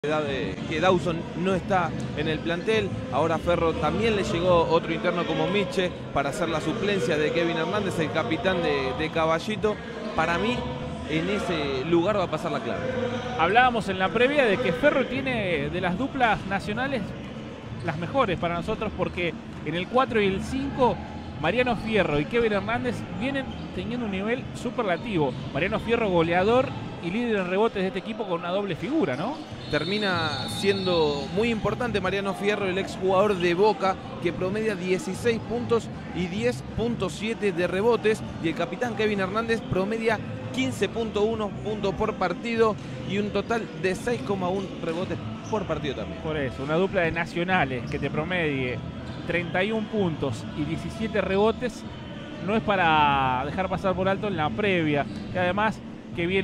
Que Dawson no está en el plantel. Ahora Ferro también le llegó otro interno como Miche para hacer la suplencia de Kevin Hernández, el capitán de Caballito. Para mí, en ese lugar va a pasar la clave. Hablábamos en la previa de que Ferro tiene de las duplas nacionales las mejores para nosotros, porque en el 4 y el 5 Mariano Fierro y Kevin Hernández vienen teniendo un nivel superlativo. Mariano Fierro goleador y líder en rebotes de este equipo con una doble figura, ¿no? Termina siendo muy importante Mariano Fierro, el exjugador de Boca, que promedia 16 puntos y 10.7 de rebotes. Y el capitán Kevin Hernández promedia 15.1 puntos por partido y un total de 6,1 rebotes por partido también. Por eso, una dupla de nacionales que te promedie 31 puntos y 17 rebotes no es para dejar pasar por alto en la previa. Y además que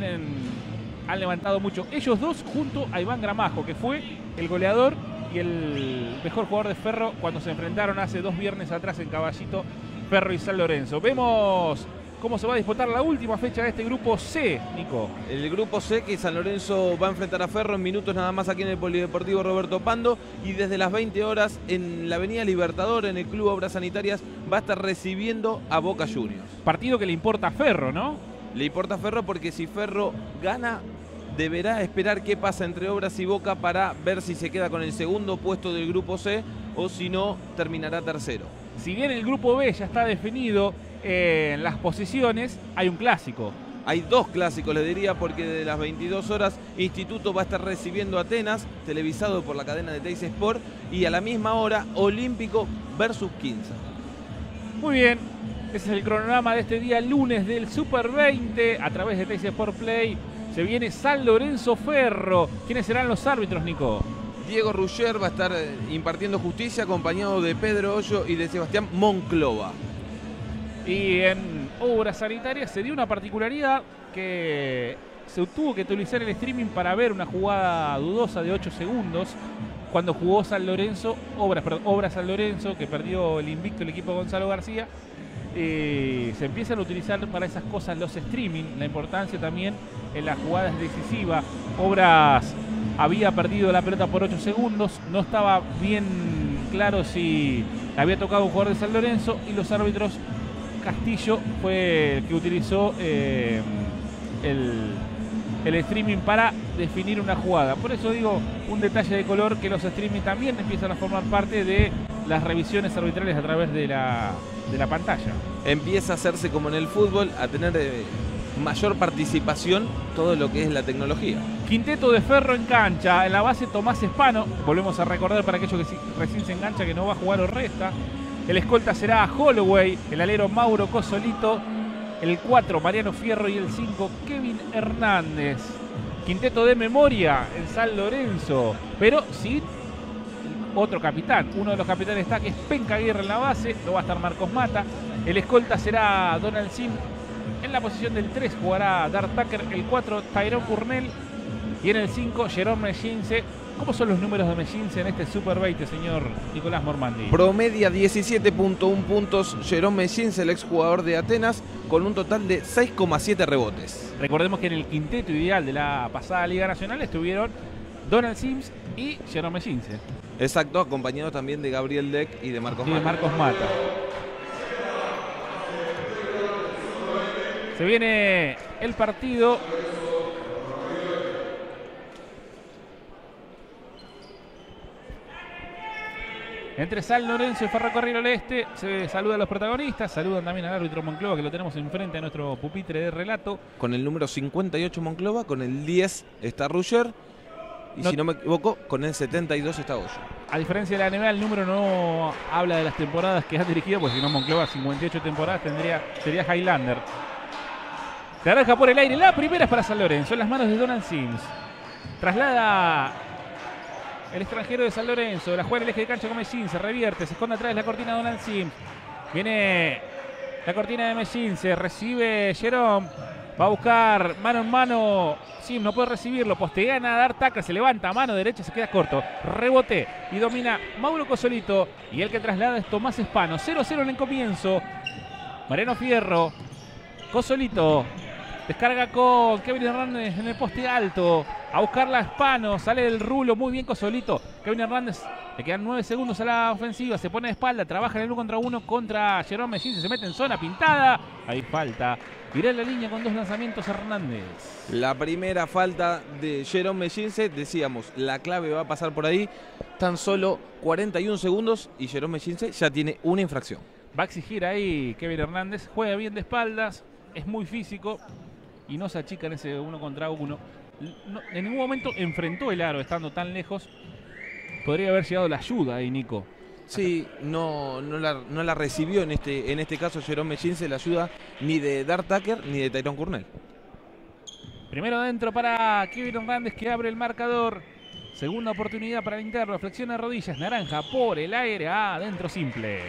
han levantado mucho ellos dos junto a Iván Gramajo, que fue el goleador y el mejor jugador de Ferro cuando se enfrentaron hace 2 viernes atrás en Caballito, Ferro y San Lorenzo. Vemos cómo se va a disputar la última fecha de este grupo C, Nico. El grupo C, que San Lorenzo va a enfrentar a Ferro en minutos nada más aquí en el Polideportivo Roberto Pando, y desde las 20 horas en la Avenida Libertador, en el Club Obras Sanitarias, va a estar recibiendo a Boca Juniors. Partido que le importa a Ferro, ¿no? Le importa a Ferro porque si Ferro gana, deberá esperar qué pasa entre Obras y Boca para ver si se queda con el segundo puesto del grupo C o si no, terminará tercero. Si bien el grupo B ya está definido en las posiciones, hay un clásico. Hay 2 clásicos, le diría, porque de las 22 horas Instituto va a estar recibiendo a Atenas, televisado por la cadena de Teis Sport, y a la misma hora Olímpico versus Quinza. Muy bien, ese es el cronograma de este día lunes del Super 20 a través de Teis Sport Play. Se viene San Lorenzo Ferro. ¿Quiénes serán los árbitros, Nico? Diego Rugger va a estar impartiendo justicia, acompañado de Pedro Hoyo y de Sebastián Monclova. Y en Obras Sanitarias se dio una particularidad que se tuvo que utilizar el streaming para ver una jugada dudosa de 8 segundos cuando jugó San Lorenzo, Obras San Lorenzo, que perdió el invicto el equipo de Gonzalo García. Se empiezan a utilizar para esas cosas los streaming, la importancia también en las jugadas decisivas. Obras había perdido la pelota por 8 segundos, no estaba bien claro si había tocado un jugador de San Lorenzo, y los árbitros, Castillo fue el que utilizó el streaming para definir una jugada. Por eso digo, un detalle de color, que los streaming también empiezan a formar parte de las revisiones arbitrales a través de la pantalla. Empieza a hacerse como en el fútbol, a tener mayor participación todo lo que es la tecnología. Quinteto de Ferro en cancha. En la base, Tomás Espano. Volvemos a recordar para aquellos que recién se engancha que no va a jugar o resta. El escolta será Holloway. El alero Mauro Cosolito. El 4 Mariano Fierro y el 5 Kevin Hernández. Quinteto de memoria en San Lorenzo, pero sin otro capitán. Uno de los capitanes está, que es Penca Aguirre en la base. No va a estar Marcos Mata. El escolta será Donald Sim. En la posición del 3 jugará Dart Tucker. El 4 Tyrone Purnell. Y en el 5 Jerome Mellince. ¿Cómo son los números de Mellince en este Super 20, señor Nicolás Mormandi? Promedia 17.1 puntos Jerome Mellince, el exjugador de Atenas, con un total de 6,7 rebotes. Recordemos que en el quinteto ideal de la pasada Liga Nacional estuvieron Donald Sims y Jerome Mellince. Exacto, acompañado también de Gabriel Deck y de Marcos Mata. Se viene el partido. Entre San Lorenzo y Ferrocarril Oeste. Se saluda a los protagonistas, saludan también al árbitro Monclova, que lo tenemos enfrente a nuestro pupitre de relato. Con el número 58 Monclova, con el 10 está Rugger, y si no me equivoco, con el 72 está Hoyo. A diferencia de la NBA, el número no habla de las temporadas que han dirigido, pues si no, Monclova 58 temporadas sería Highlander. Se arranca por el aire, la primera es para San Lorenzo, en las manos de Donald Sims. Traslada el extranjero de San Lorenzo, la juega en el eje de cancha con Mellín, se revierte, se esconde atrás de la cortina de Donald Sims. Viene la cortina de Mellín, se recibe Jerome, va a buscar mano en mano. Sims no puede recibirlo, postea a Dart Tucker, se levanta a mano derecha, se queda corto. Rebote y domina Mauro Cosolito, y el que traslada es Tomás Espano. 0-0 en el comienzo. Mariano Fierro, Cosolito descarga con Kevin Hernández en el poste alto. A buscarla Spano, sale del rulo, muy bien Cosolito. Kevin Hernández, le quedan 9 segundos a la ofensiva, se pone de espalda, trabaja en el 1 contra Jerome Mejinse, se mete en zona pintada. Ahí falta. Irá en la línea con 2 lanzamientos Hernández. La primera falta de Jerome Mejinse, decíamos, la clave va a pasar por ahí. Tan solo 41 segundos y Jerome Mejinse ya tiene una infracción. Va a exigir ahí Kevin Hernández, juega bien de espaldas, es muy físico y no se achica en ese 1 contra 1. No, en ningún momento enfrentó el aro estando tan lejos. Podría haber llegado la ayuda ahí, Nico. Sí, no la recibió en este caso Jerome Mejinse, la ayuda ni de Dart Tucker ni de Tyrone Cournell. Primero adentro para Kevin Hernández, que abre el marcador. Segunda oportunidad para el interno, flexiona rodillas, naranja por el aire, adentro simple.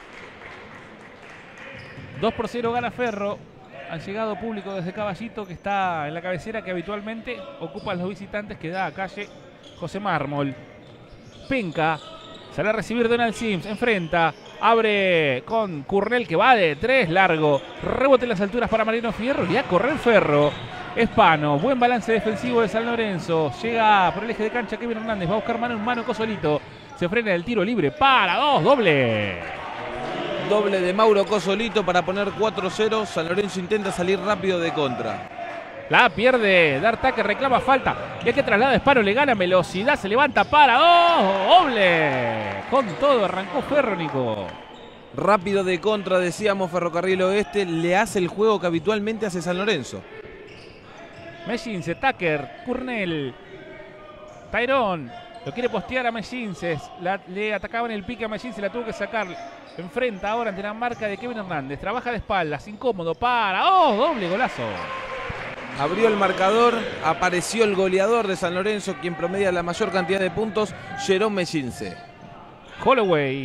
2-0 gana Ferro. Han llegado público desde Caballito, que está en la cabecera que habitualmente ocupan los visitantes, que da a calle José Mármol. Penca, sale a recibir Donald Sims, enfrenta, abre con Cournell, que va de 3, largo. Rebote en las alturas para Mariano Fierro y a correr Ferro. Spano, buen balance defensivo de San Lorenzo. Llega por el eje de cancha Kevin Hernández, va a buscar mano en mano Cosolito. Se frena el tiro libre para 2, doble. Doble de Mauro Cosolito para poner 4-0. San Lorenzo intenta salir rápido de contra. La pierde Dart Tucker, reclama falta. Y es que traslada Spano, le gana velocidad, se levanta para 2, doble. Con todo arrancó Ferro, Nico. Rápido de contra, decíamos, Ferrocarril Oeste le hace el juego que habitualmente hace San Lorenzo. Mejinse, Tucker, Cournell, Tyrone, lo quiere postear a Mejinse, le atacaban el pique a Mejinse, la tuvo que sacar. Enfrenta ahora ante la marca de Kevin Hernández, trabaja de espaldas, incómodo, para, doble golazo. Abrió el marcador, apareció el goleador de San Lorenzo, quien promedia la mayor cantidad de puntos, Jerome Mejinse. Holloway.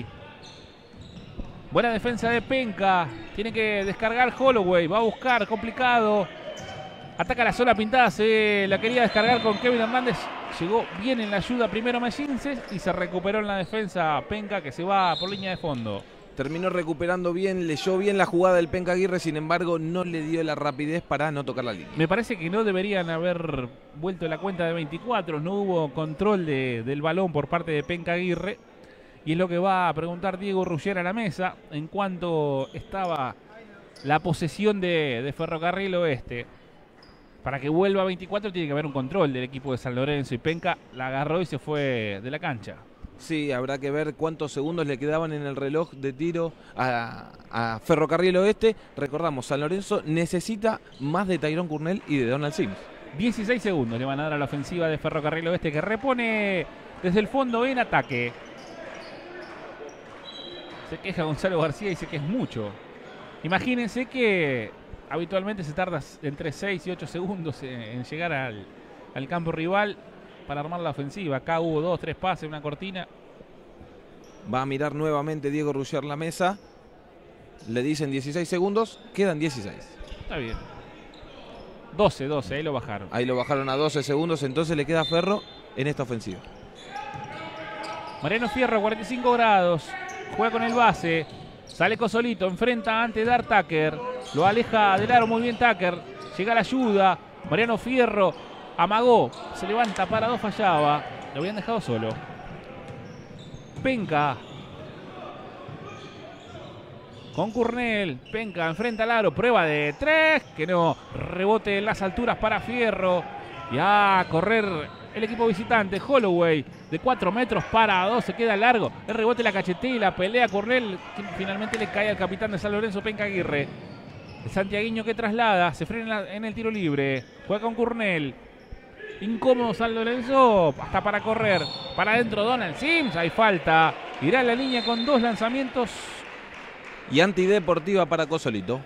Buena defensa de Penca, tiene que descargar Holloway, va a buscar, complicado. Ataca la zona pintada, se la quería descargar con Kevin Hernández. Llegó bien en la ayuda primero Mejinse y se recuperó en la defensa Penca, que se va por línea de fondo. Terminó recuperando bien, leyó bien la jugada del Penca Aguirre, sin embargo no le dio la rapidez para no tocar la línea. Me parece que no deberían haber vuelto la cuenta de 24, no hubo control del balón por parte de Penca Aguirre. Y es lo que va a preguntar Diego Ruggier a la mesa en cuanto estaba la posesión de Ferrocarril Oeste. Para que vuelva a 24 tiene que haber un control del equipo de San Lorenzo y Penca la agarró y se fue de la cancha. Sí, habrá que ver cuántos segundos le quedaban en el reloj de tiro a Ferrocarril Oeste. Recordamos, San Lorenzo necesita más de Tyrone Cournell y de Donald Sims. 16 segundos le van a dar a la ofensiva de Ferrocarril Oeste, que repone desde el fondo en ataque. Se queja Gonzalo García y dice que es mucho. Imagínense que habitualmente se tarda entre 6 y 8 segundos en llegar al campo rival para armar la ofensiva. Acá hubo 2, 3 pases, una cortina. Va a mirar nuevamente Diego Ruggier la mesa. Le dicen 16 segundos, quedan 16. Está bien. 12, ahí lo bajaron. Ahí lo bajaron a 12 segundos, entonces le queda a Ferro en esta ofensiva. Mariano Fierro, 45 grados. Juega con el base. Sale Cosolito, enfrenta ante Dart Tucker. Lo aleja del aro muy bien Tucker. Llega la ayuda. Mariano Fierro amagó. Se levanta para 2, fallaba. Lo habían dejado solo. Penca. Con Cournell. Penca enfrenta al aro. Prueba de 3. Que no. Rebote en las alturas para Fierro. Y a correr el equipo visitante. Holloway de 4 metros para 2. Se queda largo. El rebote, la cachetea y la pelea Cournell. Que finalmente le cae al capitán de San Lorenzo, Penca Aguirre. El santiagueño que traslada. Se frena en el tiro libre. Juega con Cournell. Incómodo San Lorenzo. Hasta para correr. Para adentro Donald Sims. Hay falta. Irá a la línea con 2 lanzamientos. Y antideportiva para Cosolito.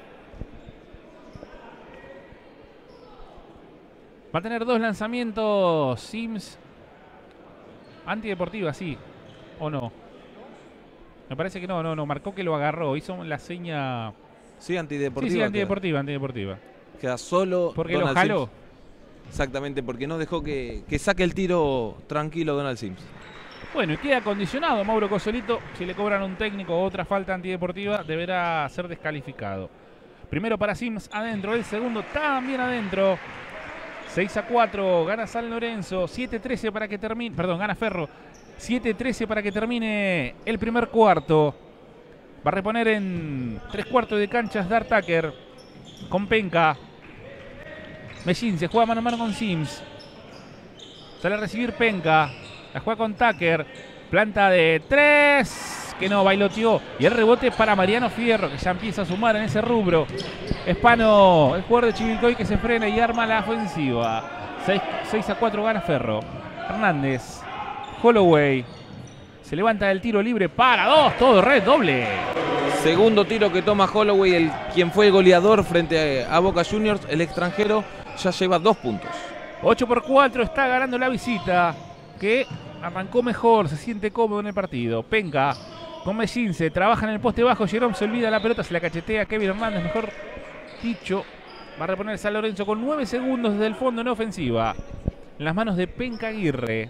Va a tener 2 lanzamientos Sims. Antideportiva, sí. ¿O no? Me parece que no. Marcó que lo agarró. Hizo la seña. Sí, antideportiva. Sí, antideportiva. Queda solo. Porque Donald lo jaló. Sims. Exactamente, porque no dejó que saque el tiro tranquilo Donald Sims. Bueno, y queda condicionado Mauro Cosolito. Si le cobran un técnico o otra falta antideportiva, deberá ser descalificado. Primero para Sims adentro, el segundo también adentro. 6-4, gana San Lorenzo, 7-13 para que termine, perdón, gana Ferro, 7-13 para que termine el primer cuarto. Va a reponer en 3/4 de canchas Dar Tucker con Penca. Mellín se juega mano a mano con Sims. Sale a recibir Penca. La juega con Tucker. Planta de 3. Que no, bailoteó. Y el rebote para Mariano Fierro, que ya empieza a sumar en ese rubro. Espano, el jugador de Chivilcoy, que se frena y arma la ofensiva. 6-4 gana Ferro. Hernández. Holloway. Se levanta del tiro libre para 2. Todo red, doble. Segundo tiro que toma Holloway, quien fue el goleador frente a Boca Juniors. El extranjero ya lleva 2 puntos. 8-4 está ganando la visita, que arrancó mejor, se siente cómodo en el partido. Penca con Mellín, se trabaja en el poste bajo. Jerome se olvida la pelota, se la cachetea Kevin Hernández, mejor dicho. Va a reponer San Lorenzo con 9 segundos desde el fondo en ofensiva. En las manos de Penca Aguirre.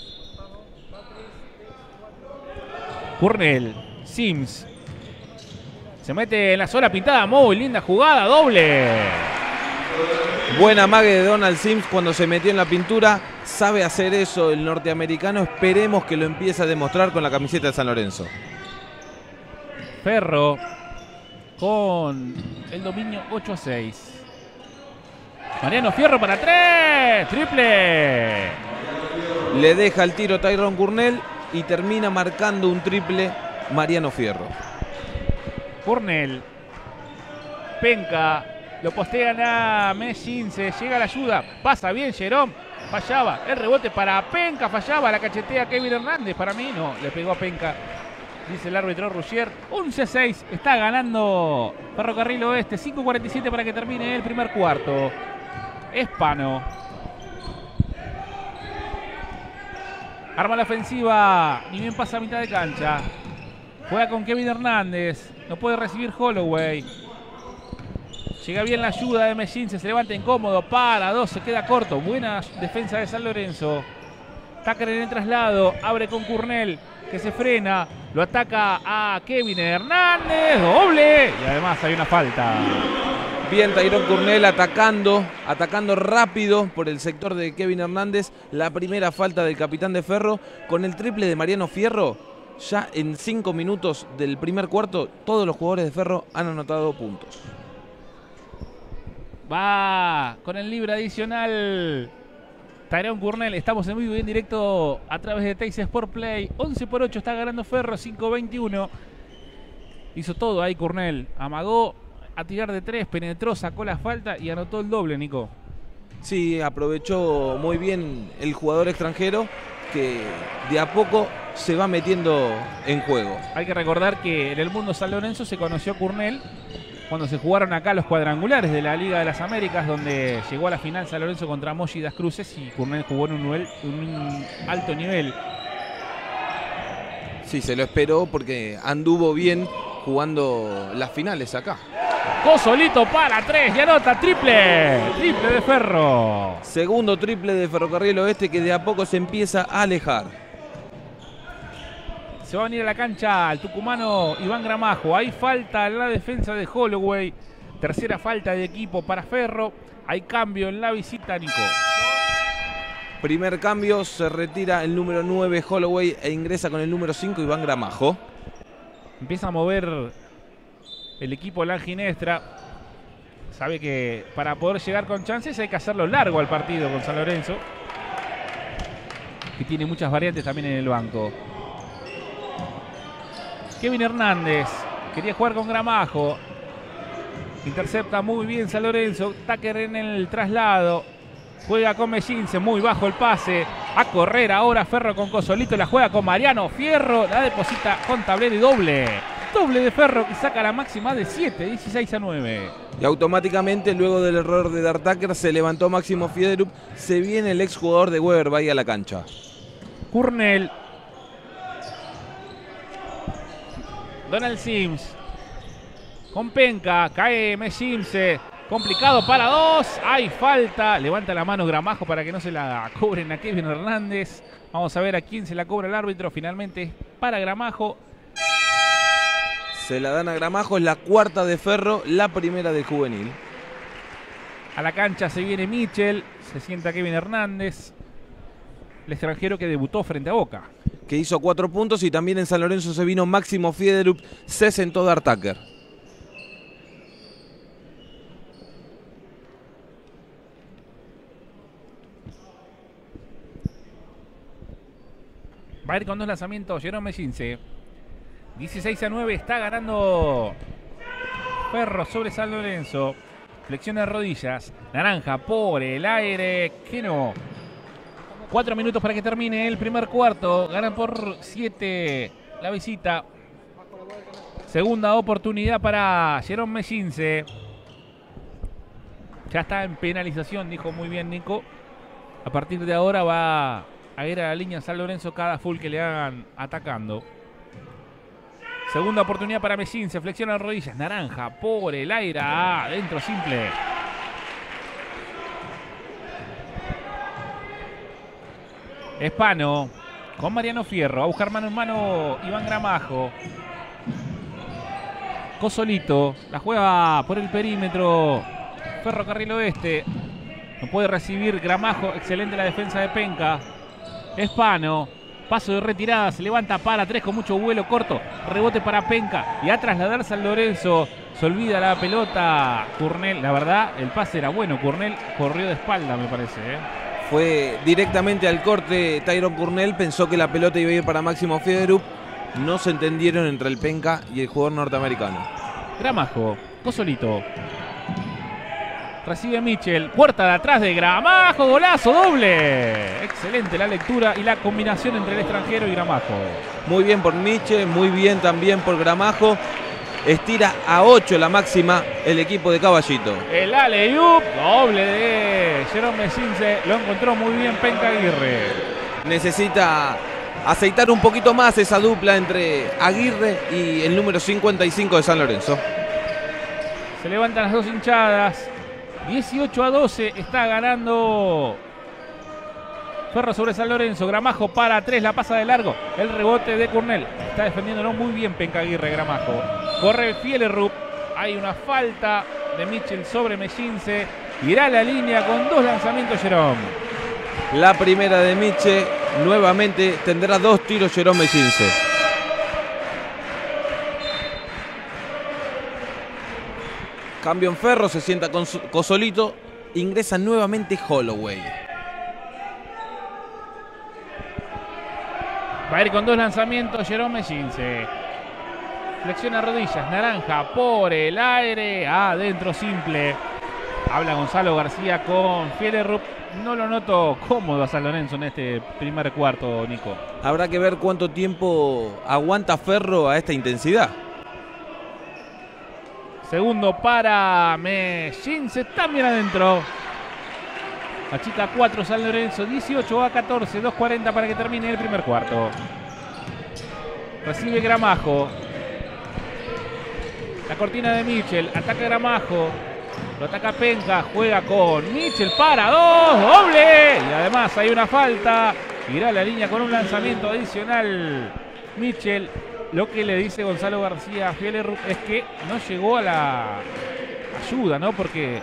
Cornell, Sims. Se mete en la sola pintada, muy linda jugada, doble. Buena mague de Donald Sims cuando se metió en la pintura. Sabe hacer eso el norteamericano. Esperemos que lo empiece a demostrar con la camiseta de San Lorenzo. Ferro con el dominio 8-6. Mariano Fierro para 3. Triple. Le deja el tiro Tyrone Cornell y termina marcando un triple Mariano Fierro. Cornell. Penca. Lo postean a Mellín. Se llega a la ayuda. Pasa bien Jerome. Fallaba. El rebote para Penca. Fallaba. La cachetea Kevin Hernández. Para mí no. Le pegó a Penca. Dice el árbitro Ruggier. 11-6. Está ganando Ferrocarril Oeste. 5:47 para que termine el primer cuarto. Espano. Arma la ofensiva. Ni bien pasa a mitad de cancha. Juega con Kevin Hernández. No puede recibir Holloway. Llega bien la ayuda de Mellín. Se levanta incómodo. Para 2. Se queda corto. Buena defensa de San Lorenzo. Tucker en el traslado. Abre con Cornell, que se frena. Lo ataca a Kevin Hernández. Doble. Y además hay una falta. Bien Tyrone Cornell atacando rápido por el sector de Kevin Hernández. La primera falta del capitán de Ferro. Con el triple de Mariano Fierro, ya en 5 minutos del primer cuarto, todos los jugadores de Ferro han anotado puntos. Va con el libre adicional Tyrone Cornell. Estamos en vivo y en directo a través de Teis Sport Play. 11-8 está ganando Ferro. 5-21. Hizo todo ahí Cornell. Amagó a tirar de 3, penetró, sacó la falta y anotó el doble, Nico. Sí, aprovechó muy bien el jugador extranjero, que de a poco se va metiendo en juego. Hay que recordar que en el mundo San Lorenzo se conoció a Cornell cuando se jugaron acá los cuadrangulares de la Liga de las Américas, donde llegó a la final San Lorenzo contra Mogi Das Cruces y Cornell jugó en un alto nivel. Sí, se lo esperó porque anduvo bien jugando las finales acá. Cosolito para 3 y anota triple. Triple de Ferro. Segundo triple de Ferrocarril Oeste, que de a poco se empieza a alejar. Se va a venir a la cancha el tucumano Iván Gramajo. Hay falta en la defensa de Holloway. Tercera falta de equipo para Ferro. Hay cambio en la visita, Nico. Primer cambio, se retira el número 9 Holloway e ingresa con el número 5 Iván Gramajo. Empieza a mover el equipo La Ginestra. Sabe que para poder llegar con chances hay que hacerlo largo al partido con San Lorenzo, que tiene muchas variantes también en el banco. Kevin Hernández quería jugar con Gramajo. Intercepta muy bien San Lorenzo. Tucker en el traslado. Juega con Mellín, muy bajo el pase. A correr ahora Ferro con Cosolito. La juega con Mariano Fierro. La deposita con tablero y doble. Doble de Ferro, que saca la máxima de 7, 16-9. Y automáticamente, luego del error de Dar Tucker, se levantó Máximo Fiedrup. Se viene el exjugador de Weber Bahía a la cancha. Cornell. Donald Sims. Con Penca. Cae Mellín. Complicado para 2. Hay falta. Levanta la mano Gramajo para que no se la cobren a Kevin Hernández. Vamos a ver a quién se la cobra el árbitro. Finalmente para Gramajo. Se la dan a Gramajo. Es la cuarta de Ferro, la primera del juvenil. A la cancha se viene Mitchell, se sienta Kevin Hernández, el extranjero que debutó frente a Boca. Que hizo 4 puntos, y también en San Lorenzo se vino Máximo Fiederup, se sentó Dartaker. Va a ir con 2 lanzamientos Jerome Messinse. 16-9 está ganando Ferro sobre San Lorenzo. Flexión de rodillas. Naranja por el aire. Que no. 4 minutos para que termine el primer cuarto. Ganan por 7 la visita. Segunda oportunidad para Jerome Messinse. Ya está en penalización, dijo muy bien Nico. A partir de ahora va a ir a la línea San Lorenzo cada full que le hagan atacando. Segunda oportunidad para Messinse. Flexiona rodillas. Naranja por el aire. Adentro simple. Espano con Mariano Fierro. A buscar mano en mano Iván Gramajo. Cosolito. La juega por el perímetro. Ferrocarril Oeste. No puede recibir Gramajo. Excelente la defensa de Penca. Espano. Paso de retirada. Se levanta para 3 con mucho vuelo corto. Rebote para Penca. Y a trasladar San Lorenzo. Se olvida la pelota. Curnel. La verdad, el pase era bueno. Curnel corrió de espalda, me parece. Fue directamente al corte Tyron Curnel. Pensó que la pelota iba a ir para Máximo Fiederup. No se entendieron entre el Penca y el jugador norteamericano. Gramajo. Cosolito. Recibe Mitchell, puerta de atrás de Gramajo, golazo doble. Excelente la lectura y la combinación entre el extranjero y Gramajo. Muy bien por Mitchell, muy bien también por Gramajo. Estira a 8 la máxima el equipo de Caballito. El alley-oop, doble de Jerome Messinse, lo encontró muy bien Penca Aguirre. Necesita aceitar un poquito más esa dupla entre Aguirre y el número 55 de San Lorenzo. Se levantan las 2 hinchadas. 18-12 está ganando Ferro sobre San Lorenzo. Gramajo para 3, la pasa de largo. El rebote de Curnel. Está defendiéndolo muy bien Penca Aguirre. Gramajo. Corre Fiederup. Hay una falta de Mitchell sobre Messinse. Irá a la línea con 2 lanzamientos Jerome. La primera de Mitchell. Nuevamente tendrá 2 tiros Jerome Messinse. Cambio en Ferro, se sienta con Cosolito. Ingresa nuevamente Holloway. Va a ir con 2 lanzamientos Jerome Messinse. Flexiona rodillas. Naranja por el aire. Adentro simple. Habla Gonzalo García con Fiederup. No lo noto cómodo a San Lorenzo en este primer cuarto, Nico. Habrá que ver cuánto tiempo aguanta Ferro a esta intensidad. Segundo para Messinse, también adentro. Achica 4 San Lorenzo, 18-14, 2:40 para que termine el primer cuarto. Recibe Gramajo. La cortina de Mitchell, ataca Gramajo. Lo ataca Penca, juega con Mitchell para 2, doble. Y además hay una falta. Irá a la línea con un lanzamiento adicional Mitchell. Lo que le dice Gonzalo García a Fiederup es que no llegó a la ayuda, ¿no? Porque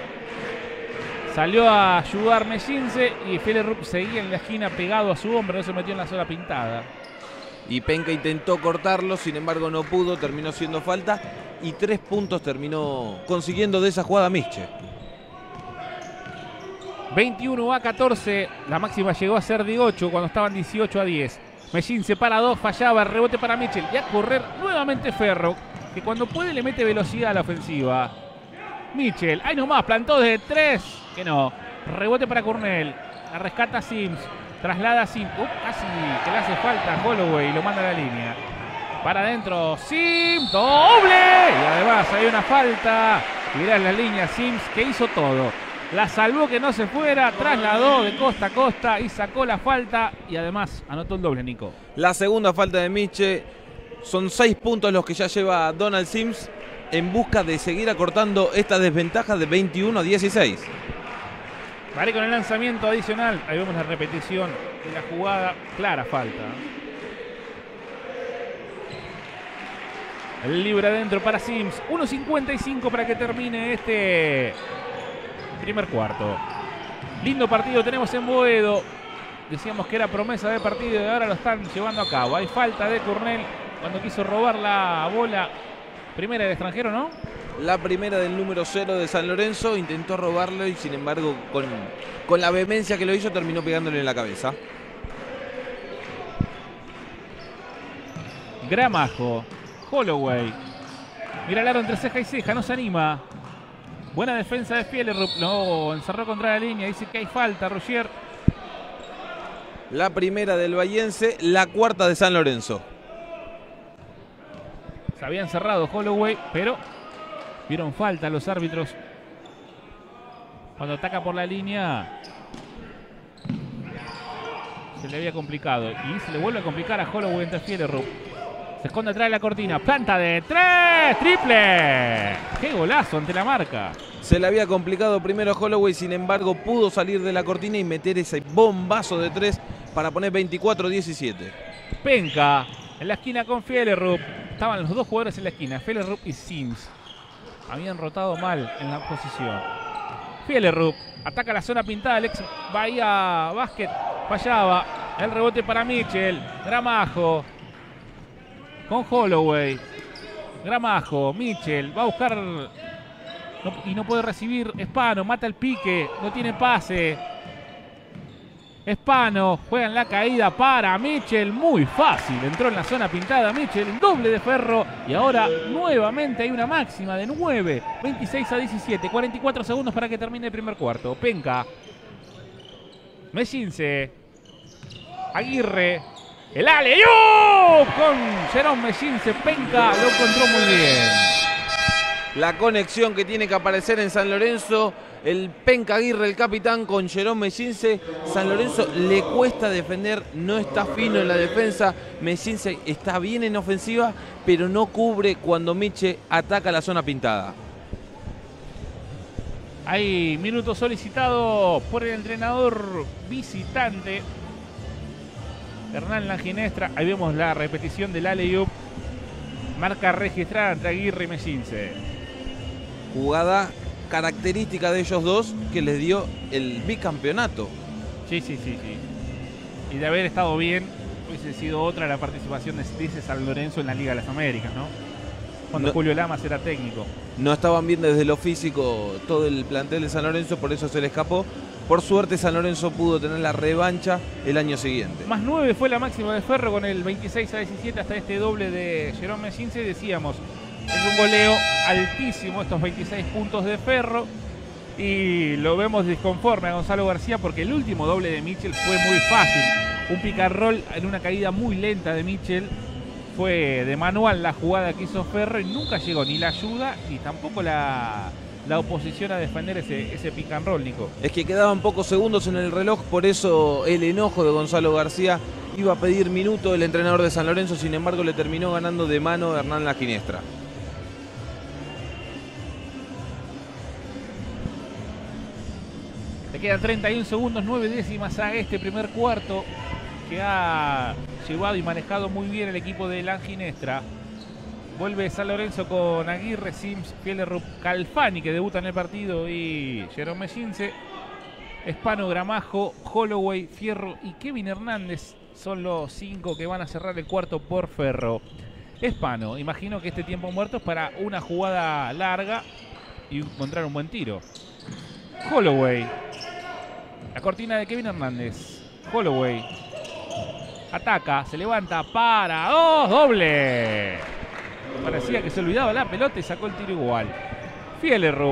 salió a ayudar Messinse y Fiederup seguía en la esquina pegado a su hombro, no se metió en la zona pintada. Y Penca intentó cortarlo, sin embargo no pudo, terminó siendo falta y 3 puntos terminó consiguiendo de esa jugada Mitchell. 21-14, la máxima llegó a ser de 8 cuando estaban 18-10. Messinse para 2, fallaba, rebote para Mitchell y a correr nuevamente Ferro, que cuando puede le mete velocidad a la ofensiva. Mitchell, ahí nomás, plantó desde 3, que no, rebote para Curnel, la rescata Sims, traslada a Sims, casi que le hace falta a Holloway y lo manda a la línea. Para adentro, Sims, doble, y además hay una falta, mirá en la línea Sims que hizo todo. La salvó que no se fuera, trasladó de costa a costa y sacó la falta y además anotó el doble, Nico. La segunda falta de Mitchell, son 6 puntos los que ya lleva Donald Sims en busca de seguir acortando esta desventaja de 21-16. Vale con el lanzamiento adicional, ahí vemos la repetición de la jugada, clara falta. El libre adentro para Sims, 1.55 para que termine este primer cuarto. Lindo partido tenemos en Boedo. Decíamos que era promesa de partido y ahora lo están llevando a cabo. Hay falta de Cornell cuando quiso robar la bola. Primera del extranjero, ¿no? La primera del número 0 de San Lorenzo. Intentó robarlo y sin embargo con la vehemencia que lo hizo terminó pegándole en la cabeza. Gramajo. Holloway. Mira el aro entre ceja y ceja. No se anima. Buena defensa de Fielerrup. Lo encerró contra la línea. Dice que hay falta, Rogier. La primera del Bahiense. La cuarta de San Lorenzo. Se habían cerrado Holloway, pero vieron falta los árbitros. Cuando ataca por la línea se le había complicado. Y se le vuelve a complicar a Holloway entre Fielerrup. Se esconde atrás de la cortina. Planta de 3. ¡Triple! ¡Qué golazo ante la marca! Se le había complicado primero a Holloway. Sin embargo, pudo salir de la cortina y meter ese bombazo de 3 para poner 24-17. Penca en la esquina con Fielerrup. Estaban los dos jugadores en la esquina, Fielerrup y Sims. Habían rotado mal en la posición. Fielerrup ataca la zona pintada. Alex Bahía Basket fallaba. El rebote para Mitchell. Gramajo con Holloway. Gramajo, Mitchell va a buscar y no puede recibir. Espano mata el pique, no tiene pase. Espano juega en la caída para Mitchell, muy fácil, entró en la zona pintada Mitchell, el doble de Ferro y ahora nuevamente hay una máxima de 9, 26-17, 44 segundos para que termine el primer cuarto. Penca, Messinse, Aguirre, el alley-oop con Jerome Messinse. Penca lo encontró muy bien. La conexión que tiene que aparecer en San Lorenzo. El Penca Aguirre, el capitán, con Jerome Messinse. San Lorenzo le cuesta defender, no está fino en la defensa. Messinse está bien en ofensiva, pero no cubre cuando Miche ataca la zona pintada. Hay minutos solicitados por el entrenador visitante, Hernán Langinestra. Ahí vemos la repetición del alley-oop. Marca registrada entre Aguirre y Messinse. Jugada característica de ellos dos que les dio el bicampeonato. Sí. Y de haber estado bien, hubiese sido otra la participación de ese San Lorenzo en la Liga de las Américas, ¿no? Cuando Julio Lamas era técnico. No estaban bien desde lo físico todo el plantel de San Lorenzo, por eso se le escapó. Por suerte San Lorenzo pudo tener la revancha el año siguiente. Más 9 fue la máxima de Ferro con el 26-17 hasta este doble de Jerome Messinse. Decíamos, es un goleo altísimo estos 26 puntos de Ferro. Y lo vemos disconforme a Gonzalo García porque el último doble de Mitchell fue muy fácil. Un pick and roll en una caída muy lenta de Mitchell. Fue de manual la jugada que hizo Ferro y nunca llegó ni la ayuda ni tampoco la oposición a defender ese pick and roll, Nico. Es que quedaban pocos segundos en el reloj, por eso el enojo de Gonzalo García. Iba a pedir minuto el entrenador de San Lorenzo, sin embargo le terminó ganando de mano Hernán Langinestra. Le quedan 31 segundos, 9 décimas a este primer cuarto que ha llevado y manejado muy bien el equipo de Langinestra. Vuelve San Lorenzo con Aguirre, Sims, Fielerrup, Calfani, que debuta en el partido, y Jerome Messinse. Espano, Gramajo, Holloway, Fierro y Kevin Hernández son los 5 que van a cerrar el cuarto por Ferro. Espano, imagino que este tiempo muerto es para una jugada larga y encontrar un buen tiro. Holloway, la cortina de Kevin Hernández. Holloway ataca, se levanta para 2, doble. Parecía que se olvidaba la pelota y sacó el tiro igual. Fielerrup,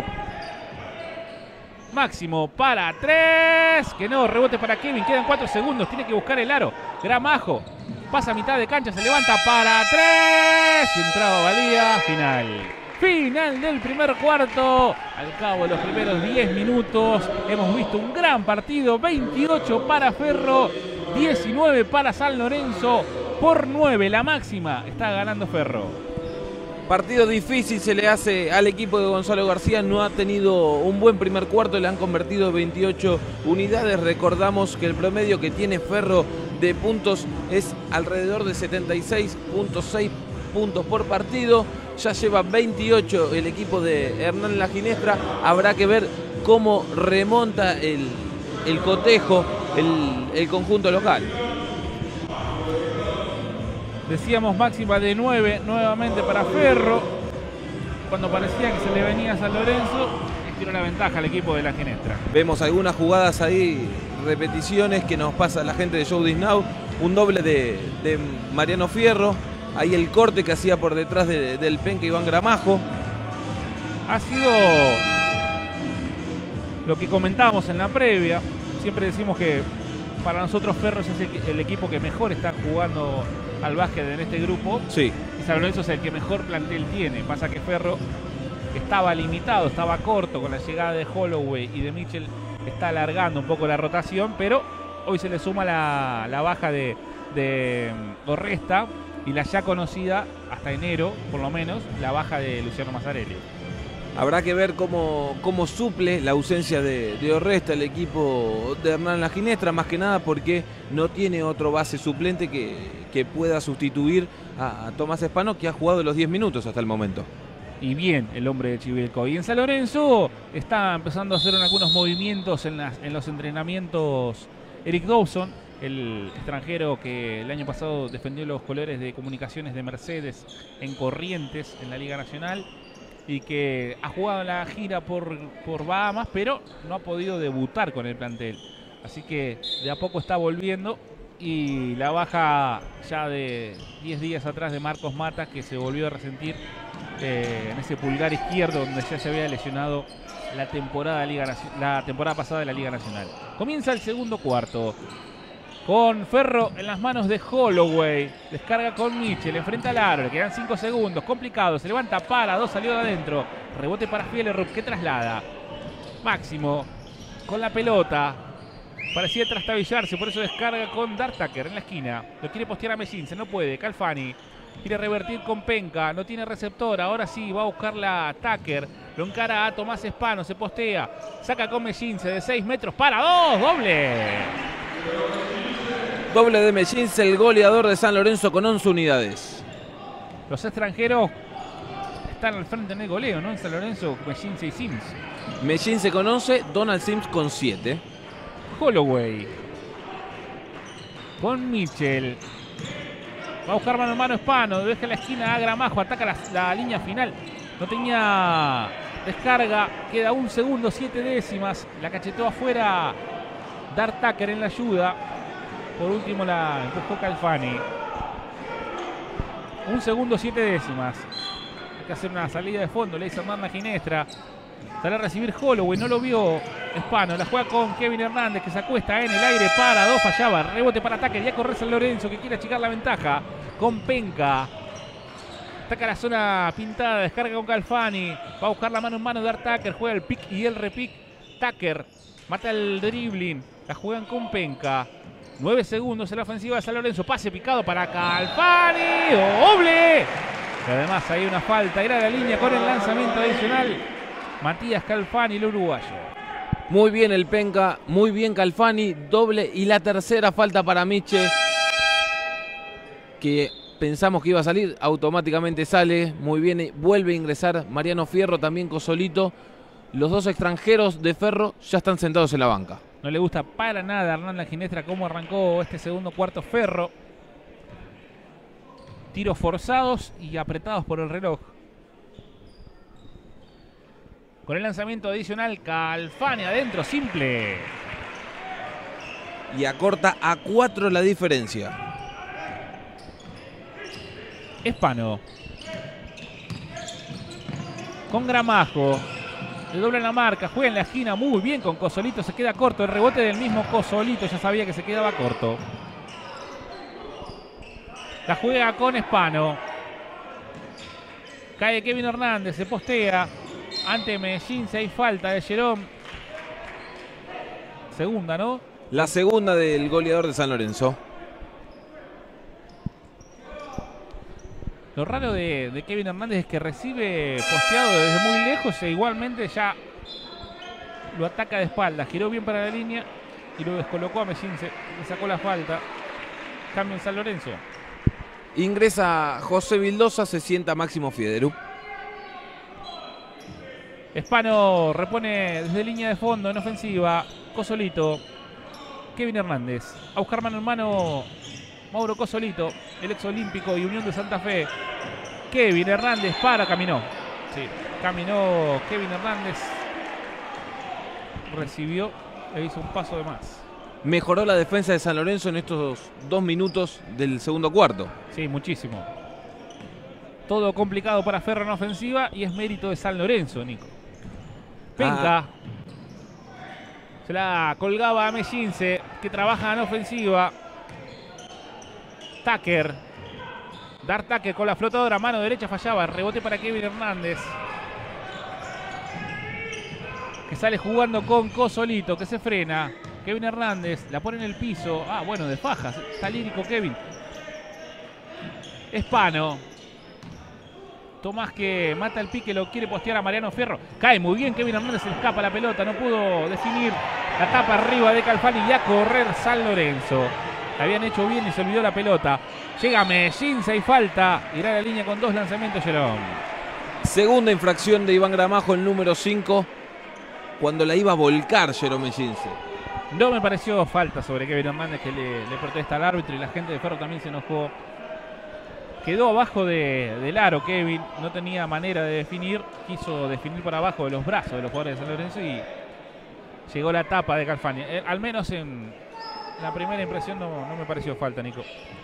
Máximo para 3, que no, rebote para Kevin, quedan 4 segundos, tiene que buscar el aro. Gramajo pasa a mitad de cancha, se levanta para 3 y entraba Valía. Final del primer cuarto. Al cabo de los primeros 10 minutos hemos visto un gran partido. 28 para Ferro, 19 para San Lorenzo. Por 9 la máxima está ganando Ferro. Partido difícil se le hace al equipo de Gonzalo García. No ha tenido un buen primer cuarto. Le han convertido 28 unidades. Recordamos que el promedio que tiene Ferro de puntos es alrededor de 76.6 puntos por partido. Ya lleva 28 el equipo de Hernán Langinestra. Habrá que ver cómo remonta el cotejo, el conjunto local. Decíamos máxima de 9 nuevamente para Ferro. Cuando parecía que se le venía a San Lorenzo, tiró la ventaja al equipo de la Ginestra. Vemos algunas jugadas ahí, repeticiones que nos pasa la gente de Show This Now. Un doble de Mariano Fierro. Ahí el corte que hacía por detrás del penca Iván Gramajo. Ha sido lo que comentábamos en la previa. Siempre decimos que para nosotros Ferro es el equipo que mejor está jugando al básquet en este grupo. Sí. Y San Lorenzo es el que mejor plantel tiene. Pasa que Ferro estaba limitado, estaba corto con la llegada de Holloway y de Mitchell. Está alargando un poco la rotación, pero hoy se le suma la baja de Orresta y la ya conocida, hasta enero por lo menos, la baja de Luciano Mazzarelli. Habrá que ver cómo suple la ausencia de Orresta el equipo de Hernán La Ginestra, más que nada porque no tiene otro base suplente que pueda sustituir a Tomás Espano, que ha jugado los 10 minutos hasta el momento. Y bien el hombre de Chivilcoy. Y en San Lorenzo está empezando a hacer algunos movimientos en los entrenamientos. Eric Dawson, el extranjero que el año pasado defendió los colores de Comunicaciones de Mercedes en Corrientes, en la Liga Nacional, y que ha jugado la gira por Bahamas, pero no ha podido debutar con el plantel. Así que de a poco está volviendo. Y la baja ya de 10 días atrás de Marcos Mata, que se volvió a resentir en ese pulgar izquierdo donde ya se había lesionado la temporada pasada de la Liga Nacional. Comienza el segundo cuarto con Ferro en las manos de Holloway. Descarga con Mitchell, enfrenta al aro, le quedan 5 segundos, complicado, se levanta para 2, salió de adentro, rebote para Fielerup que traslada. Máximo con la pelota, parecía trastabillarse, por eso descarga con Dart Tucker en la esquina. Lo quiere postear a Messin, no puede. Calfani quiere revertir con Penca, no tiene receptor, ahora sí va a buscarla Tucker. Lo encara a Tomás Espano, se postea, saca con Messin de 6 metros para 2, doble. Doble de Messin, el goleador de San Lorenzo con 11 unidades. Los extranjeros están al frente en el goleo, ¿no? En San Lorenzo, Messin y Sims. Messin se conoce, Donald Sims con 7. Holloway con Mitchell, va a buscar mano a mano Espano, deja la esquina a Gramajo, ataca la línea final, no tenía descarga, queda 1 segundo 7 décimas, la cachetó afuera Dart Tucker en la ayuda, por último la empujó Calfani. 1 segundo 7 décimas, hay que hacer una salida de fondo, le dice Hernán La Ginestra. Sale a recibir Holloway, no lo vio Espano, la juega con Kevin Hernández que se acuesta en el aire para 2, fallaba, rebote para Tucker, ya corre San Lorenzo que quiere achicar la ventaja con Penca. Ataca la zona pintada, descarga con Calfani, va a buscar la mano en mano de Dart Tucker, juega el pick y el repick. Tucker mata el dribbling, la juegan con Penca. 9 segundos en la ofensiva de San Lorenzo, pase picado para Calfani, doble. Y además hay una falta, era la línea con el lanzamiento adicional. Matías Calfani, el uruguayo. Muy bien el Penca, muy bien Calfani, doble y la tercera falta para Miche, que pensamos que iba a salir, automáticamente sale, muy bien, vuelve a ingresar Mariano Fierro, también Cosolito. Los dos extranjeros de Ferro ya están sentados en la banca. No le gusta para nada a Hernán La Ginestra cómo arrancó este segundo cuarto Ferro. Tiros forzados y apretados por el reloj. Con el lanzamiento adicional, Calfani adentro, simple. Y acorta a 4 la diferencia. Espano. Con Gramajo. Le dobla la marca, juega en la esquina muy bien con Cosolito, se queda corto. El rebote del mismo Cosolito, ya sabía que se quedaba corto. La juega con Espano. Cae Kevin Hernández, se postea. Ante Medellín, si hay falta de Jerome. Segunda, ¿no? La segunda del goleador de San Lorenzo. Lo raro de Kevin Hernández es que recibe posteado desde muy lejos e igualmente ya lo ataca de espalda. Giró bien para la línea y lo descolocó a Medellín, le sacó la falta. Cambio en San Lorenzo. Ingresa José Vildosa, se sienta Máximo Fiederu. Spano repone desde línea de fondo en ofensiva. Cosolito. Kevin Hernández. A buscar mano en mano Mauro Cosolito, el ex olímpico y Unión de Santa Fe. Kevin Hernández caminó. Sí, caminó Kevin Hernández. Recibió e hizo un paso de más. Mejoró la defensa de San Lorenzo en estos 2 minutos del segundo cuarto. Sí, muchísimo. Todo complicado para Ferro en ofensiva y es mérito de San Lorenzo, Nico. Penca. Se la colgaba a Mellince, que trabaja en ofensiva. Tucker. Dar Tucker con la flotadora, mano derecha fallaba. Rebote para Kevin Hernández, que sale jugando con Cosolito, que se frena. Kevin Hernández la pone en el piso. Ah, bueno, de fajas. Está lírico Kevin. Spano. Tomás, que mata el pique, lo quiere postear a Mariano Fierro. Cae muy bien Kevin Hernández, se le escapa la pelota. No pudo definir. La tapa arriba de Calfani y a correr San Lorenzo. La habían hecho bien y se olvidó la pelota. Llega Mellince y falta. Irá a la línea con 2 lanzamientos Jerome. Segunda infracción de Iván Gramajo, el número 5, cuando la iba a volcar Jerome Mellince. No me pareció falta sobre Kevin Hernández, que le protesta al árbitro, y la gente de Ferro también se enojó. Quedó abajo del aro Kevin, no tenía manera de definir, quiso definir por abajo de los brazos de los jugadores de San Lorenzo y llegó la tapa de Calfani. Al menos en la primera impresión no me pareció falta, Nico.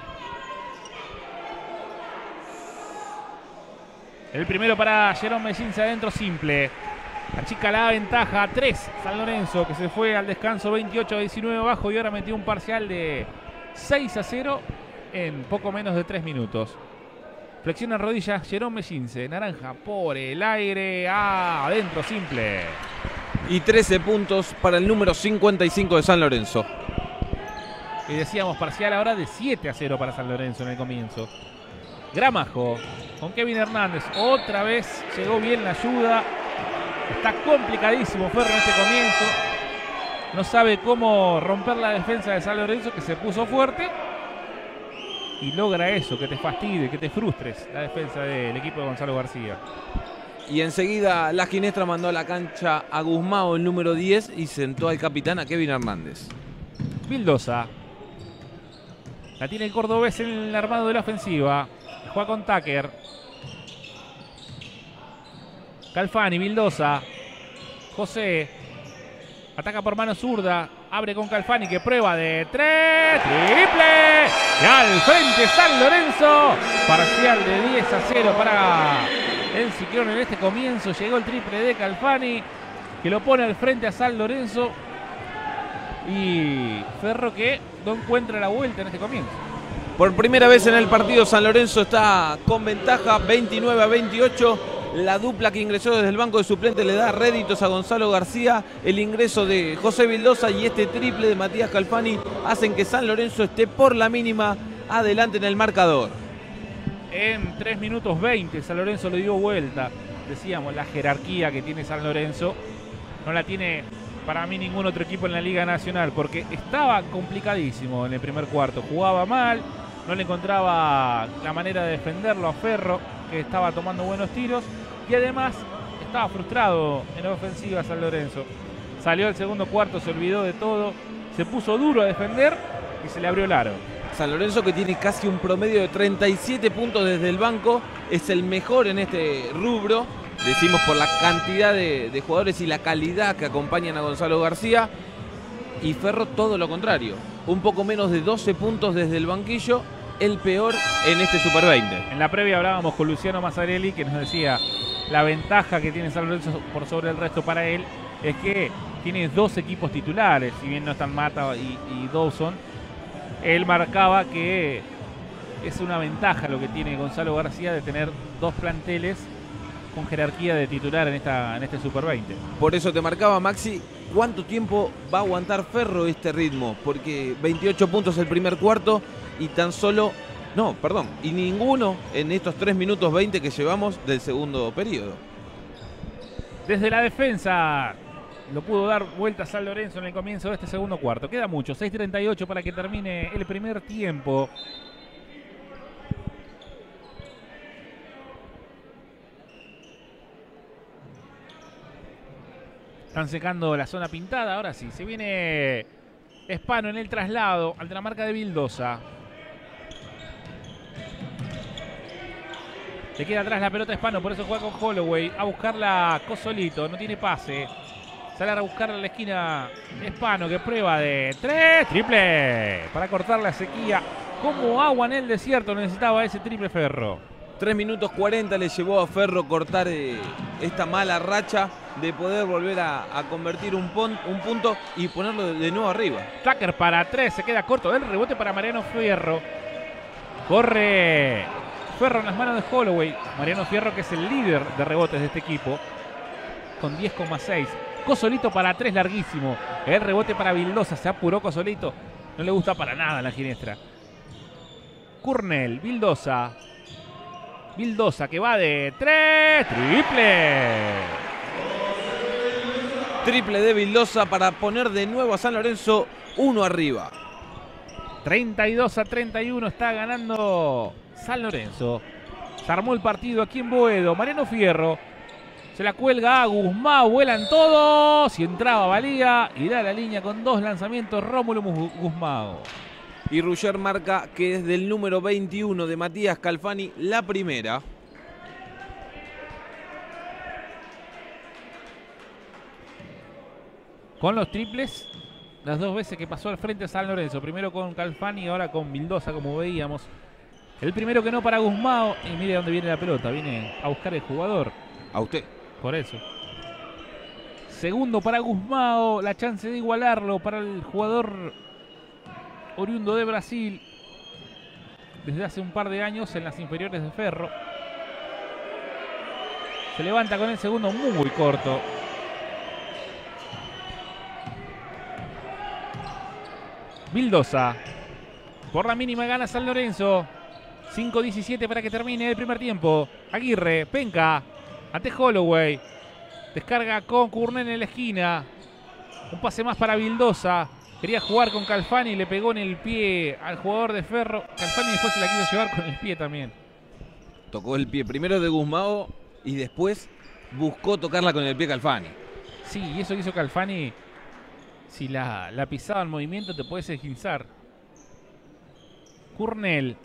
El primero para Jerome Mellince adentro, simple. Achica la ventaja, 3 San Lorenzo, que se fue al descanso 28-19 abajo y ahora metió un parcial de 6-0 en poco menos de 3 minutos. Flexiona rodillas Jerome Mellince, naranja por el aire, adentro, simple. Y 13 puntos para el número 55 de San Lorenzo. Y decíamos parcial ahora de 7-0 para San Lorenzo en el comienzo. Gramajo con Kevin Hernández, otra vez llegó bien la ayuda. Está complicadísimo Ferro en este comienzo. No sabe cómo romper la defensa de San Lorenzo, que se puso fuerte. Y logra eso, que te fastidie, que te frustres la defensa del equipo de Gonzalo García. Y enseguida la Ginestra mandó a la cancha a Guzmão, el número 10, y sentó al capitán, a Kevin Hernández. Vildosa. La tiene el cordobés en el armado de la ofensiva. Juega con Tucker. Calfani, Vildosa. José. Ataca por mano zurda. Abre con Calfani, que prueba de 3. ¡Triple! Y al frente San Lorenzo. Parcial de 10-0 para el Ciclón en este comienzo. Llegó el triple de Calfani, que lo pone al frente a San Lorenzo. Y Ferro, que no encuentra la vuelta en este comienzo. Por primera vez en el partido, San Lorenzo está con ventaja 29-28. La dupla que ingresó desde el banco de suplentes le da réditos a Gonzalo García. El ingreso de José Vildosa y este triple de Matías Calfani hacen que San Lorenzo esté por la mínima adelante en el marcador. En 3 minutos 20 San Lorenzo le dio vuelta. Decíamos, la jerarquía que tiene San Lorenzo no la tiene para mí ningún otro equipo en la Liga Nacional, porque estaba complicadísimo en el primer cuarto. Jugaba mal, no le encontraba la manera de defenderlo a Ferro, que estaba tomando buenos tiros, y además estaba frustrado en la ofensiva San Lorenzo. Salió el segundo cuarto, se olvidó de todo, se puso duro a defender y se le abrió el aro. San Lorenzo, que tiene casi un promedio de 37 puntos desde el banco, es el mejor en este rubro. Decimos por la cantidad de jugadores y la calidad que acompañan a Gonzalo García. Y Ferro todo lo contrario, un poco menos de 12 puntos desde el banquillo, el peor en este Super 20. En la previa hablábamos con Luciano Mazzarelli, que nos decía la ventaja que tiene San Lorenzo por sobre el resto para él es que tiene 2 equipos titulares, si bien no están Mata y Dawson. Él marcaba que es una ventaja lo que tiene Gonzalo García de tener 2 planteles con jerarquía de titular en este Super 20. Por eso te marcaba, Maxi, ¿cuánto tiempo va a aguantar Ferro este ritmo? Porque 28 puntos el primer cuarto y y ninguno en estos 3 minutos 20 que llevamos del segundo periodo. Desde la defensa lo pudo dar vuelta San Lorenzo en el comienzo de este segundo cuarto. Queda mucho, 6:38 para que termine el primer tiempo. Están secando la zona pintada. Ahora sí, se viene Spano en el traslado ante la marca de Vildosa. Le queda atrás la pelota a Spano, por eso juega con Holloway. A buscarla Cosolito, no tiene pase. Sale a buscar a la esquina Spano, que prueba de 3. Triple para cortar la sequía. Como agua en el desierto necesitaba ese triple Ferro. 3 minutos 40 le llevó a Ferro cortar esta mala racha de poder volver a convertir un punto y ponerlo de nuevo arriba. Tucker para 3, se queda corto. El rebote para Mariano Fierro. Corre Ferro en las manos de Holloway. Mariano Fierro, que es el líder de rebotes de este equipo, con 10,6. Cosolito para 3, larguísimo. El rebote para Vildosa, se apuró Cosolito. No le gusta para nada la ginestra. Kurnel, Vildosa. Vildosa que va de 3. Triple. Triple de Vildosa para poner de nuevo a San Lorenzo 1 arriba. 32-31 está ganando San Lorenzo. Se armó el partido aquí en Boedo. Mariano Fierro se la cuelga a Guzmán. Vuelan todos. Y entraba valía. Y da la línea con 2 lanzamientos Rómulo Guzmán. Y Rugger marca que es del número 21 de Matías Calfani la primera. Con los triples, las 2 veces que pasó al frente a San Lorenzo. Primero con Calfani y ahora con Vildosa, como veíamos. El primero que no para Guzmán. Y mire dónde viene la pelota. Viene a buscar el jugador. A usted. Por eso. Segundo para Guzmán. La chance de igualarlo para el jugador oriundo de Brasil. Desde hace un par de años en las inferiores de Ferro. Se levanta con el segundo muy corto. Vildosa. Por la mínima gana San Lorenzo. 5-17 para que termine el primer tiempo. Aguirre, Penca, ante Holloway. Descarga con Kurnel en la esquina. Un pase más para Vildosa. Quería jugar con Calfani y le pegó en el pie al jugador de Ferro. Calfani después se la quiso llevar con el pie también. Tocó el pie primero de Guzmán y después buscó tocarla con el pie Calfani. Sí, y eso que hizo Calfani, si la pisaba en movimiento te puedes esguinzar. Kurnel.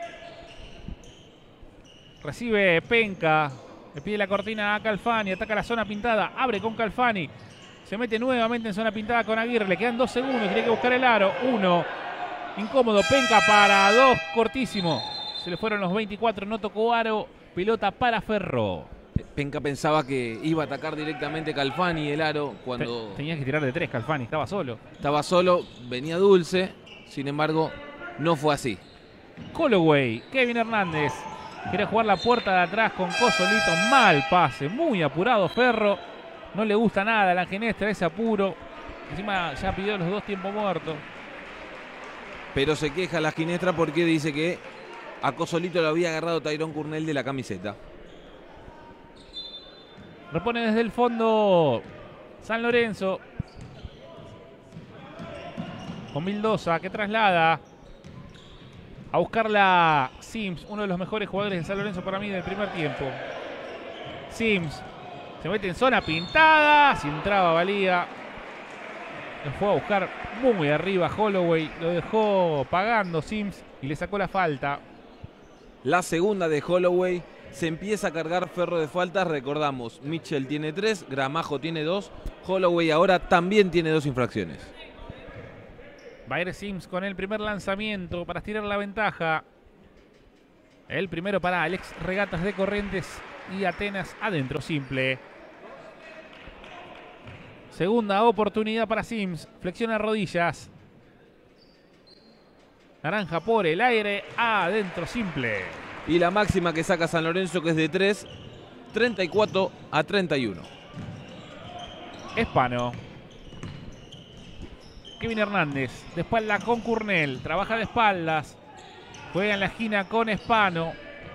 Recibe Penca. Le pide la cortina a Calfani. Ataca la zona pintada. Abre con Calfani. Se mete nuevamente en zona pintada con Aguirre. Le quedan 2 segundos. Tiene que buscar el aro. 1. Incómodo. Penca para 2. Cortísimo. Se le fueron los 24. No tocó aro. Pelota para Ferro. Penca pensaba que iba a atacar directamente Calfani el aro cuando... Tenía que tirar de 3 Calfani. Estaba solo. Estaba solo. Venía dulce. Sin embargo, no fue así. Holloway. Kevin Hernández. Quiere jugar la puerta de atrás con Cosolito. Mal pase. Muy apurado Ferro. No le gusta nada la ginestra, ese apuro. Encima ya pidió los 2 tiempos muertos. Pero se queja la ginestra porque dice que a Cosolito lo había agarrado Tyrone Kurnel de la camiseta. Repone desde el fondo San Lorenzo. Con Vildosa que traslada. A buscarla Sims, uno de los mejores jugadores de San Lorenzo para mí del primer tiempo. Sims se mete en zona pintada. Si entraba valía. Lo fue a buscar muy arriba Holloway. Lo dejó pagando Sims y le sacó la falta. La segunda de Holloway. Se empieza a cargar Ferro de faltas. Recordamos, Mitchell tiene 3, Gramajo tiene 2. Holloway ahora también tiene 2 infracciones. Va a ir Sims con el primer lanzamiento para estirar la ventaja. El primero para Alex Regatas de Corrientes y Atenas adentro, simple. Segunda oportunidad para Sims. Flexiona rodillas. Naranja por el aire. Adentro, simple. Y la máxima que saca San Lorenzo, que es de 3. 34-31. Spano. Kevin Hernández. De espalda con Kurnel. Trabaja de espaldas. Juega en la esquina con Spano.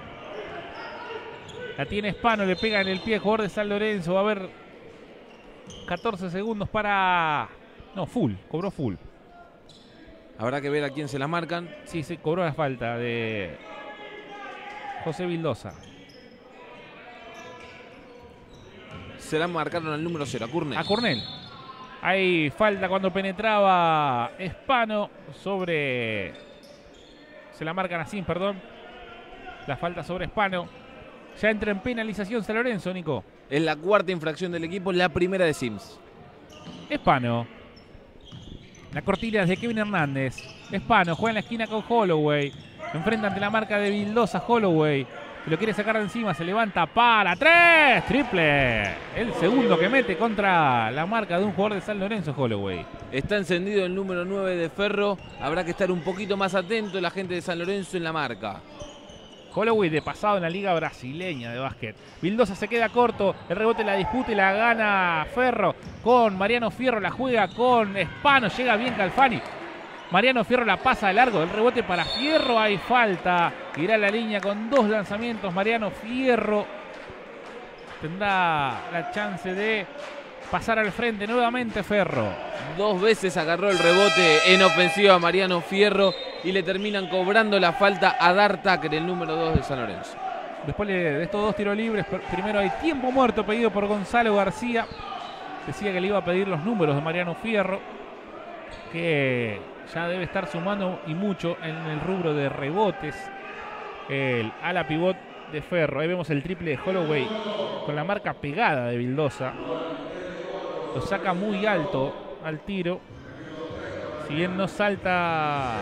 La tiene Spano. Le pega en el pie al jugador de San Lorenzo. Va a haber 14 segundos para... No, full. Cobró full. Habrá que ver a quién se la marcan. Sí, se cobró la falta de José Vildosa. Se la marcaron al número 0, a Curnel. A Curnel. Hay falta cuando penetraba Spano sobre... Se la marcan a Sims, perdón. La falta sobre Spano. Ya entra en penalización San Lorenzo, Nico. Es la cuarta infracción del equipo, la primera de Sims. Spano. La cortina es de Kevin Hernández. Spano juega en la esquina con Holloway. Enfrenta ante la marca de Vildosa Holloway. Se lo quiere sacar de encima, se levanta para 3, triple. El segundo que mete contra la marca de un jugador de San Lorenzo, Holloway. Está encendido el número 9 de Ferro. Habrá que estar un poquito más atento la gente de San Lorenzo en la marca. Holloway de pasado en la liga brasileña de básquet. Vildosa se queda corto, el rebote la disputa y la gana Ferro con Mariano Fierro, la juega con Spano, llega bien Calfani. Mariano Fierro la pasa de largo, el rebote para Fierro, hay falta. Irá a la línea con 2 lanzamientos. Mariano Fierro tendrá la chance de pasar al frente nuevamente Ferro. 2 veces agarró el rebote en ofensiva a Mariano Fierro y le terminan cobrando la falta a Dar Tucker, el número 2 de San Lorenzo. Después de estos 2 tiros libres, primero hay tiempo muerto pedido por Gonzalo García. Decía que le iba a pedir los números de Mariano Fierro, que ya debe estar sumando y mucho en el rubro de rebotes. El ala pivot de Ferro. Ahí vemos el triple de Holloway con la marca pegada de Vildosa. Lo saca muy alto al tiro. Si bien no salta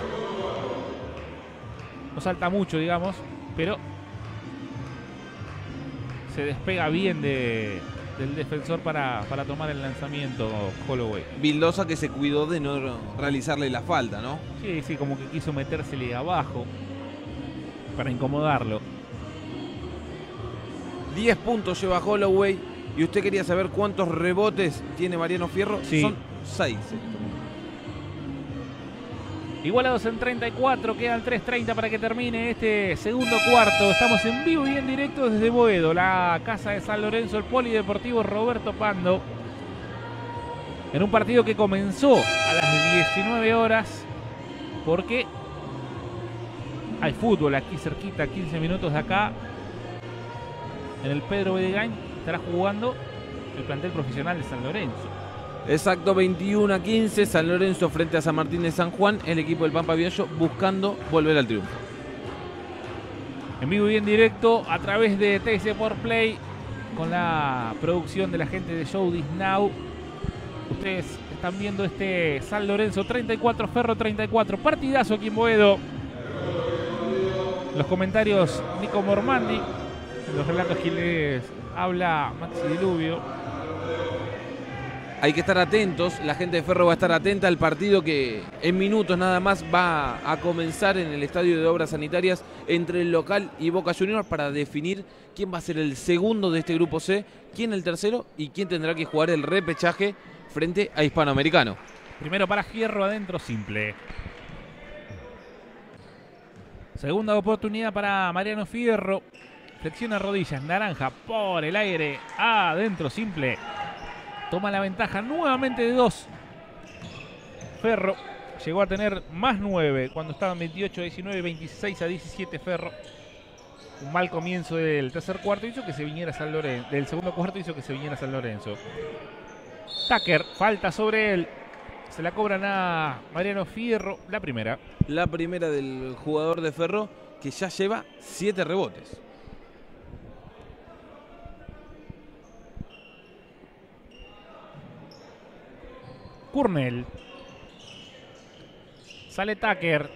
mucho, digamos, pero se despega bien del defensor para tomar el lanzamiento Holloway. Vildosa que se cuidó de no realizarle la falta, ¿no? Sí, como que quiso metérsele abajo para incomodarlo. 10 puntos lleva Holloway. Y usted quería saber cuántos rebotes tiene Mariano Fierro. Sí. Son 6. Igualados en 34, quedan 3:30 para que termine este segundo cuarto. Estamos en vivo y en directo desde Boedo, la casa de San Lorenzo, el Polideportivo Roberto Pando. En un partido que comenzó a las 19 horas, porque hay fútbol aquí cerquita, 15 minutos de acá. En el Pedro Bedegain estará jugando el plantel profesional de San Lorenzo. Exacto, 21-15, San Lorenzo frente a San Martín de San Juan, el equipo del Pampa Viollo buscando volver al triunfo. En vivo y en directo a través de TS Sport Play, con la producción de la gente de Showbiz Now. Ustedes están viendo este San Lorenzo 34, Ferro 34, partidazo aquí en Boedo. Los comentarios Nico Mormandi, los relatos que les habla Maxi Diluvio. Hay que estar atentos, la gente de Ferro va a estar atenta al partido que en minutos nada más va a comenzar en el Estadio de Obras Sanitarias entre el local y Boca Juniors para definir quién va a ser el segundo de este grupo C, quién el tercero y quién tendrá que jugar el repechaje frente a Hispanoamericano. Primero para Fierro, adentro simple. Segunda oportunidad para Mariano Fierro. Flexiona rodillas, naranja por el aire, adentro simple. Toma la ventaja nuevamente de 2. Ferro llegó a tener más 9 cuando estaban 28-19, 26-17 Ferro. Un mal comienzo del tercer cuarto hizo que se viniera San Lorenzo. Del segundo cuarto hizo que se viniera San Lorenzo. Tucker, falta sobre él. Se la cobran a Mariano Fierro. La primera. La primera del jugador de Ferro que ya lleva 7 rebotes. Curnel. Sale Tucker.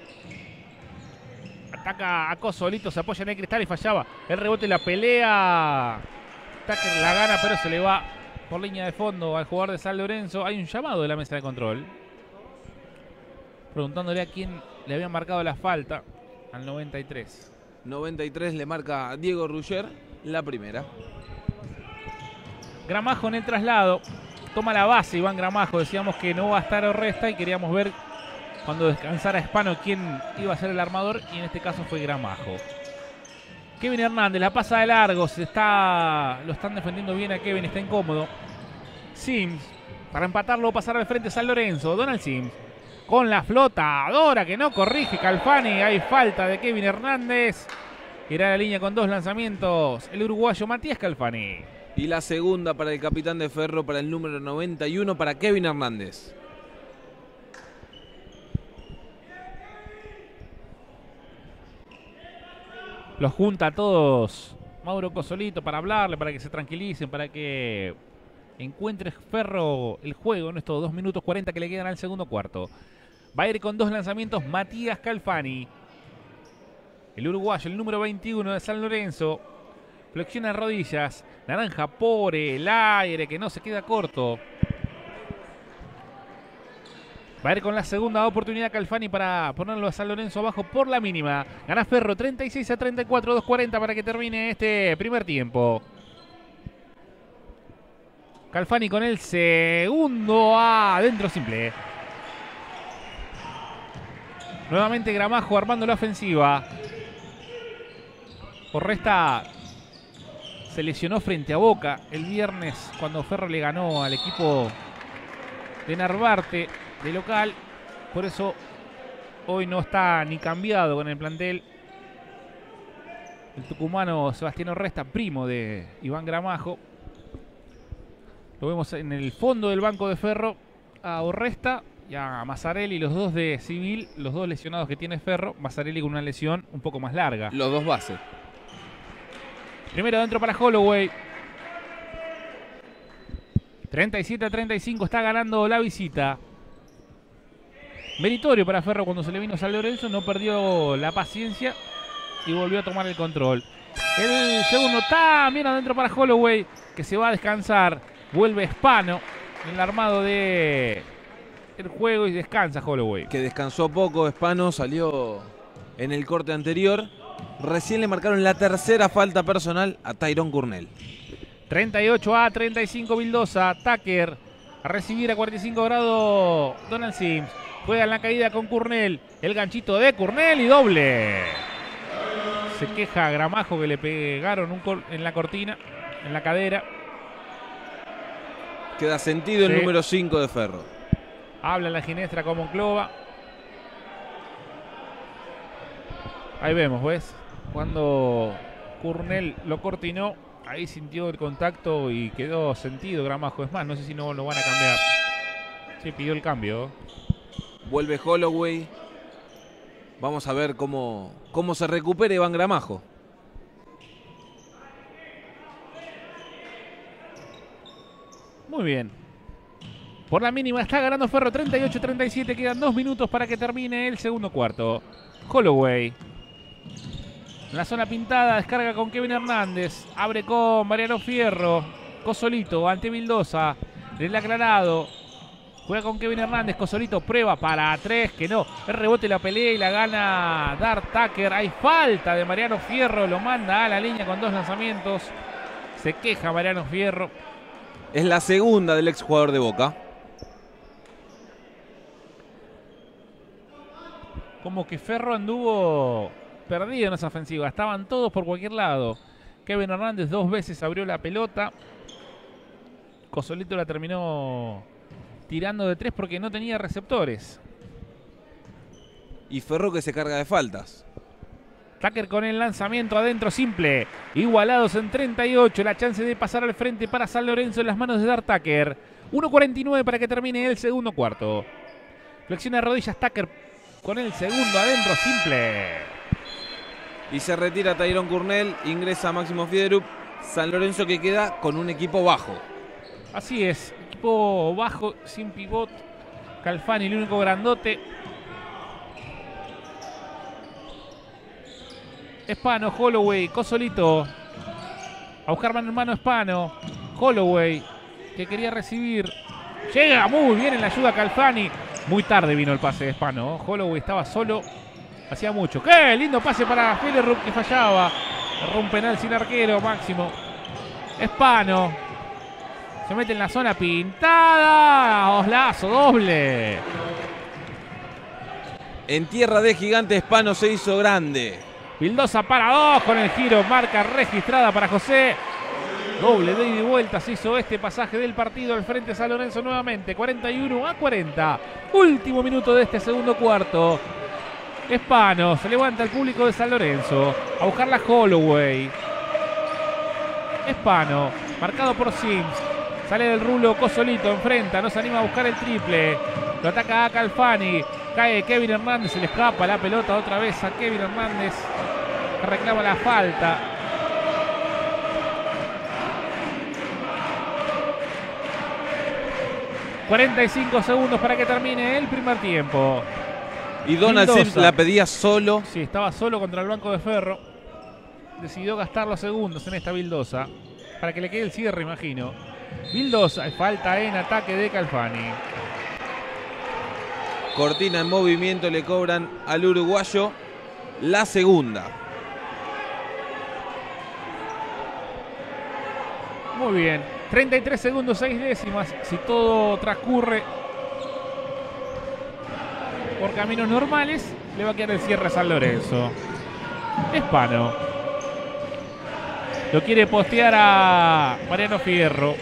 Ataca a Cosolito, se apoya en el cristal y fallaba. El rebote, la pelea. Tucker la gana, pero se le va por línea de fondo al jugador de San Lorenzo. Hay un llamado de la mesa de control, preguntándole a quién le habían marcado la falta. Al 93. 93 le marca Diego Rugger la primera. Gramajo en el traslado. Toma la base Iván Gramajo. Decíamos que no va a estar Orresta y queríamos ver cuando descansara Spano quién iba a ser el armador, y en este caso fue Gramajo. Kevin Hernández la pasa de largo. Lo están defendiendo bien a Kevin, está incómodo. Sims, para empatarlo, pasar al frente San Lorenzo. Donald Sims con la flotadora que no corrige Calfani. Hay falta de Kevin Hernández. Irá a la línea con 2 lanzamientos el uruguayo Matías Calfani. Y la segunda para el capitán de Ferro, para el número 91, para Kevin Hernández. Los junta a todos Mauro Cosolito para hablarle, para que se tranquilicen, para que encuentre Ferro el juego en estos 2 minutos 40 que le quedan al segundo cuarto. Va a ir con 2 lanzamientos Matías Calfani. El uruguayo, el número 21 de San Lorenzo. Flexiona rodillas. Naranja por el aire, que no se queda corto. Va a ir con la segunda oportunidad Calfani para ponerlo a San Lorenzo abajo por la mínima. Gana Ferro 36-34, 2:40 para que termine este primer tiempo. Calfani con el segundo adentro simple. Nuevamente Gramajo armando la ofensiva. Orresta se lesionó frente a Boca el viernes cuando Ferro le ganó al equipo de Narvarte de local. Por eso hoy no está ni cambiado con el plantel. El tucumano Sebastián Orresta, primo de Iván Gramajo. Lo vemos en el fondo del banco de Ferro a Orresta y a Mazzarelli, los dos de Civil, los dos lesionados que tiene Ferro. Mazzarelli con una lesión un poco más larga. Los dos bases. Primero adentro para Holloway. 37-35 está ganando la visita. Meritorio para Ferro cuando se le vino San Lorenzo. No perdió la paciencia y volvió a tomar el control. El segundo también adentro para Holloway, que se va a descansar. Vuelve Spano en el armado de el juego y descansa Holloway. Que descansó poco Spano, salió en el corte anterior. Recién le marcaron la tercera falta personal a Tyrone Curnell. 38-35 Vildosa. Tucker a recibir a 45 grados Donald Sims. Juega en la caída con Curnell. El ganchito de Curnell y doble. Se queja Gramajo que le pegaron en la cortina, en la cadera. Queda sentido el número 5 de Ferro. Habla la Ginestra con Monclova. Ahí vemos, ¿ves? Cuando Curnell lo cortinó, ahí sintió el contacto y quedó sentido Gramajo. Es más, no sé si no lo van a cambiar. Sí, pidió el cambio. Vuelve Holloway. Vamos a ver cómo se recupera Iván Gramajo. Muy bien. Por la mínima está ganando Ferro 38-37. Quedan 2 minutos para que termine el segundo cuarto. Holloway. En la zona pintada descarga con Kevin Hernández. Abre con Mariano Fierro. Cosolito ante Vildosa. Del aclarado. Juega con Kevin Hernández. Cosolito prueba para 3. Que no. El rebote la pelea y la gana Dart Tucker. Hay falta de Mariano Fierro. Lo manda a la línea con 2 lanzamientos. Se queja Mariano Fierro. Es la segunda del exjugador de Boca. Como que Ferro anduvo perdido en esa ofensiva. Estaban todos por cualquier lado. Kevin Hernández 2 veces abrió la pelota. Cosolito la terminó tirando de 3 porque no tenía receptores. Y Ferro que se carga de faltas. Tucker con el lanzamiento adentro simple. Igualados en 38. La chance de pasar al frente para San Lorenzo en las manos de Dart Tucker. 1:49 para que termine el segundo cuarto. Flexiona rodillas Tucker con el segundo adentro simple. Y se retira Tyrone Curnell. Ingresa Máximo Fiderup. San Lorenzo que queda con un equipo bajo. Así es. Equipo bajo, sin pivot. Calfani, el único grandote. Spano, Holloway, Cosolito. A buscar mano en mano Spano. Holloway, que quería recibir. Llega muy bien en la ayuda Calfani. Muy tarde vino el pase de Spano. Holloway estaba solo. Hacía mucho. ¡Qué lindo pase para Fiderup que fallaba! Erró un penal sin arquero, Máximo. Spano. Se mete en la zona pintada. Oslazo, doble. En tierra de gigante, Spano se hizo grande. Vildosa para 2 con el giro. Marca registrada para José. Doble de ida y vuelta se hizo este pasaje del partido al frente de San Lorenzo nuevamente. 41-40. Último minuto de este segundo cuarto. Spano se levanta el público de San Lorenzo a buscar la Holloway. Espano, marcado por Sims. Sale del rulo Cosolito, enfrenta, no se anima a buscar el triple. Lo ataca a Calfani. Cae Kevin Hernández, se le escapa la pelota otra vez a Kevin Hernández, que reclama la falta. ...45 segundos para que termine el primer tiempo. Y Donald Sims la pedía solo. Sí, estaba solo contra el Blanco de Ferro. Decidió gastar los segundos en esta Vildosa para que le quede el cierre, imagino. Vildosa, falta en ataque de Calfani. Cortina en movimiento, le cobran al uruguayo la segunda. Muy bien, 33 segundos, 6 décimas. Si todo transcurre por caminos normales, le va a quedar el cierre a San Lorenzo. Espano lo quiere postear a Mariano Fierro.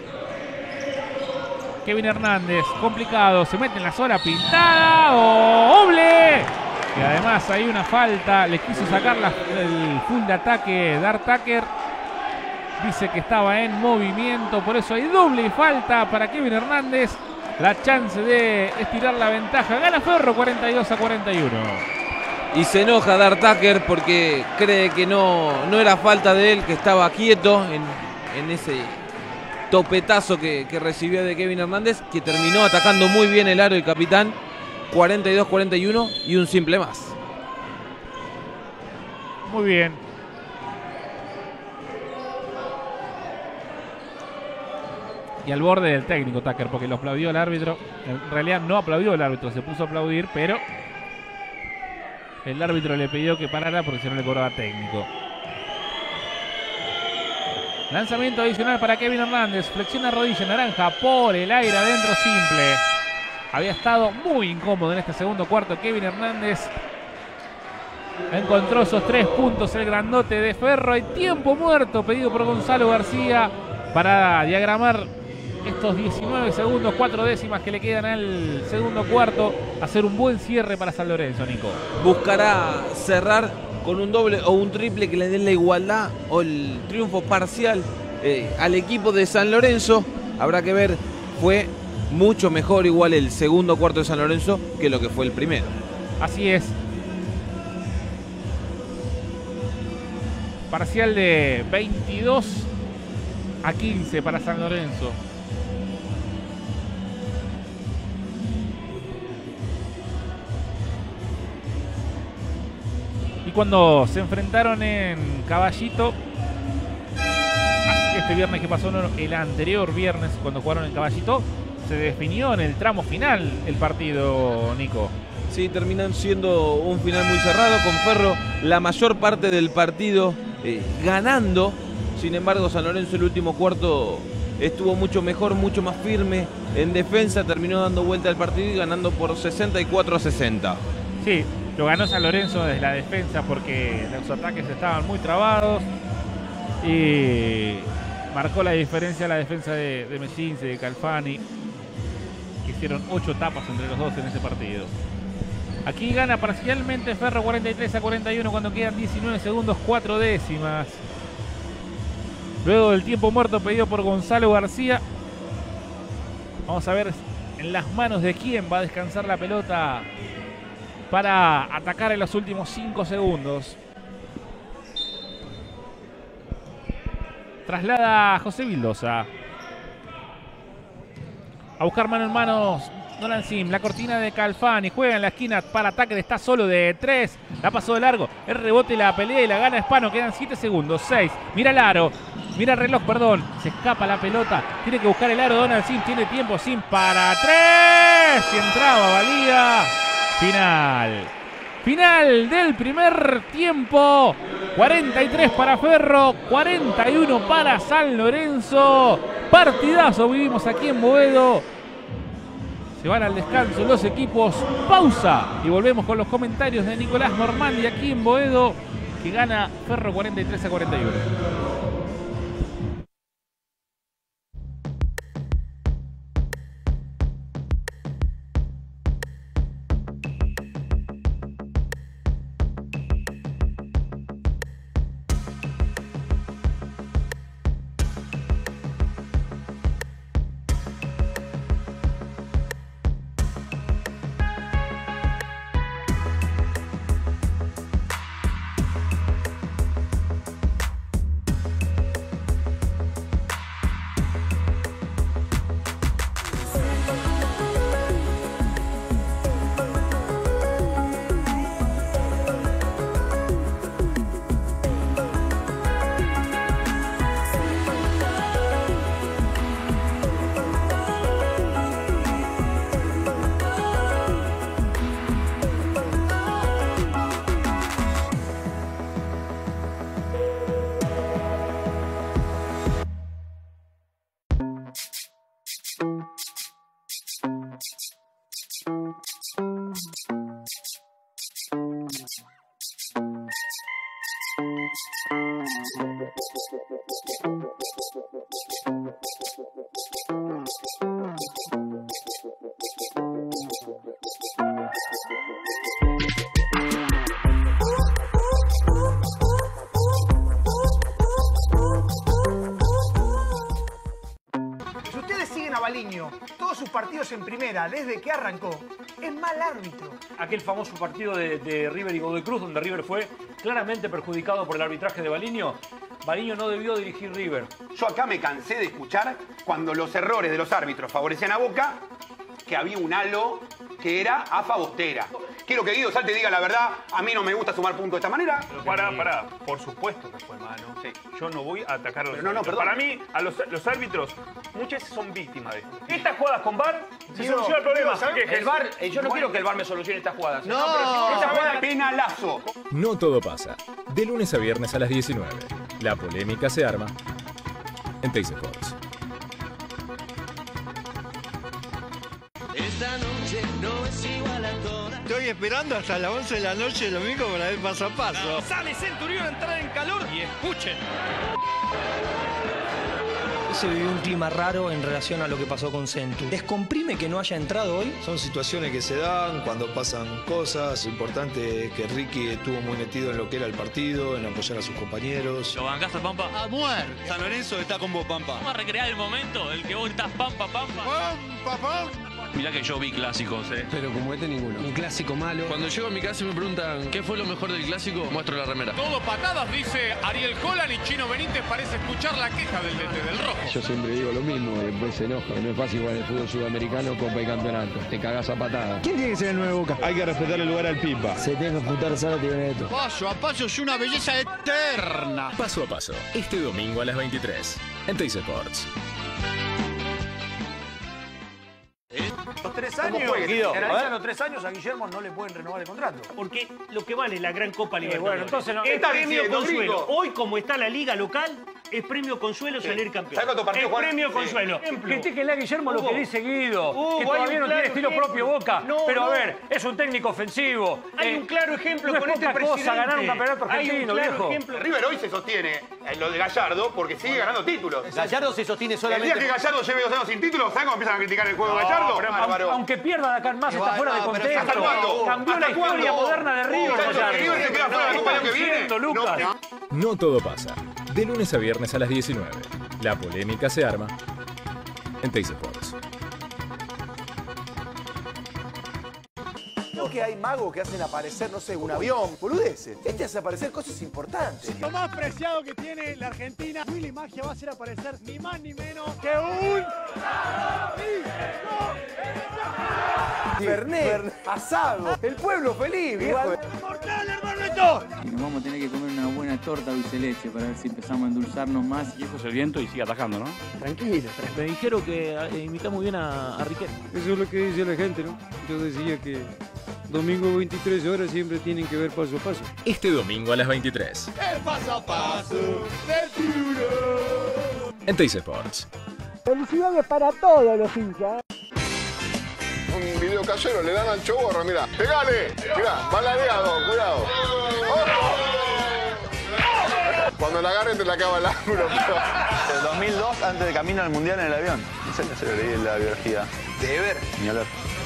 Kevin Hernández, complicado, se mete en la zona pintada. ¡Oble! Y además hay una falta, le quiso sacar el full de ataque Dar Tucker. Dice que estaba en movimiento, por eso hay doble y falta para Kevin Hernández. La chance de estirar la ventaja. Gana Ferro 42-41. Y se enoja Dar Tucker porque cree que no era falta de él, que estaba quieto en ese topetazo que recibió de Kevin Hernández, que terminó atacando muy bien el aro del capitán. 42-41 y un simple más. Muy bien. Y al borde del técnico Tucker, porque lo aplaudió el árbitro. En realidad no aplaudió el árbitro, se puso a aplaudir, pero el árbitro le pidió que parara porque si no le cobraba técnico. Lanzamiento adicional para Kevin Hernández. Flexiona rodilla naranja por el aire adentro, simple. Había estado muy incómodo en este segundo cuarto Kevin Hernández. Encontró esos 3 puntos el grandote de Ferro. Y tiempo muerto pedido por Gonzalo García para diagramar estos 19 segundos, 4 décimas que le quedan al segundo cuarto. Hacer un buen cierre para San Lorenzo, Nico. Buscará cerrar con un doble o un triple que le den la igualdad o el triunfo parcial al equipo de San Lorenzo. Habrá que ver, fue mucho mejor igual el segundo cuarto de San Lorenzo que lo que fue el primero. Así es. Parcial de 22-15 para San Lorenzo. Y cuando se enfrentaron en Caballito, este viernes que pasó, no, el anterior viernes, cuando jugaron en Caballito, se definió en el tramo final el partido, Nico. Sí, terminan siendo un final muy cerrado, con Ferro la mayor parte del partido ganando. Sin embargo, San Lorenzo el último cuarto estuvo mucho mejor, mucho más firme en defensa, terminó dando vuelta al partido y ganando por 64-60. Sí, lo ganó San Lorenzo desde la defensa porque los ataques estaban muy trabados y marcó la diferencia la defensa de Messinse, de Calfani, que hicieron 8 tapas entre los dos en ese partido. Aquí gana parcialmente Ferro 43-41 cuando quedan 19 segundos, 4 décimas. Luego del tiempo muerto pedido por Gonzalo García. Vamos a ver en las manos de quién va a descansar la pelota para atacar en los últimos 5 segundos. Traslada a José Vildosa. A buscar mano en mano Donald Sims. La cortina de Calfani. Juega en la esquina para ataque. Está solo de 3. La pasó de largo. El rebote, la pelea y la gana Espano. Quedan 7 segundos. 6. Mira el aro. Mira el reloj, perdón. Se escapa la pelota. Tiene que buscar el aro. Donald Sims tiene tiempo. Sims para 3. Y entraba, valía. Final. Final del primer tiempo. 43 para Ferro, 41 para San Lorenzo. Partidazo vivimos aquí en Boedo. Se van al descanso los equipos. Pausa y volvemos con los comentarios de Nicolás Normandi aquí en Boedo, que gana Ferro 43-41. Todos sus partidos en primera, desde que arrancó, es mal árbitro. Aquel famoso partido de River y Godoy Cruz, donde River fue claramente perjudicado por el arbitraje de Baliño. Baliño no debió dirigir River. Yo acá me cansé de escuchar cuando los errores de los árbitros favorecían a Boca, que había un halo que era AFA Bostera. Quiero que Guido Salte diga la verdad, a mí no me gusta sumar puntos de esta manera. Pará, por supuesto que fue mano. Sí. Yo no voy a atacar a los árbitros. árbitros. Para mí, a los árbitros, muchas veces son víctimas de esto. Estas jugadas con VAR se soluciona el problema. El VAR, yo no quiero que el VAR me solucione estas jugadas. No, pero si esta jugada penalazo. No todo pasa. De lunes a viernes a las 19. La polémica se arma en Teis Sports. Esta noche no es igual a todas. Estoy esperando hasta las 11 de la noche el domingo para ver paso a paso. No. Sale Centurión a entrar en calor y escuchen. Se vivió un clima raro en relación a lo que pasó con Centu. ¿Descomprime que no haya entrado hoy? Son situaciones que se dan cuando pasan cosas. Lo importante es que Ricky estuvo muy metido en lo que era el partido, en apoyar a sus compañeros. ¿Lo bancaste, Pampa? ¡A muerte! San Lorenzo está con vos, Pampa. Vamos a recrear el momento, el que vos estás Pampa. ¡Pampa! Mirá que yo vi clásicos, Pero como este ninguno. Un clásico malo. Cuando llego a mi casa y me preguntan ¿qué fue lo mejor del clásico? Muestro la remera. Todo patadas, dice Ariel Holland, y Chino Benítez parece escuchar la queja del DT del Rojo. Yo siempre digo lo mismo, después se enoja. No es fácil jugar el fútbol sudamericano, Copa y Campeonato. Te cagás a patadas. ¿Quién tiene que ser el nuevo Boca? Hay que respetar el lugar al Pipa. Se tiene que juntar Zárate y Benedetto. Paso a paso es una belleza eterna. Paso a paso, este domingo a las 23 en Teis Sports. Los 3 años, en los 3 años a Guillermo no le pueden renovar el contrato. Porque lo que vale la Gran Copa Libertadores bueno, entonces no, es premio diciendo, consuelo. Rico. Hoy, como está la liga local, es premio consuelo salir campeón. ¿Sabes cuántos partidos juegan? Premio consuelo. Critíquenle a Guillermo lo que dice Guido, que hay todavía un no claro tiene estilo ejemplo. propio Boca. No, pero no. a ver, es un técnico ofensivo. Hay un claro ejemplo no con es este poca presidente. cosa ganar un campeonato argentino, Hay un claro viejo. ejemplo. River hoy se sostiene en lo de Gallardo porque sigue ganando títulos. Gallardo se sostiene El solamente. día que Gallardo lleve 2 años sin títulos, ¿sabes cómo empiezan a criticar el juego de Gallardo? Pero aunque pierda de acá en más, está fuera de contexto. ¿hasta cuándo? Cambió ¿Hasta la historia cuándo? moderna de River, Gallardo. River se queda fuera de la Copa el año que viene. Lucas. No todo pasa. De lunes a viernes a las 19. La polémica se arma en Teis Sports. Creo que hay magos que hacen aparecer, no sé, un avión, boludeces. Este hace aparecer cosas importantes. Lo más preciado que tiene la Argentina, Willy Magia va a hacer aparecer ni más ni menos que un... Fernet, asado, el pueblo feliz, viejo. ¡Mortal, hermanito! Y nos vamos a tener que comer una buena torta dulce leche para ver si empezamos a endulzarnos más. Viejo es el viento y sigue atajando, ¿no? Tranquilo. Me dijeron que imita muy bien a Riquelme. Eso es lo que dice la gente, ¿no? Yo decía que domingo 23 horas siempre tienen que ver paso a paso. Este domingo a las 23 El paso a paso del Turo. en Teis Sports. Felicidades para todos los hinchas. Un video casero, le dan al choborro, mirá. ¡Pegale! Mirá, baladeado, cuidado. Cuando la agarren te la acaba el ángulo. En 2002, antes de camino al Mundial en el avión. Eso se lo leí en la biología. ¿De ver? Ni hablar.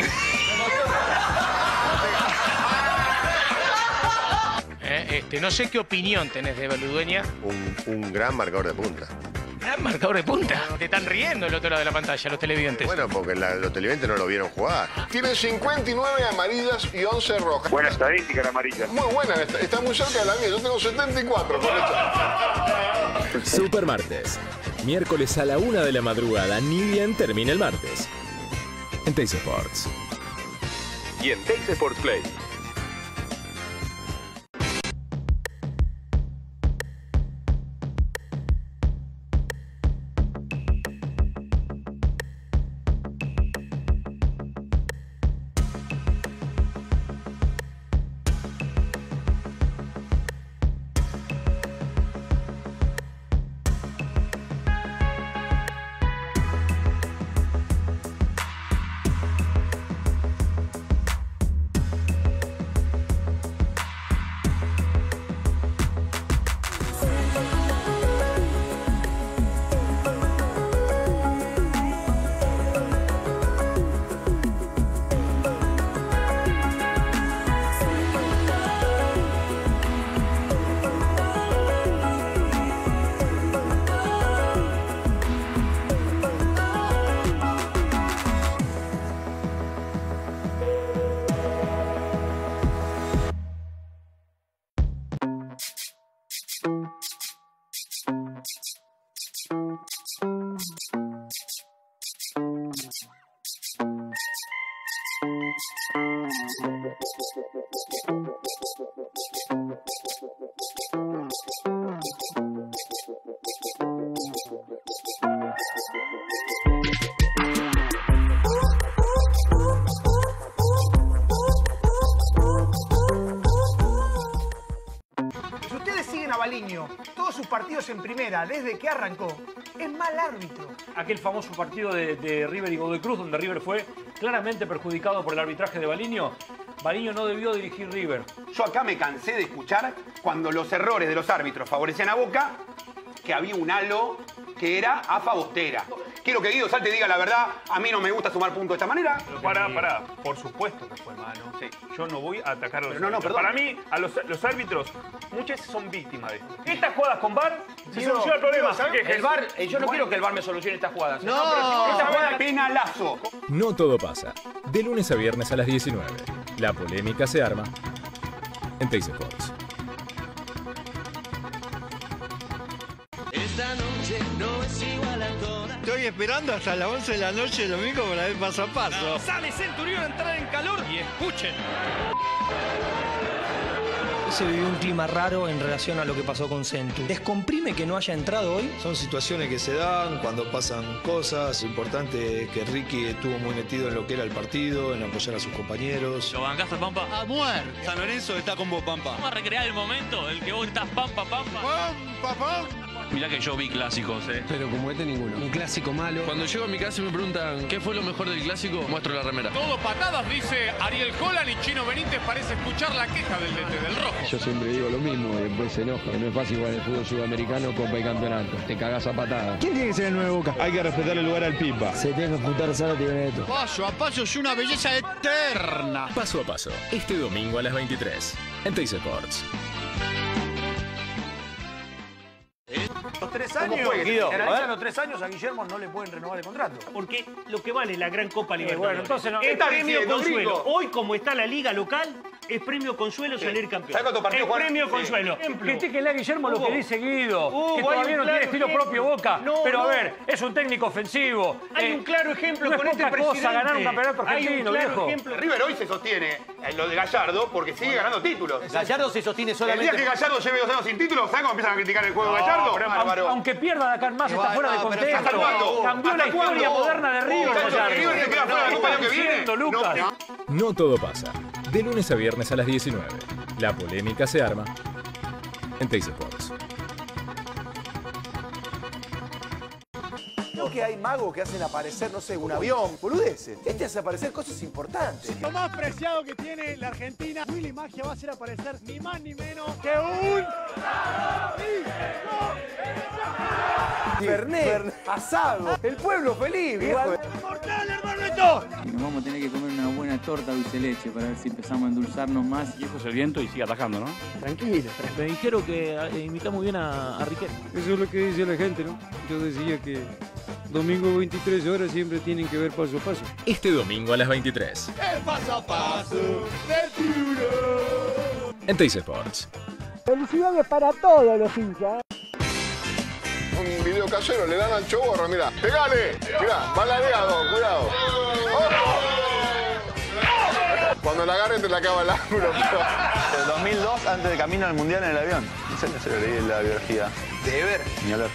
No sé qué opinión tenés de Beludueña. Un gran marcador de punta. ¿Gran marcador de punta? Te están riendo el otro lado de la pantalla, los televidentes. Bueno, porque los televidentes no lo vieron jugar. Tiene 59 amarillas y 11 rojas. Buena estadística la amarilla. Muy buena, está muy cerca de la mía. Yo tengo 74 con esto. Super Martes. Miércoles a la 1 de la madrugada, ni bien termina el martes. En Teis Sports. Y en Teis Sports Play. Si ustedes siguen a Baliño todos sus partidos en primera desde que arrancó, es mal árbitro. Aquel famoso partido de River y Godoy Cruz, donde River fue claramente perjudicado por el arbitraje de Baliño. Baliño no debió dirigir River. Yo acá me cansé de escuchar cuando los errores de los árbitros favorecían a Boca, que había un halo que era AFA Bostera. Quiero que Guido Salte diga la verdad, a mí no me gusta sumar puntos de esta manera. Pará. Por supuesto que fue malo. Sí. Yo no voy a atacar a los árbitros. Perdón. Para mí, a los árbitros, muchas son víctimas de esto. Estas jugadas con VAR se soluciona el problema. El VAR, yo no quiero que el VAR me solucione estas jugadas. No, pero esta jugada es penalazo. No todo pasa. De lunes a viernes a las 19. La polémica se arma en Teis Sports. Esta noche no es igual a todas. Estoy esperando hasta las 11 de la noche el domingo para ver paso a paso. Sale Centurión a entrar en calor y escuchen. Se vivió un clima raro en relación a lo que pasó con Centu. ¿Descomprime que no haya entrado hoy? Son situaciones que se dan cuando pasan cosas. Lo importante es que Ricky estuvo muy metido en lo que era el partido, en apoyar a sus compañeros. ¿Lo bancaste, Pampa? A muerte. San Lorenzo está con vos, Pampa. Vamos a recrear el momento, el que vos estás Pampa. Mirá que yo vi clásicos, Pero como este ninguno. Un clásico malo. Cuando llego a mi casa y me preguntan ¿qué fue lo mejor del clásico? Muestro la remera. Todo patadas, dice Ariel Holland, y Chino Benítez parece escuchar la queja del DT del Rojo. Yo siempre digo lo mismo y después se enoja. No es fácil jugar el fútbol sudamericano, Copa y Campeonato. Te cagás a patadas. ¿Quién tiene que ser el nuevo Boca? Hay que respetar el lugar al Pipa. Se tiene que juntar Zárate y Benedetto. Paso a paso es una belleza eterna. Paso a paso, este domingo a las 23 en Teis Sports. Los 3 años, en los 3 años a Guillermo no le pueden renovar el contrato. Porque lo que vale la Gran Copa Libertadores bueno, entonces no, es premio diciendo, consuelo. Rico? Hoy, como está la liga local, es premio consuelo salir campeón. ¿Sabes cuántos partidos es juegan? premio consuelo. Critíquenle a Guillermo lo que dice Guido, que hay todavía un no tiene claro estilo ejemplo. propio Boca. No, pero no. a ver, es un técnico ofensivo. Hay un claro ejemplo no con es este poca presidente. cosa ganar un campeonato Hay argentino, un claro viejo. ejemplo. River hoy se sostiene en lo de Gallardo porque sigue ganando títulos. Gallardo se sostiene El solamente. día que Gallardo lleve 2 años sin títulos, ¿sabes cómo empiezan a criticar el juego de Gallardo? Pero Bárbaro. aunque pierda Dakar más, está fuera de contexto. ¿Hasta cuándo? Cambió la ¿Hasta historia cuándo? moderna de River. Muchachos, River se queda fuera de la Copa el año que viene. Lucas. No todo pasa. De lunes a viernes a las 19. La polémica se arma en Teis Sports. Creo que hay magos que hacen aparecer, no sé, un avión, boludeces. Este hace aparecer cosas importantes. Lo más preciado que tiene la Argentina, Willy Magia va a hacer aparecer ni más ni menos que un... Fernet, asado, el pueblo feliz, viejo. ¡Mortal, hermano esto! Y nos vamos a tener que comer una buena torta dulce leche para ver si empezamos a endulzarnos más. Viejo es el viento y sigue atajando, ¿no? Tranquilo. Me dijeron que imita muy bien a Riquelme. Eso es lo que dice la gente, ¿no? Yo decía que domingo 23 horas siempre tienen que ver paso a paso. Este domingo a las 23 El paso a paso del tiburón. en Teis Sports. Felicidades para todos los hinchas. Un video casero, le dan al choborro, mirá. ¡Pegale! Mirá, maladeado, cuidado. Cuando la agarren te la acaba el ángulo. En 2002, antes de camino al Mundial en el avión. Eso se lo leí en la biología. ¿De ver? Ni hablar.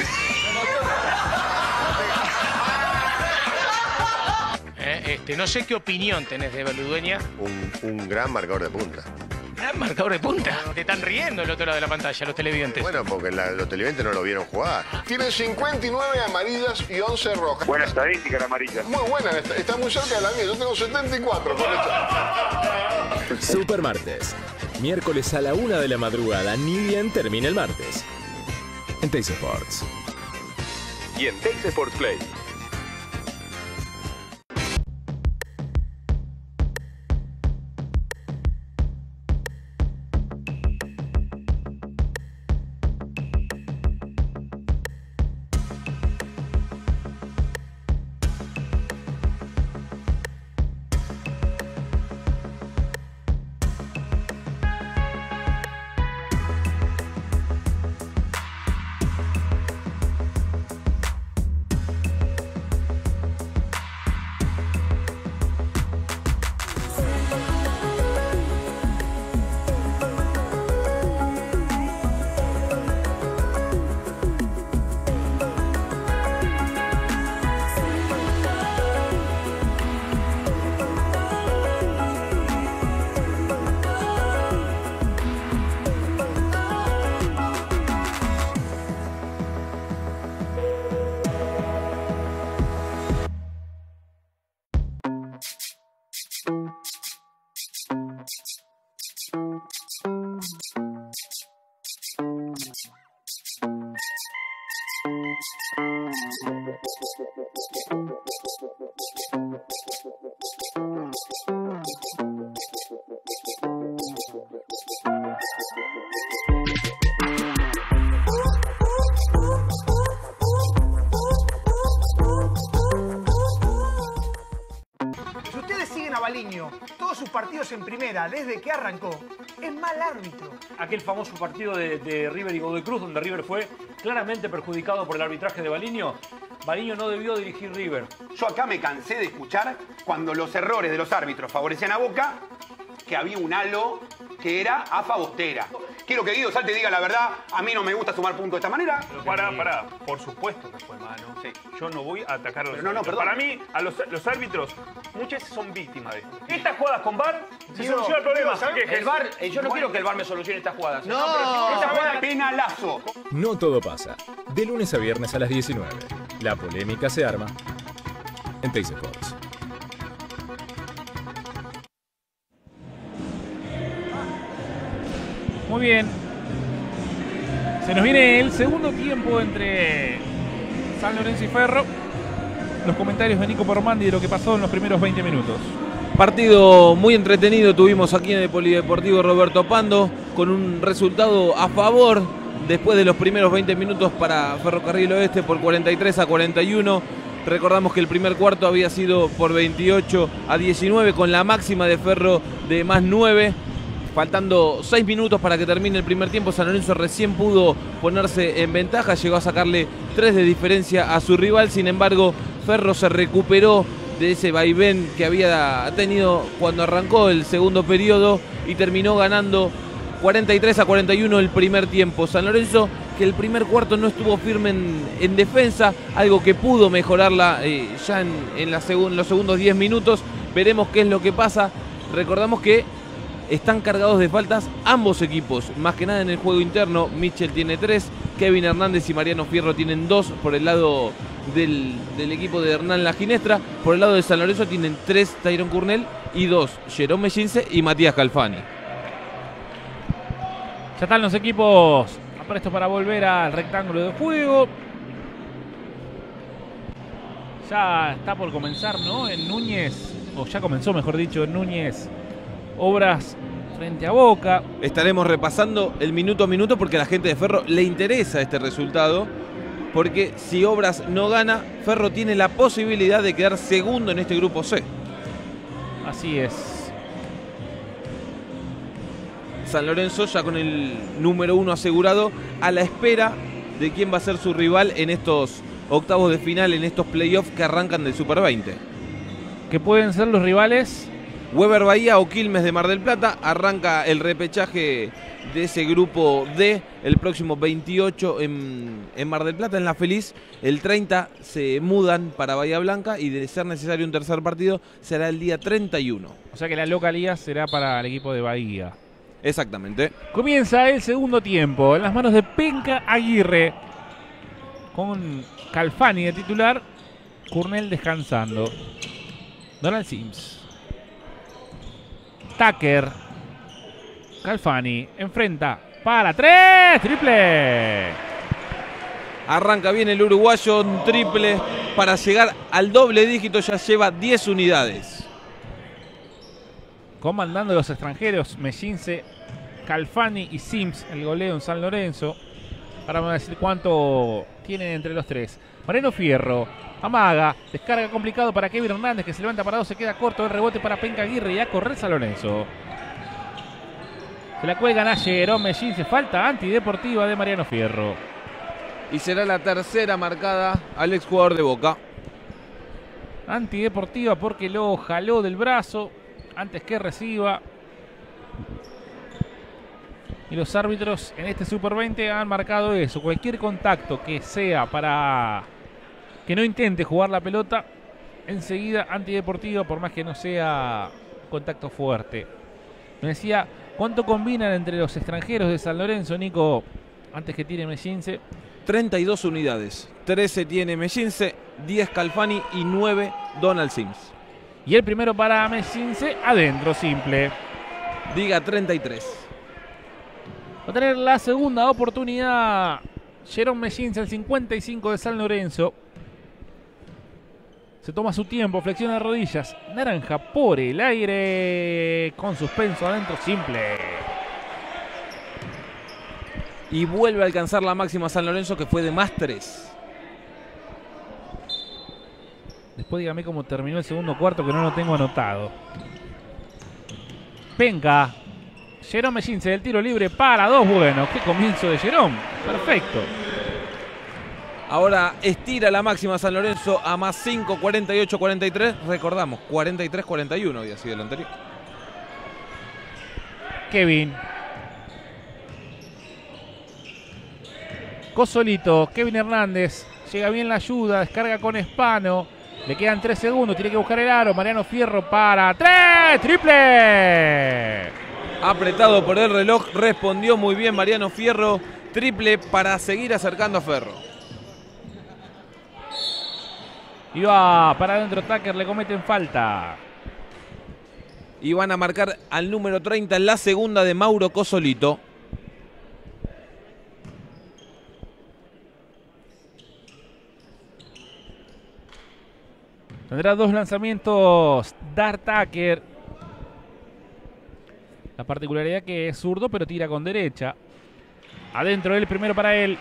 No sé qué opinión tenés de Beludueña. Un gran marcador de punta. Gran marcador de punta. Te están riendo el otro lado de la pantalla, los televidentes. Bueno, porque los televidentes no lo vieron jugar. Tiene 59 amarillas y 11 rojas. Buena estadística la amarilla. Muy buena, está muy cerca de la mía. Yo tengo 74 con esto. Super Martes. Miércoles a la 1 de la madrugada, ni bien termina el martes. En Teis Sports. Y en Teis Sports Play. Si ustedes siguen a Baliño todos sus partidos en primera desde que arrancó, es mal árbitro. Aquel famoso partido de River y Godoy Cruz, donde River fue claramente perjudicado por el arbitraje de Baliño. Baliño no debió dirigir River. Yo acá me cansé de escuchar cuando los errores de los árbitros favorecían a Boca, que había un halo que era AFA Bostera. Quiero que Guido salte y diga la verdad, a mí no me gusta sumar puntos de esta manera. Pero pará. Por supuesto que fue mano. Sí. Yo no voy a atacar a los árbitros. Perdón. Para mí, los árbitros, muchas veces son víctimas de esto. Estas jugadas con VAR se soluciona el problema. El VAR, yo no quiero que el VAR me solucione estas jugadas. No, pero esta jugada penalazo. No todo pasa. De lunes a viernes a las 19. La polémica se arma en Teis Sports. Muy bien. Se nos viene el segundo tiempo entre San Lorenzo y Ferro. Los comentarios de Nico Pormandi de lo que pasó en los primeros 20 minutos. Partido muy entretenido tuvimos aquí en el Polideportivo Roberto Pando, con un resultado a favor después de los primeros 20 minutos para Ferrocarril Oeste por 43-41. Recordamos que el primer cuarto había sido por 28-19 con la máxima de Ferro de más 9. Faltando 6 minutos para que termine el primer tiempo, San Lorenzo recién pudo ponerse en ventaja, llegó a sacarle 3 de diferencia a su rival. Sin embargo, Ferro se recuperó de ese vaivén que había tenido cuando arrancó el segundo periodo y terminó ganando 43-41 el primer tiempo. San Lorenzo, que el primer cuarto no estuvo firme en defensa, algo que pudo mejorarla ya en los segundos 10 minutos. Veremos qué es lo que pasa. Recordamos que están cargados de faltas ambos equipos, más que nada en el juego interno. Michel tiene 3, Kevin Hernández y Mariano Fierro tienen 2 por el lado del equipo de Hernán La Ginestra. Por el lado de San Lorenzo tienen 3 Tyron Curnell y 2 Jerome Gince y Matías Calfani. Ya están los equipos prestos para volver al rectángulo de juego. Ya está por comenzar, ¿no? En Núñez, o ya comenzó, mejor dicho, en Núñez, Obras frente a Boca. Estaremos repasando el minuto a minuto porque a la gente de Ferro le interesa este resultado, porque si Obras no gana, Ferro tiene la posibilidad de quedar segundo en este grupo C. Así es. San Lorenzo ya con el número 1 asegurado, a la espera de quién va a ser su rival en estos octavos de final, en estos playoffs que arrancan del Super 20. ¿Qué pueden ser los rivales? Weber Bahía o Quilmes de Mar del Plata. Arranca el repechaje de ese grupo D el próximo 28 en Mar del Plata, en La Feliz. El 30 se mudan para Bahía Blanca y de ser necesario un tercer partido será el día 31. O sea que la localía será para el equipo de Bahía. Exactamente. Comienza el segundo tiempo en las manos de Penca Aguirre, con Calfani de titular, Curnell descansando. Donald Sims. Tucker. Calfani enfrenta para 3, triple. Arranca bien el uruguayo, un triple para llegar al doble dígito, ya lleva 10 unidades. Comandando los extranjeros, Mellince, Calfani y Sims, el goleo en San Lorenzo. Ahora vamos a decir cuánto tienen entre los tres. Mariano Fierro amaga, descarga complicado para Kevin Hernández, que se levanta parado, se queda corto, el rebote para Penca Aguirre y a correr San Lorenzo. Se la cuelgan a Jerome Mellince, falta antideportiva de Mariano Fierro. Y será la tercera marcada al exjugador de Boca. Antideportiva porque lo jaló del brazo antes que reciba. Y los árbitros en este Super 20 han marcado eso. Cualquier contacto que sea para que no intente jugar la pelota, enseguida antideportiva, por más que no sea contacto fuerte. Me decía, ¿cuánto combinan entre los extranjeros de San Lorenzo, Nico, antes que tire Mellince? 32 unidades. 13 tiene Mellince, 10 Calfani y 9 Donald Sims. Y el primero para Mellince, adentro, simple. Diga 33. Va a tener la segunda oportunidad Jerome Messins, el 55 de San Lorenzo. Se toma su tiempo, flexiona rodillas. Naranja por el aire. Con suspenso adentro, simple. Y vuelve a alcanzar la máxima San Lorenzo, que fue de +3. Después dígame cómo terminó el segundo cuarto, que no lo tengo anotado. Penca. Jerome Messins del tiro libre para 2. Bueno, qué comienzo de Jerome. Perfecto. Ahora estira la máxima San Lorenzo a +5, 48-43. Recordamos, 43-41 había sido el anterior. Kevin. Cosolito. Kevin Hernández. Llega bien la ayuda. Descarga con Espano. Le quedan 3 segundos. Tiene que buscar el aro. Mariano Fierro para 3. ¡Triple! Apretado por el reloj. Respondió muy bien Mariano Fierro. Triple para seguir acercando a Ferro. Y va para adentro Tucker. Le cometen falta. Y van a marcar al número 30 en la segunda de Mauro Cosolito. Tendrá 2 lanzamientos Dart Tucker. La particularidad que es zurdo, pero tira con derecha. Adentro el primero para él.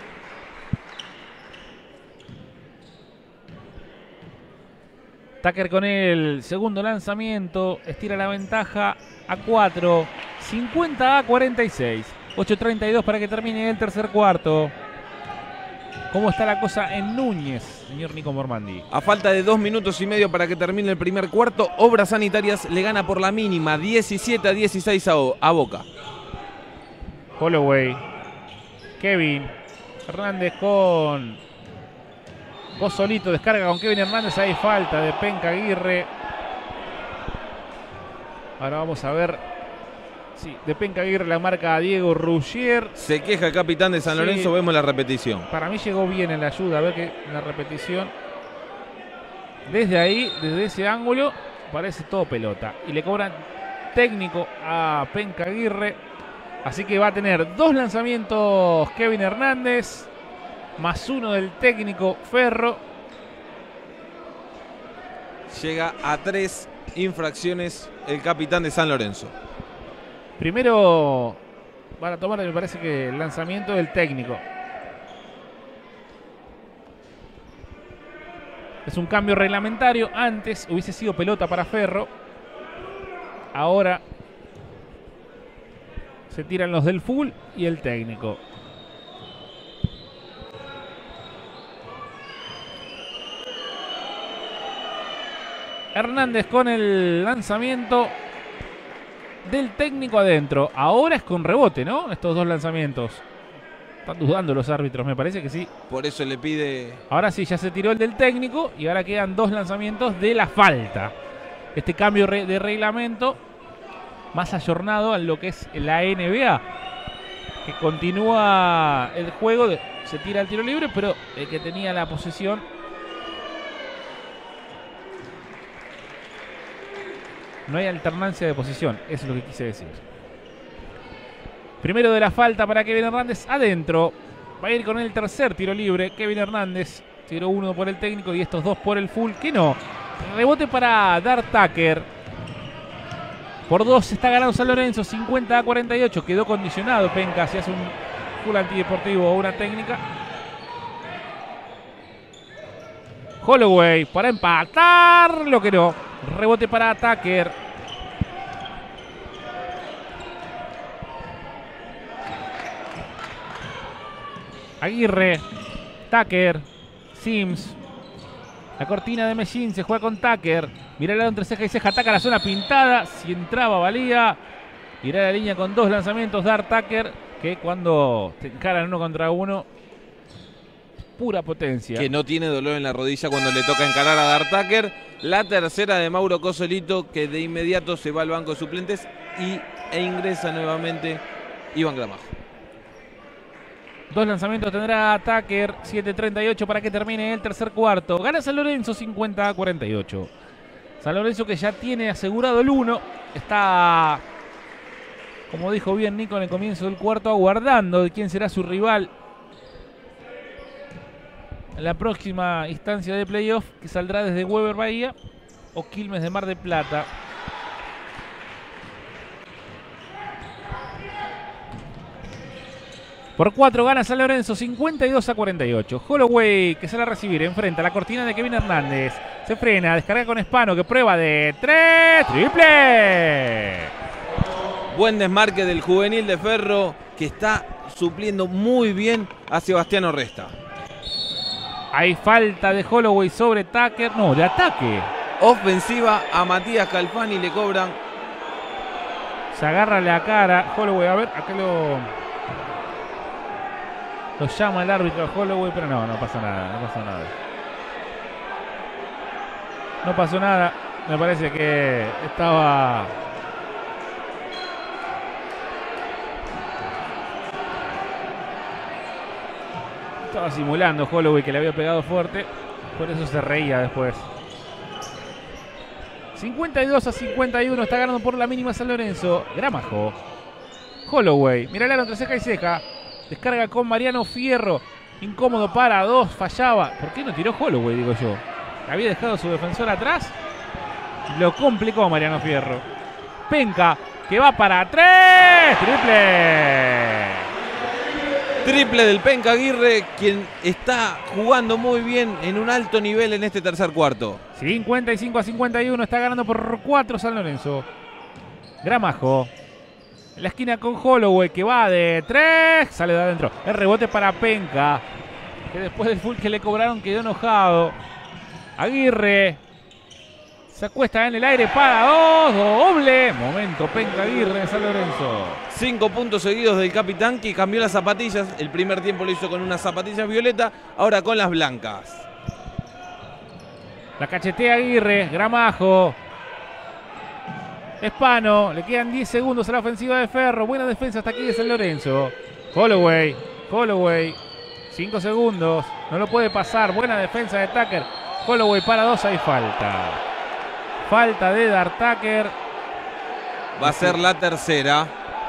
Tucker con el segundo lanzamiento. Estira la ventaja a 4. 50-46. 8:32 para que termine el tercer cuarto. ¿Cómo está la cosa en Núñez, señor Nico Mormandi? A falta de 2 minutos y medio para que termine el primer cuarto, Obras Sanitarias le gana por la mínima 17-16 a Boca. Holloway. Kevin Hernández con Cosolito. Descarga con Kevin Hernández. Hay falta de Penca Aguirre. Ahora vamos a ver. Sí, de Penca Aguirre la marca a Diego Ruggier. Se queja el capitán de San Lorenzo, sí. Vemos la repetición. Para mí llegó bien en la ayuda, a ver que en la repetición. Desde ahí, desde ese ángulo, parece todo pelota. Y le cobran técnico a Penca Aguirre. Así que va a tener 2 lanzamientos Kevin Hernández, +1 del técnico Ferro. Llega a 3 infracciones el capitán de San Lorenzo. Primero van a tomar, me parece que el lanzamiento del técnico. Es un cambio reglamentario. Antes hubiese sido pelota para Ferro. Ahora se tiran los del full y el técnico. Hernández con el lanzamiento del técnico adentro. Ahora es con rebote, ¿no? Estos 2 lanzamientos. Están dudando los árbitros, me parece que sí. Por eso le pide... Ahora sí, ya se tiró el del técnico y ahora quedan 2 lanzamientos de la falta. Este cambio de reglamento más ayornado a lo que es la NBA, que continúa el juego, se tira el tiro libre, pero el que tenía la posesión no hay alternancia de posición, eso es lo que quise decir. Primero de la falta para Kevin Hernández adentro. Va a ir con el tercer tiro libre Kevin Hernández. Tiró 1 por el técnico y estos 2 por el full, que no. Rebote para Dart Tucker. Por 2 está ganando San Lorenzo, 50-48. Quedó condicionado Penca si hace un full antideportivo o una técnica. Holloway para empatar, lo que no. Rebote para Tucker. Aguirre, Tucker, Sims. La cortina de Messins se juega con Tucker. Mirá el lado entre ceja y ceja, ataca la zona pintada. Si entraba valía. Irá a la línea con 2 lanzamientos Dart Tucker, que cuando te encaran 1 contra 1, pura potencia. Que no tiene dolor en la rodilla cuando le toca encarar a Dart Tucker. La tercera de Mauro Cosolito, que de inmediato se va al banco de suplentes e ingresa nuevamente Iván Gramajo. 2 lanzamientos tendrá Tucker, 7:38 para que termine el tercer cuarto. Gana San Lorenzo 50-48. San Lorenzo que ya tiene asegurado el 1. Está, como dijo bien Nico en el comienzo del cuarto, aguardando de quién será su rival la próxima instancia de playoff, que saldrá desde Weber Bahía o Quilmes de Mar del Plata. Por 4 gana San Lorenzo, 52-48. Holloway, que sale a recibir, enfrenta la cortina de Kevin Hernández. Se frena, descarga con Spano, que prueba de 3. ¡Triple! Buen desmarque del juvenil de Ferro, que está supliendo muy bien a Sebastián Resta. Hay falta de Holloway sobre Tucker. No, de ataque. Ofensiva a Matías Calfani, le cobran. Se agarra la cara Holloway. A ver, acá lo llama el árbitro Holloway, pero no pasa nada, no pasó nada. No pasó nada. Me parece que estaba simulando Holloway, que le había pegado fuerte. Por eso se reía después. 52-51. Está ganando por la mínima San Lorenzo. Gramajo. Holloway. Mira el aro entre ceja y ceja. Descarga con Mariano Fierro. Incómodo para 2. Fallaba. ¿Por qué no tiró Holloway, digo yo? Había dejado a su defensor atrás. Lo complicó Mariano Fierro. Penca, que va para 3. ¡Triple! Triple del Penca Aguirre, quien está jugando muy bien en un alto nivel en este tercer cuarto. 55-51. Está ganando por 4 San Lorenzo. Gramajo. En la esquina con Holloway, que va de 3. Sale de adentro. El rebote para Penca, que después del full que le cobraron quedó enojado. Aguirre se acuesta en el aire para 2. Doble. Momento Penca Aguirre en San Lorenzo. 5 puntos seguidos del capitán, que cambió las zapatillas. El primer tiempo lo hizo con unas zapatillas violeta, ahora con las blancas. La cachetea Aguirre. Gramajo. Spano, le quedan 10 segundos a la ofensiva de Ferro. Buena defensa hasta aquí de San Lorenzo. Holloway, 5 segundos, no lo puede pasar. Buena defensa de Tucker. Holloway para 2, hay falta de Dar Tucker. Va a ser la tercera.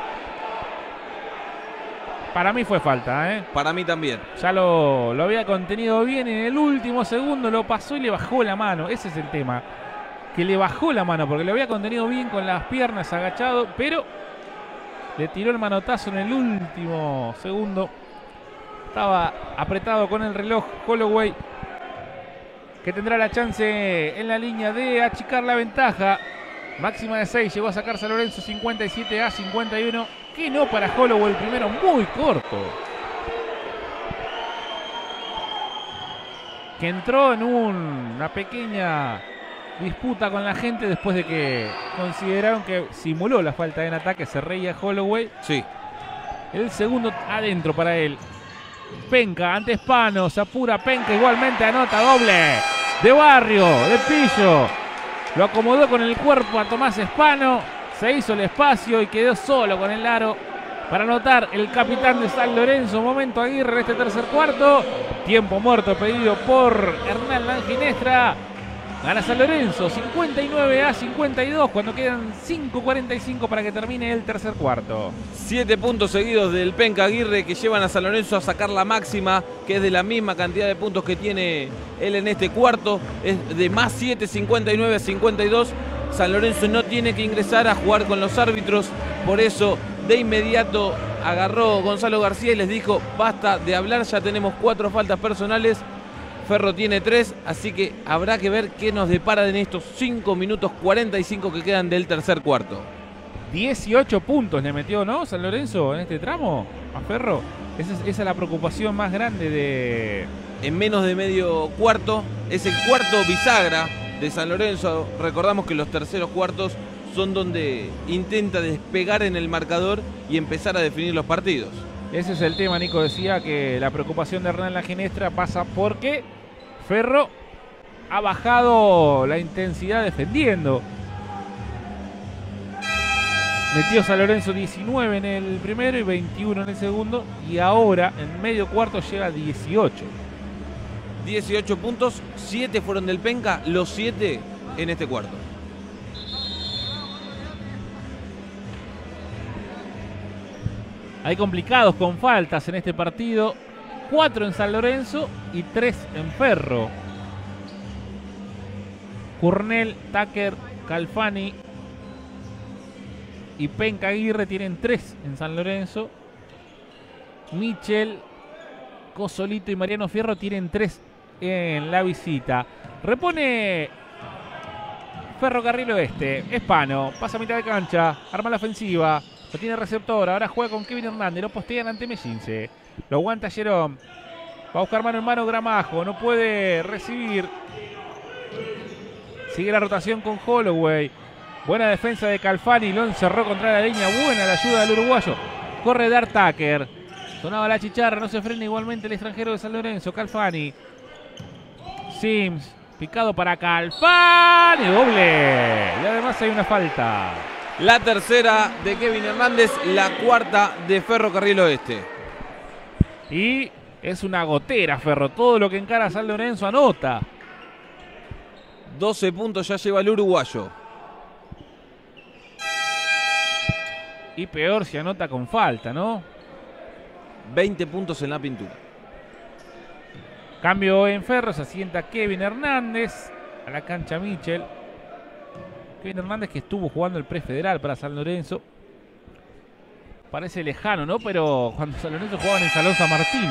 Para mí fue falta, ¿eh? Para mí también. Ya lo había contenido bien. En el último segundo lo pasó y le bajó la mano. Ese es el tema. Que le bajó la mano, porque lo había contenido bien con las piernas agachado, pero le tiró el manotazo en el último segundo. Estaba apretado con el reloj Holloway, que tendrá la chance en la línea de achicar la ventaja. Máxima de 6, llegó a sacar San Lorenzo, 57-51. Que no para Holloway, el primero muy corto. Que entró en una pequeña disputa con la gente después de que consideraron que simuló la falta en ataque. Se reía Holloway. Sí. El segundo adentro para él. Penca ante Spano. Se apura Penca. Igualmente anota doble. De Barrio. De Pillo. Lo acomodó con el cuerpo a Tomás Spano. Se hizo el espacio y quedó solo con el aro para anotar el capitán de San Lorenzo. Momento Aguirre en este tercer cuarto. Tiempo muerto pedido por Hernán Langinestra. Gana San Lorenzo 59-52 cuando quedan 5:45 para que termine el tercer cuarto. 7 puntos seguidos del Penca Aguirre, que llevan a San Lorenzo a sacar la máxima, que es de la misma cantidad de puntos que tiene él en este cuarto. Es de más 7, 59-52. San Lorenzo no tiene que ingresar a jugar con los árbitros. Por eso de inmediato agarró Gonzalo García y les dijo: basta de hablar, ya tenemos 4 faltas personales. Ferro tiene 3, así que habrá que ver qué nos depara en estos 5 minutos 45 que quedan del tercer cuarto. 18 puntos le metió, ¿no? San Lorenzo en este tramo a Ferro. Esa es la preocupación más grande de... En menos de medio cuarto, es el cuarto bisagra de San Lorenzo. Recordamos que los terceros cuartos son donde intenta despegar en el marcador y empezar a definir los partidos. Ese es el tema, Nico decía que la preocupación de Hernán Langinestra pasa porque Ferro ha bajado la intensidad defendiendo. Metió San Lorenzo 19 en el primero y 21 en el segundo. Y ahora en medio cuarto llega a 18. 18 puntos, 7 fueron del Penca, los 7 en este cuarto. Hay complicados con faltas en este partido. 4 en San Lorenzo y 3 en Ferro. Kurnel, Tucker, Calfani y Penca Aguirre tienen 3 en San Lorenzo. Michel, Cosolito y Mariano Fierro tienen 3 en la visita. Repone Ferrocarril Oeste. Espano, pasa a mitad de cancha, arma la ofensiva, lo tiene receptor, ahora juega con Kevin Hernández, lo postean ante Mellince. Lo aguanta Jerome, va a buscar mano en mano Gramajo, no puede recibir. Sigue la rotación con Holloway. Buena defensa de Calfani, lo encerró contra la línea, buena la ayuda del uruguayo. Corre Dar Tucker. Sonaba la chicharra, no se frena igualmente el extranjero de San Lorenzo, Calfani. Sims, picado para Calfani, doble. Y además hay una falta. La tercera de Kevin Hernández, la cuarta de Ferrocarril Oeste. Y es una gotera, Ferro. Todo lo que encara San Lorenzo anota. 12 puntos ya lleva el uruguayo. Y peor si anota con falta, ¿no? 20 puntos en la pintura. Cambio en Ferro, se asienta Kevin Hernández a la cancha Michel. Kevin Hernández que estuvo jugando el prefederal para San Lorenzo. Parece lejano, ¿no? Pero cuando San Lorenzo jugaban en Salón San Martín.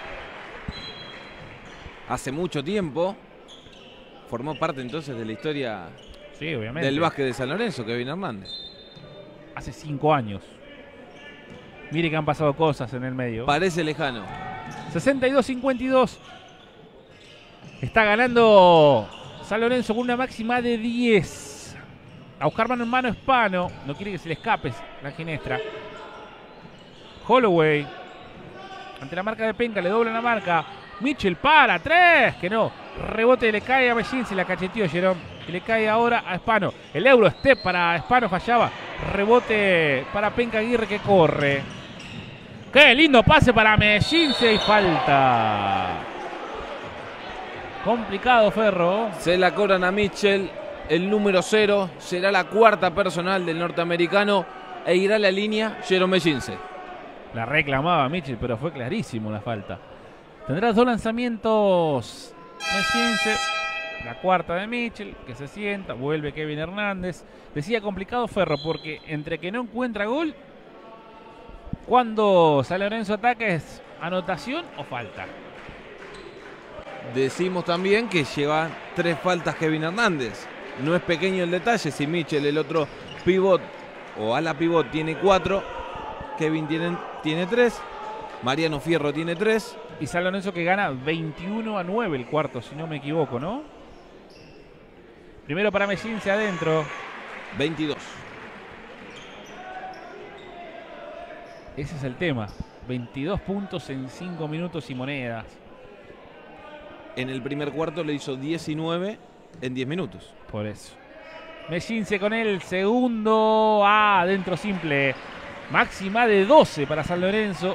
Hace mucho tiempo. Formó parte entonces de la historia, sí, obviamente, del básquet de San Lorenzo, Kevin Hernández. Hace 5 años. Mire que han pasado cosas en el medio. Parece lejano. 62-52. Está ganando San Lorenzo con una máxima de 10. A buscar mano en mano Espano. No quiere que se le escape la Ginestra. Holloway. Ante la marca de Penca, le dobla la marca. Mitchell para, 3, que no. Rebote le cae a Mellín, se la cacheteó Jerome. Y le cae ahora a Espano. El Eurostep para Espano fallaba. Rebote para Penca Aguirre que corre. ¡Qué lindo pase para Mellín! Y falta. Complicado, Ferro. Se la cobran a Mitchell. El número 0 será la cuarta personal del norteamericano. E irá a la línea Jerome Mellince. La reclamaba Mitchell, pero fue clarísimo la falta. Tendrá 2 lanzamientos Mellince. La cuarta de Mitchell, que se sienta. Vuelve Kevin Hernández. Decía complicado Ferro, porque entre que no encuentra gol, cuando San Lorenzo ataca es anotación o falta. Decimos también que lleva 3 faltas Kevin Hernández. No es pequeño el detalle. Si Mitchell, el otro pivot o ala pivot, tiene 4, Kevin tiene 3, Mariano Fierro tiene 3. Y San Lorenzo que gana 21-9 el cuarto, si no me equivoco, ¿no? Primero para Mellince adentro. 22. Ese es el tema. 22 puntos en 5 minutos y monedas. En el primer cuarto le hizo 19 en 10 minutos. Por eso. Mellince con el segundo. Adentro simple. Máxima de 12 para San Lorenzo.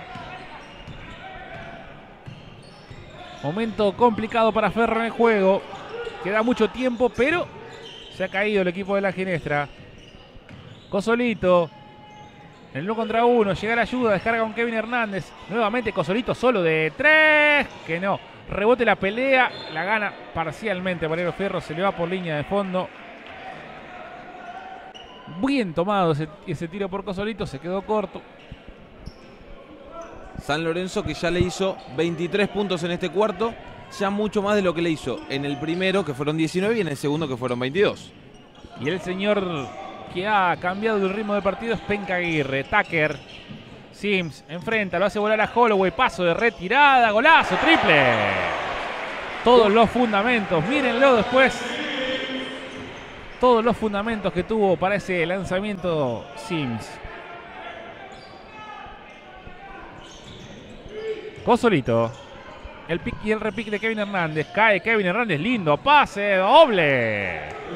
Momento complicado para Ferro en el juego. Queda mucho tiempo, pero se ha caído el equipo de la Ginestra. Cosolito. En el 1 contra 1. Llega la ayuda. Descarga con Kevin Hernández. Nuevamente Cosolito solo de 3. Que no. Rebote la pelea. La gana parcialmente Mariano Fierro. Se le va por línea de fondo. Bien tomado ese tiro por Cosolito. Se quedó corto. San Lorenzo que ya le hizo 23 puntos en este cuarto, ya mucho más de lo que le hizo en el primero, que fueron 19, y en el segundo, que fueron 22. Y el señor que ha cambiado el ritmo de partido es Penca Aguirre. Tucker, Sims, enfrenta, lo hace volar a Holloway, paso de retirada, golazo, triple. Todos los fundamentos, mírenlo después. Todos los fundamentos que tuvo para ese lanzamiento Sims. Cosolito. El pick y el repick de Kevin Hernández. Cae Kevin Hernández. Lindo pase. Doble.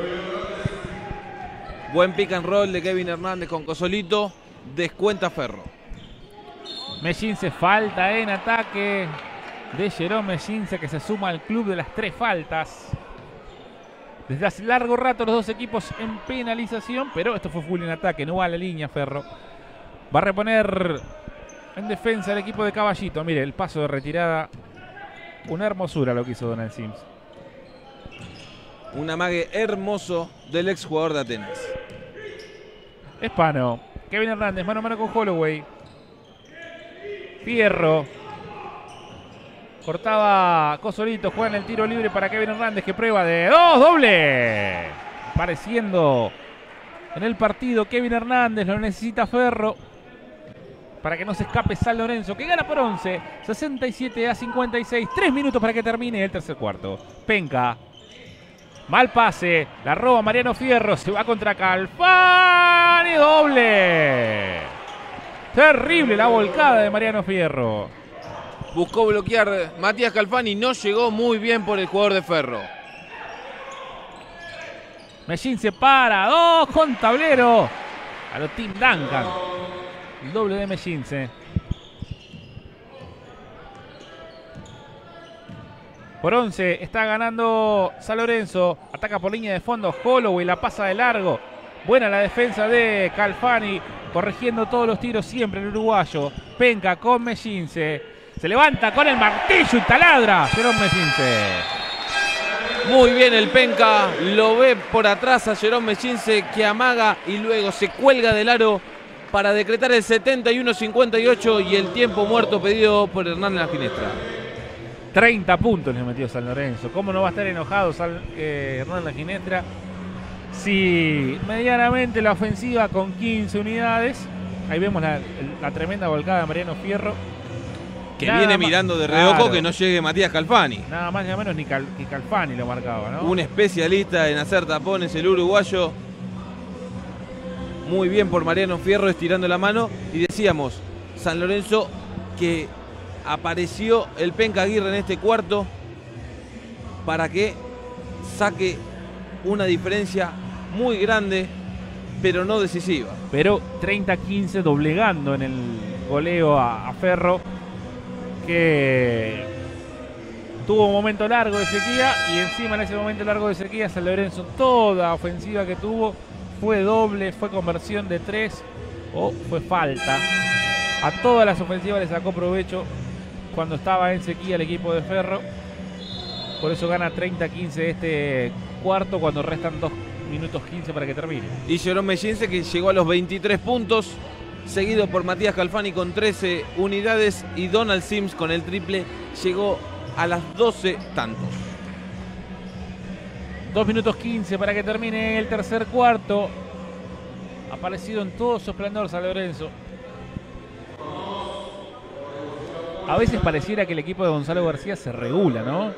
Buen pick and roll de Kevin Hernández con Cosolito. Descuenta Ferro. Mellince falta en ataque de Jerome Mellince, que se suma al club de las 3 faltas. Desde hace largo rato los dos equipos en penalización, pero esto fue full en ataque. No va a la línea Ferro. Va a reponer en defensa del equipo de Caballito. Mire, el paso de retirada. Una hermosura lo que hizo Donald Sims. Un amague hermoso del exjugador de Atenas. Espano. Kevin Hernández, mano a mano con Holloway. Fierro. Cortaba Cosolito, juega en el tiro libre para Kevin Hernández que prueba de 2, doble. Apareciendo en el partido Kevin Hernández, lo necesita Ferro para que no se escape San Lorenzo, que gana por 11, 67-56, 3 minutos para que termine el tercer cuarto. Penca, mal pase, la roba Mariano Fierro, se va contra Calfani, doble. Terrible la volcada de Mariano Fierro. Buscó bloquear Matías Calfani, no llegó muy bien por el jugador de Ferro. Mellín se para, 2 con tablero. A los Tim Duncan. El doble de Mellince. Por 11 está ganando San Lorenzo. Ataca por línea de fondo Holloway, la pasa de largo. Buena la defensa de Calfani, corrigiendo todos los tiros siempre el uruguayo. Penca con Mellince. Se levanta con el martillo y taladra Jerome Mellince. Muy bien el Penca, lo ve por atrás a Jerome Mellince que amaga y luego se cuelga del aro para decretar el 71-58 y el tiempo muerto pedido por Hernán La Ginestra. 30 puntos le metió San Lorenzo. ¿Cómo no va a estar enojado Hernán La Ginestra? Si medianamente la ofensiva con 15 unidades. Ahí vemos la tremenda volcada de Mariano Fierro. Que viene mirando de reojo, claro, que no llegue Matías Calfani. Nada más ni nada menos que Calfani lo marcaba, ¿no? Un especialista en hacer tapones, el uruguayo. Muy bien por Mariano Fierro estirando la mano. Y decíamos, San Lorenzo que apareció el Penca Aguirre en este cuarto para que saque una diferencia muy grande, pero no decisiva. Pero 30-15 doblegando en el goleo a Ferro, que tuvo un momento largo de sequía y encima en ese momento largo de sequía San Lorenzo, toda ofensiva que tuvo fue doble, fue conversión de 3 o fue falta. A todas las ofensivas le sacó provecho cuando estaba en sequía el equipo de Ferro. Por eso gana 30-15 este cuarto cuando restan 2 minutos 15 para que termine. Y Jerome Mellince que llegó a los 23 puntos. Seguido por Matías Calfani con 13 unidades y Donald Sims con el triple llegó a las 12 tantos. 2 minutos 15 para que termine el tercer cuarto. Aparecido en todo su esplendor San Lorenzo. A veces pareciera que el equipo de Gonzalo García se regula, ¿no?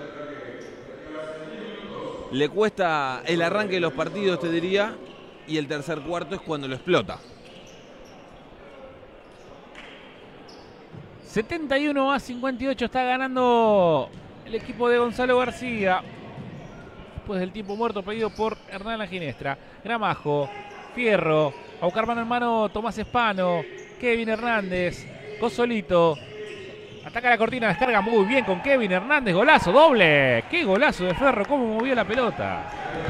Le cuesta el arranque de los partidos, te diría, y el tercer cuarto es cuando lo explota. 71-58 está ganando el equipo de Gonzalo García. Después del tiempo muerto pedido por Hernán La Ginestra. Gramajo, Fierro, a buscar mano en mano Tomás Espano, Kevin Hernández, Cosolito. Ataca la cortina, descarga muy bien con Kevin Hernández. Golazo, doble. Qué golazo de Ferro, cómo movió la pelota.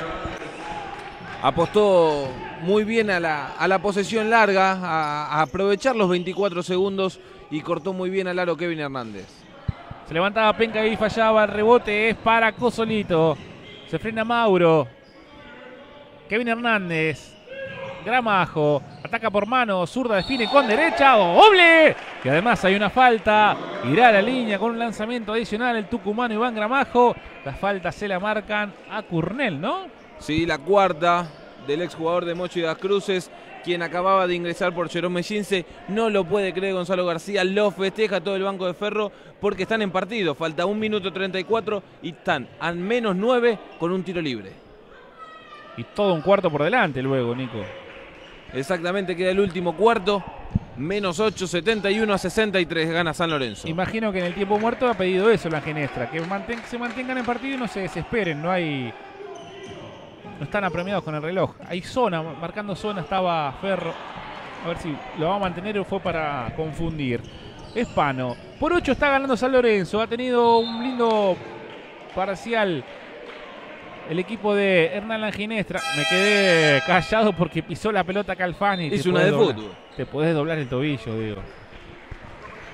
Apostó muy bien a la posesión larga, a aprovechar los 24 segundos y cortó muy bien al aro Kevin Hernández. Se levantaba Penca y fallaba, el rebote es para Cosolito. Se frena Mauro. Kevin Hernández. Gramajo. Ataca por mano. Zurda define con derecha. ¡Doble! Y además hay una falta. Irá a la línea con un lanzamiento adicional el tucumano Iván Gramajo. Las faltas se la marcan a Curnel, ¿no? Sí, la cuarta del exjugador de Mochi das Cruces, quien acababa de ingresar por Jerome Mellince. No lo puede creer Gonzalo García. Lo festeja todo el banco de Ferro porque están en partido. Falta 1 minuto 34 y están a menos 9 con un tiro libre. Y todo un cuarto por delante luego, Nico. Exactamente, queda el último cuarto. Menos 8, 71-63 gana San Lorenzo. Imagino que en el tiempo muerto ha pedido eso la Ginestra, que se mantengan en partido y no se desesperen. No están apremiados con el reloj. Hay zona, marcando zona estaba Ferro. A ver si lo va a mantener o fue para confundir. Espano. Por 8 está ganando San Lorenzo. Ha tenido un lindo parcial el equipo de Hernán La Ginestra. Me quedé callado porque pisó la pelota Calfani. Es una de fútbol. Te podés doblar el tobillo, digo.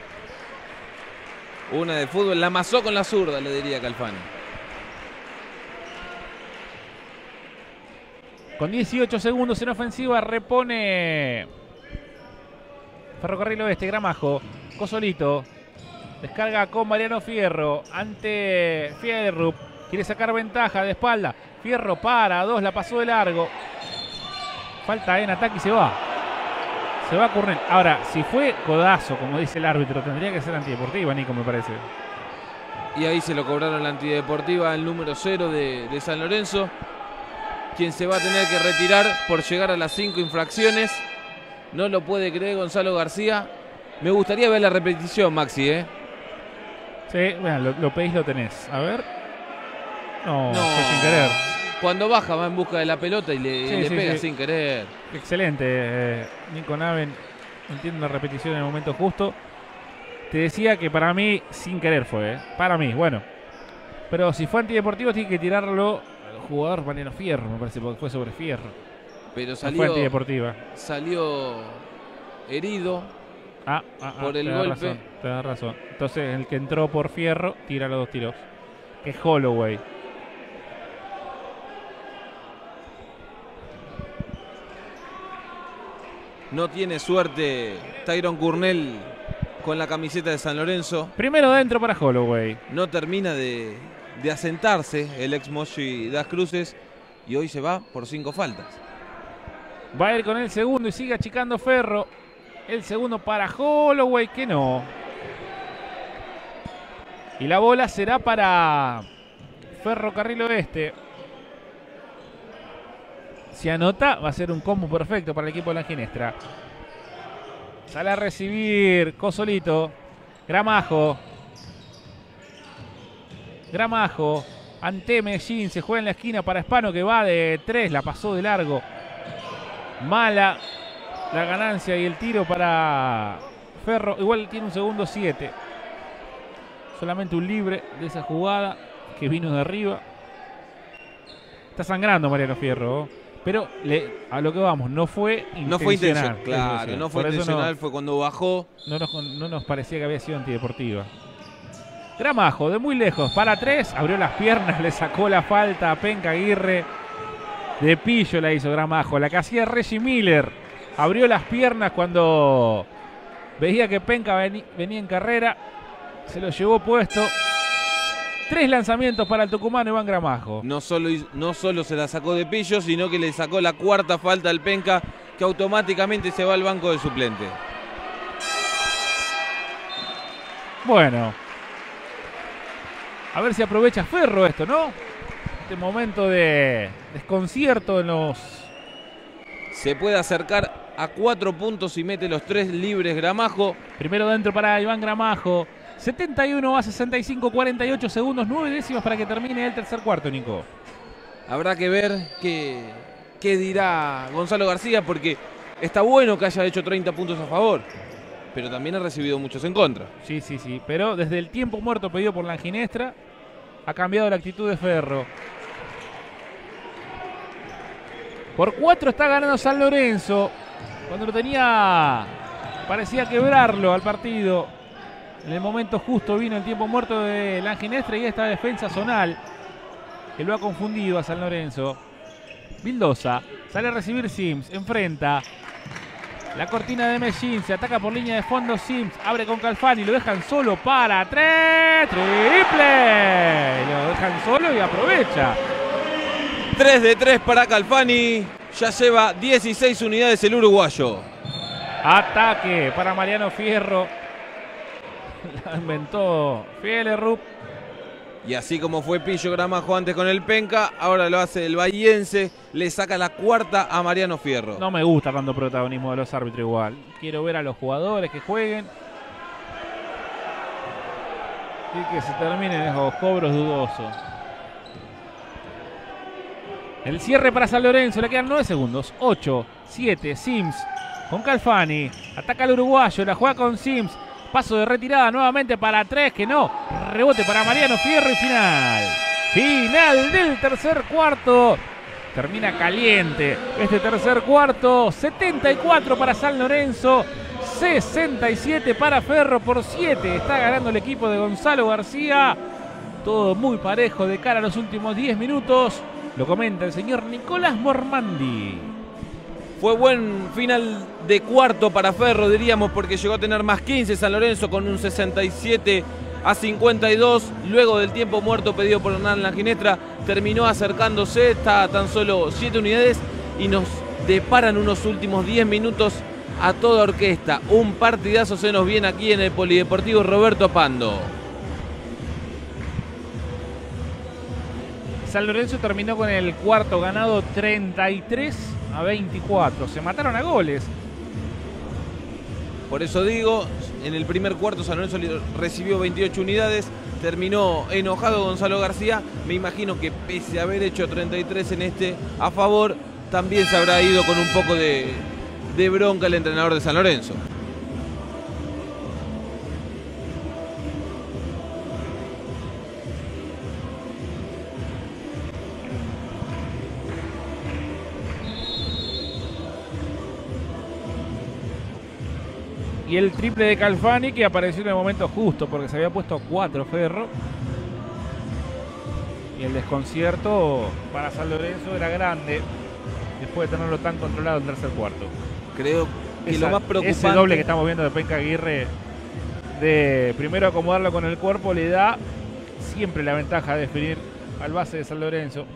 Una de fútbol, la amasó con la zurda, le diría Calfani. Con 18 segundos en ofensiva repone Ferrocarril Oeste. Gramajo, Cosolito, descarga con Mariano Fierro ante Fierro. Quiere sacar ventaja de espalda. Fierro para, 2, la pasó de largo. Falta en ataque y se va. Se va a Curnel. Ahora, si fue codazo, como dice el árbitro, tendría que ser antideportiva, Nico, me parece. Y ahí se lo cobraron la antideportiva, el número 0 de San Lorenzo, quien se va a tener que retirar por llegar a las 5 infracciones. No lo puede creer Gonzalo García. Me gustaría ver la repetición, Maxi, ¿eh? Sí, bueno, lo pedís, lo tenés. A ver. No, fue sin querer. Cuando baja va en busca de la pelota y le pega sin querer. Excelente, Nico Naven. Entiendo la repetición en el momento justo. Te decía que para mí sin querer fue, para mí, bueno. Pero si fue antideportivo tiene que tirarlo al jugador Mariano Fierro, me parece, porque fue sobre Fierro. Pero salió, no fue antideportiva. Salió herido por el golpe. Tenés razón. Entonces el que entró por Fierro tira los 2 tiros. Que es Holloway. No tiene suerte Tyron Curnel con la camiseta de San Lorenzo. Primero dentro para Holloway. No termina de asentarse el ex Moshi Das Cruces y hoy se va por 5 faltas. Va a ir con el segundo y sigue achicando Ferro. El segundo para Holloway, que no. Y la bola será para Ferrocarril Oeste. Si anota, va a ser un combo perfecto para el equipo de la Ginestra. Sale a recibir Cosolito. Gramajo. Ante Medellín. Se juega en la esquina para Hispano, que va de 3. La pasó de largo. Mala la ganancia y el tiro para Ferro. Igual tiene un segundo 7. Solamente un libre de esa jugada que vino de arriba. Está sangrando Mariano Fierro. Pero a lo que vamos, no fue intencional. No fue intencional, claro, no fue intencional, fue cuando bajó. No nos parecía que había sido antideportiva. Gramajo, de muy lejos, para 3, abrió las piernas, le sacó la falta a Penca Aguirre. De pillo la hizo Gramajo, la que hacía Reggie Miller. Abrió las piernas cuando veía que Penca venía en carrera. Se lo llevó puesto. 3 lanzamientos para el tucumano Iván Gramajo. No solo se la sacó de pillo, sino que le sacó la 4ª falta al Penca, que automáticamente se va al banco de suplente. Bueno. A ver si aprovecha Ferro esto, ¿no? Este momento de desconcierto en los... Se puede acercar a 4 puntos y mete los 3 libres Gramajo. Primero dentro para Iván Gramajo. 71 a 65, 48 segundos, 9 décimas para que termine el tercer cuarto, Nico. Habrá que ver qué dirá Gonzalo García, porque está bueno que haya hecho 30 puntos a favor, pero también ha recibido muchos en contra. Sí, pero desde el tiempo muerto pedido por la Ginestra, ha cambiado la actitud de Ferro. Por 4 está ganando San Lorenzo, cuando lo tenía, parecía quebrarlo al partido. En el momento justo vino el tiempo muerto de la Ginestra y esta defensa zonal que lo ha confundido a San Lorenzo. Vildosa sale a recibir Sims, enfrenta la cortina de Medellín, se ataca por línea de fondo Sims, abre con Calfani, lo dejan solo para 3, triple, lo dejan solo y aprovecha. 3 de 3 para Calfani, ya lleva 16 unidades el uruguayo. Ataque para Mariano Fierro. La inventó Fielerrup. Y así como fue Pillo Gramajo antes con el Penca, ahora lo hace el bahiense, le saca la 4ª a Mariano Fierro. No me gusta tanto protagonismo de los árbitros igual. Quiero ver a los jugadores que jueguen y que se terminen esos cobros dudosos. El cierre para San Lorenzo, le quedan 9 segundos. 8, 7, Sims con Calfani. Ataca al uruguayo, la juega con Sims. Paso de retirada nuevamente para 3, que no. Rebote para Mariano Fierro y final. Final del tercer cuarto. Termina caliente este tercer cuarto. 74 para San Lorenzo. 67 para Ferro por 7. Está ganando el equipo de Gonzalo García. Todo muy parejo de cara a los últimos 10 minutos. Lo comenta el señor Nicolás Mormandi. Fue buen final de cuarto para Ferro, diríamos, porque llegó a tener más 15 San Lorenzo con un 67-52. Luego del tiempo muerto pedido por Hernán Langinestra, terminó acercándose, está a tan solo 7 unidades y nos deparan unos últimos 10 minutos a toda orquesta. Un partidazo se nos viene aquí en el Polideportivo Roberto Pando. San Lorenzo terminó con el cuarto ganado 33-24. Se mataron a goles. Por eso digo, en el primer cuarto San Lorenzo recibió 28 unidades. Terminó enojado Gonzalo García. Me imagino que pese a haber hecho 33 en este a favor, también se habrá ido con un poco de bronca el entrenador de San Lorenzo. Y el triple de Calfani, que apareció en el momento justo porque se había puesto 4 Ferro. Y el desconcierto para San Lorenzo era grande después de tenerlo tan controlado en tercer cuarto. Creo que lo más preocupante... Ese doble que estamos viendo de Penca Aguirre, de primero acomodarlo con el cuerpo, le da siempre la ventaja de definir al base de San Lorenzo.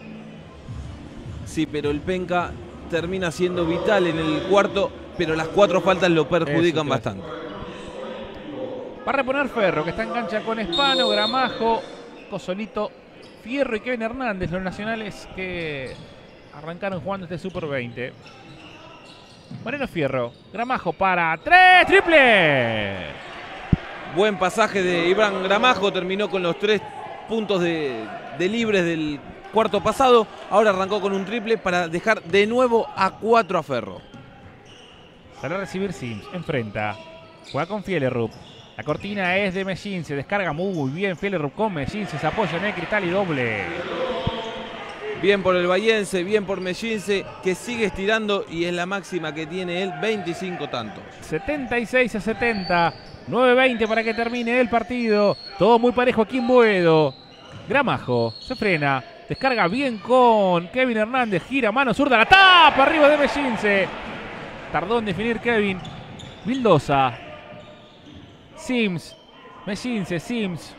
Sí, pero el Penca termina siendo vital en el cuarto, pero las 4 faltas lo perjudican bastante. Va a reponer Ferro, que está en cancha con Espano, Gramajo, Cosolito, Fierro y Kevin Hernández, los nacionales que arrancaron jugando este Super 20. Mariano Fierro, Gramajo para 3, triple. Buen pasaje de Iván Gramajo, terminó con los 3 puntos de libres del cuarto pasado. Ahora arrancó con un triple para dejar de nuevo a 4 a Ferro. Sale a recibir Sims, enfrenta, juega con Fielerrup. La cortina es de Mellín, se descarga muy bien Fielerrup con Mellín, se apoya en el cristal y doble. Bien por el Bahiense, bien por Mellince, que sigue estirando y es la máxima que tiene él, 25 tantos. 76-70, 9-20 para que termine el partido. Todo muy parejo aquí en Boedo. Gramajo se frena, descarga bien con Kevin Hernández, gira mano zurda, la tapa arriba de Mellince. Tardó en definir Kevin. Vildosa. Sims. Mellince, Sims.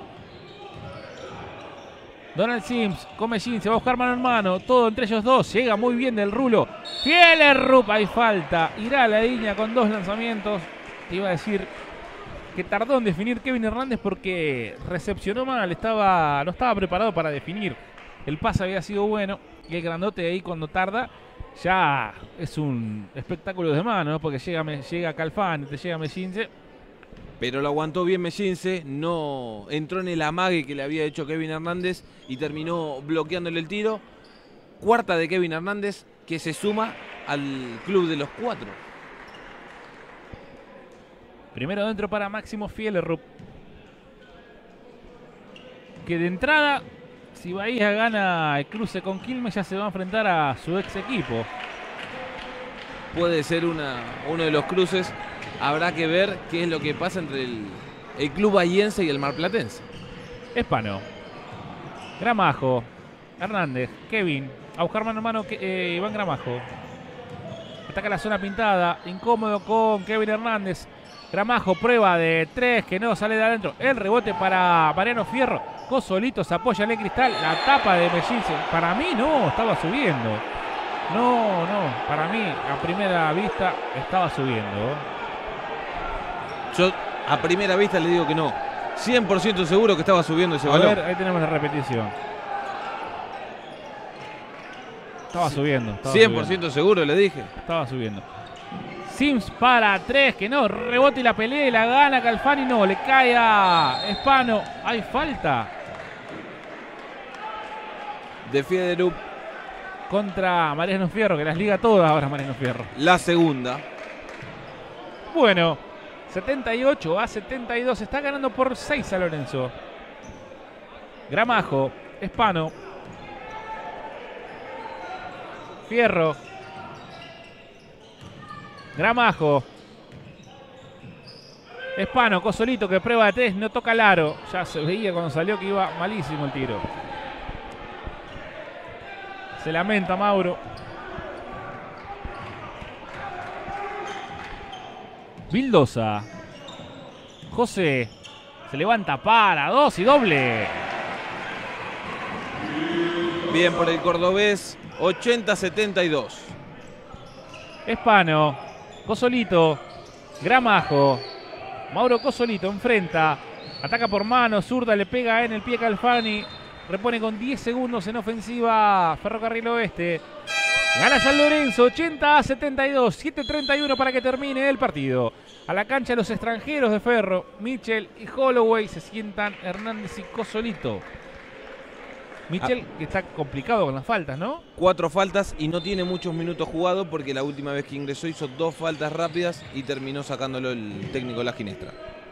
Donald Sims con Mellince. Va a buscar mano en mano. Todo entre ellos dos. Llega muy bien del rulo. Fielerrup. Hay falta. Irá a la línea con 2 lanzamientos. Te iba a decir que tardó en definir Kevin Hernández porque recepcionó mal. No estaba preparado para definir. El pase había sido bueno. Y el grandote ahí cuando tarda ya es un espectáculo de mano, ¿no? Porque llega Calfani, te llega Mellince. Pero lo aguantó bien Mellince, no entró en el amague que le había hecho Kevin Hernández y terminó bloqueándole el tiro. Cuarta de Kevin Hernández, que se suma al club de los 4. Primero dentro para Máximo Fielerrup, que de entrada, si Bahía gana el cruce con Quilmes, ya se va a enfrentar a su ex equipo. Puede ser uno de los cruces. Habrá que ver qué es lo que pasa entre el club bahiense y el marplatense. Espano, Gramajo, Hernández, Kevin. A buscar mano a mano Iván Gramajo. Ataca la zona pintada. Incómodo con Kevin Hernández. Gramajo, prueba de 3 que no sale de adentro. El rebote para Mariano Fierro. Cosolito se apoya en el cristal. La tapa de Mellince. Para mí no, estaba subiendo. No, para mí a primera vista estaba subiendo. Yo a primera vista le digo que no. 100% seguro que estaba subiendo ese balón. A ver, ahí tenemos la repetición. Estaba subiendo. 100% seguro, le dije. Estaba subiendo. Sims para 3, que no, rebote y la pelea y la gana Calfani, no, le cae a Espano. Hay falta de Fielerrup contra Mariano Fierro, que las liga todas ahora Mariano Fierro. La segunda. Bueno, 78-72, está ganando por 6 a Lorenzo. Gramajo, Espano, Fierro, Gramajo, Espano, Cosolito que prueba de 3, no toca el aro. Ya se veía cuando salió que iba malísimo el tiro. Se lamenta Mauro. Vildosa. José. Se levanta para 2 y doble. Bien por el cordobés. 80-72. Espano. Cosolito. Gramajo. Mauro Cosolito enfrenta. Ataca por mano. Zurda le pega en el pie Calfani. Repone con 10 segundos en ofensiva Ferrocarril Oeste. Gana San Lorenzo 80-72. 7:31 para que termine el partido. A la cancha los extranjeros de Ferro. Mitchell y Holloway. Se sientan Hernández y Cosolito. Mitchell que está complicado con las faltas, ¿no? 4 faltas y no tiene muchos minutos jugados porque la última vez que ingresó hizo 2 faltas rápidas y terminó sacándolo el técnico La Ginestra.